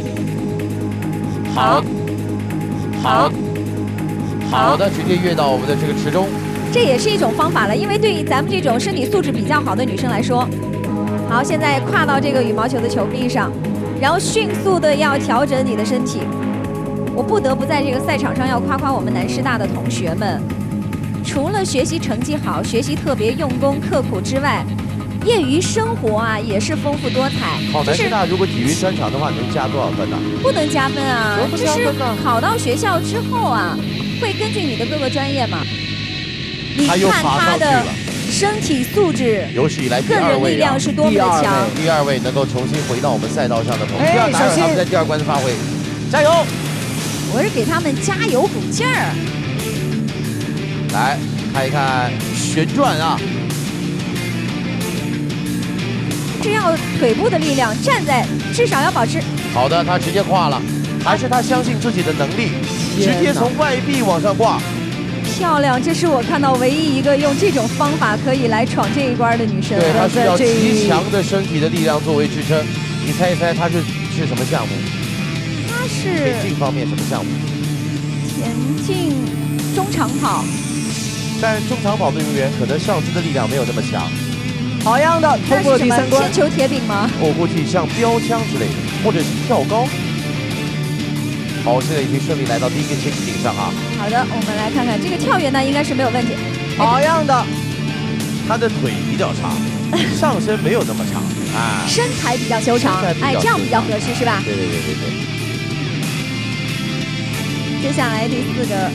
好的，直接跃到我们的这个池中。 这也是一种方法了，因为对于咱们这种身体素质比较好的女生来说，好，现在跨到这个羽毛球的球壁上，然后迅速的要调整你的身体。我不得不在这个赛场上要夸夸我们南师大的同学们，除了学习成绩好、学习特别用功刻苦之外，业余生活啊也是丰富多彩。 好，南师大如果体育专长的话，能加多少分呢？ 不能加分啊， 不加分呢？ 考到学校之后啊，会根据你的各个专业嘛。你看他的身体素质， 有史以来个人力量是多么的强。 第二位能够重新回到我们赛道上的朋友，不要打扰他们在第二关的发挥，加油！ 我是给他们加油鼓劲儿。 来看一看旋转啊。 是要腿部的力量，站在至少要保持。 好的，他直接跨了，还是他相信自己的能力，直接从外壁往上挂。 漂亮，这是我看到唯一一个用这种方法可以来闯这一关的女生。 对，她需要极强的身体的力量作为支撑。你猜一猜，她是什么项目？ 她是田径方面什么项目？ 田径中长跑。 但中长跑运动员可能上肢的力量没有那么强。 好样的，通过了第三关。 铅球铁饼吗？ 我估计像标枪之类的，或者是跳高。好，现在已经顺利来到第一个千斤顶上啊。 好的，我们来看看这个跳跃呢，应该是没有问题。 好样的。 他的腿比较长，上身没有那么长啊。 身材比较修长，哎，这样比较合适是吧？ 对。 接下来第四个。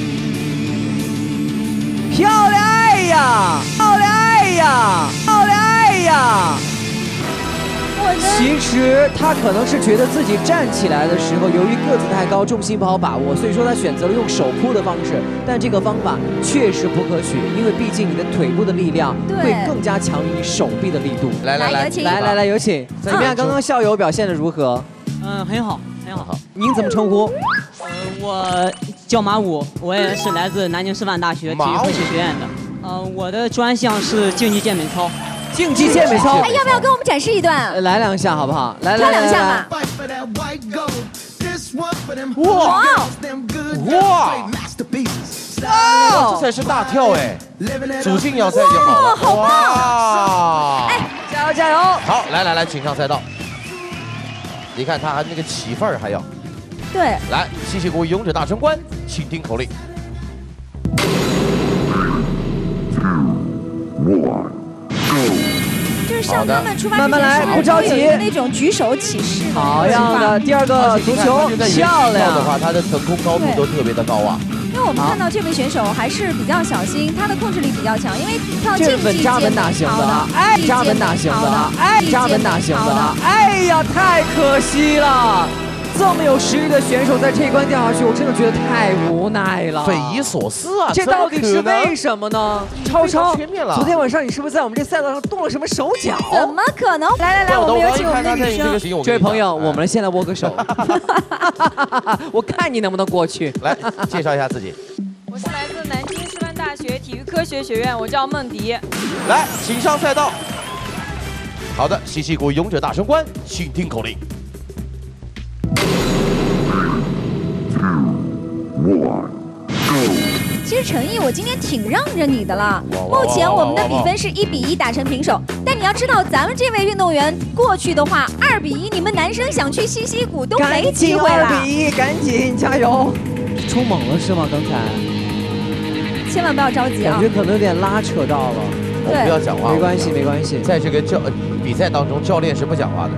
漂亮！哎呀！漂亮！哎呀！漂亮！哎呀！其实他可能是觉得自己站起来的时候，由于个子太高，重心不好把握，所以说他选择了用手扑的方式。但这个方法确实不可取，因为毕竟你的腿部的力量会更加强于你手臂的力度。来，有请。怎么样？刚刚校友表现的如何？ 很好，很好。 您怎么称呼？ 我叫马武，我也是来自南京师范大学体育科学学院的。我的专项是竞技健美操。 竞技健美操， 哎，要不要跟我们展示一段？ 来两下好不好？来跳两下吧。 哇！这才是大跳哎！主竞要赛就好了。 好棒！ 哎，加油！ 好，来，请上赛道。你看他那个起范儿还要。 对。 来，西溪谷勇者大冲关，请听口令。 就是像他们出发之前， 慢慢来，不着急。 那种举手起势。 好样的！第二个足球，漂亮的话，他的腾空高度都特别的高啊。 因为我们看到这位选手还是比较小心，他的控制力比较强，因为跳竞技健美操的， 哎，扎稳打型的，哎，扎稳打型的，哎呀，太可惜了。这么有实力的选手在这一关掉下去，我真的觉得太无奈了， 匪夷所思啊！ 这到底是为什么呢？超，昨天晚上你是不是在我们这赛道上动了什么手脚？ 怎么可能？来，我们有请我们的女生。 这位朋友，我们现在握个手，我看你能不能过去。 来，介绍一下自己。 我是来自南京师范大学体育科学学院，我叫孟迪。 来，请上赛道。好的，西溪谷勇者大冲关，请听口令。 其实陈毅，我今天挺让着你的了。目前我们的比分是1-1打成平手，但你要知道，咱们这位运动员过去的话，2-1，你们男生想去西溪谷都没机会了。 2-1，赶紧加油！冲猛了是吗？刚才千万不要着急啊。 感觉可能有点拉扯到了。 我们不要讲话， 没关系，没关系。 在这个比赛当中，教练是不讲话的。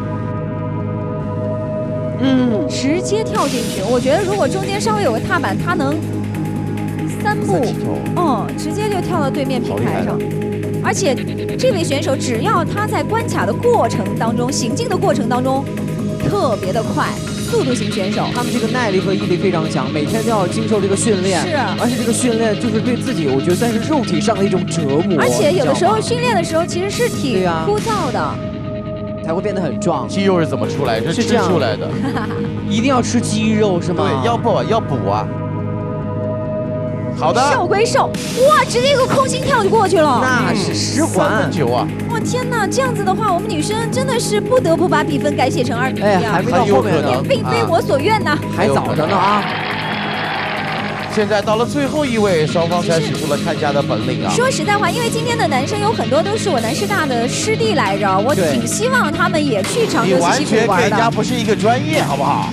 直接跳进去。我觉得如果中间稍微有个踏板，他能3步，直接就跳到对面平台上。而且这位选手只要他在关卡的过程当中、行进的过程当中特别的快，速度型选手， 他们这个耐力和毅力非常强，每天都要经受这个训练。 是， 而且这个训练就是对自己，我觉得算是肉体上的一种折磨。 而且有的时候训练的时候其实是挺枯燥的。 才会变得很壮。 肌肉是怎么出来？是吃出来的。 一定要吃肌肉是吗？ 对，要补啊。好的。 瘦归瘦，哇，直接一个空心跳就过去了。 那是10环 9啊！ 哇天哪，这样子的话，我们女生真的是不得不把比分改写成2比1啊。 哎，还没到后面呢， 并非我所愿呐。 还早着呢啊。 现在到了最后一位，双方才使出了看家的本领啊！ 说实在话，因为今天的男生有很多都是我南师大的师弟来着，我挺希望他们也去常州西溪谷玩的。 你完全跟人家不是一个专业，好不好？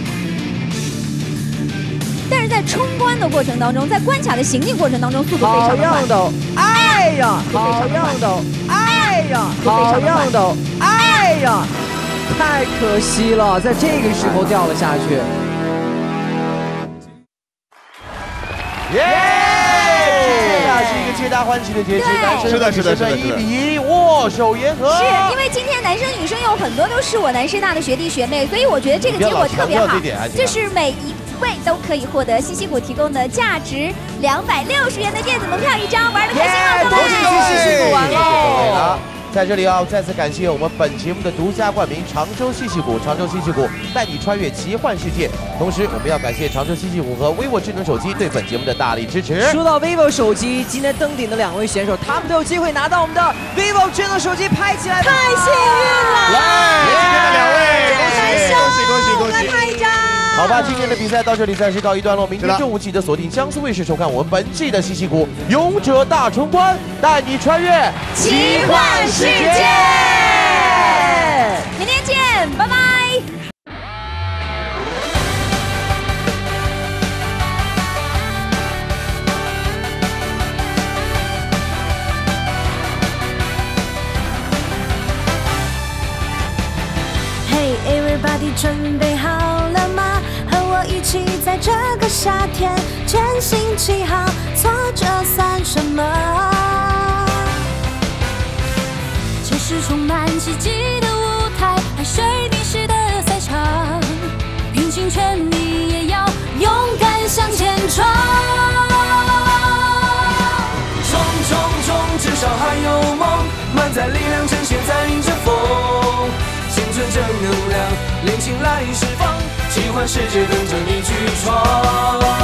但是在冲关的过程当中，在关卡的行进过程当中，速度非常的快。 好样的！哎呀，好样的！哎呀，好样的！哎呀，太可惜了，在这个时候掉了下去。 耶！这呀是一个皆大欢喜的结局，男生是的 1比1握手言和。 是因为今天男生女生有很多都是我南师大的学弟学妹，所以我觉得这个结果特别好。就是每一位都可以获得西溪谷提供的价值260元的电子门票1张，玩得开心吗？ 恭喜西溪谷玩喽！在这里要再次感谢我们本节目的独家冠名常州西溪谷，常州西溪谷带你穿越奇幻世界。同时，我们要感谢常州西溪谷和 vivo 智能手机对本节目的大力支持。 说到 vivo 手机，今天登顶的2位选手，他们都有机会拿到我们的 vivo 智能手机，拍起来！ 太幸运了！ 来，今天的2位，恭喜！ 拍一张。 好吧，今天的比赛到这里暂时告一段落。明天中午记得锁定江苏卫视收看我们本季的西溪谷勇者大冲关，带你穿越奇幻世界。明天见，拜拜。 Hey everybody， 准备好了吗？和我一起在这个夏天全心起航，挫折算什么？这是充满奇迹的舞台，海水滴湿的赛场，拼尽全力也要勇敢向前闯。 冲冲冲，至少还有梦，满载力量呈现在迎着风，青春正能量，年轻来释放，奇幻世界等着你去闯。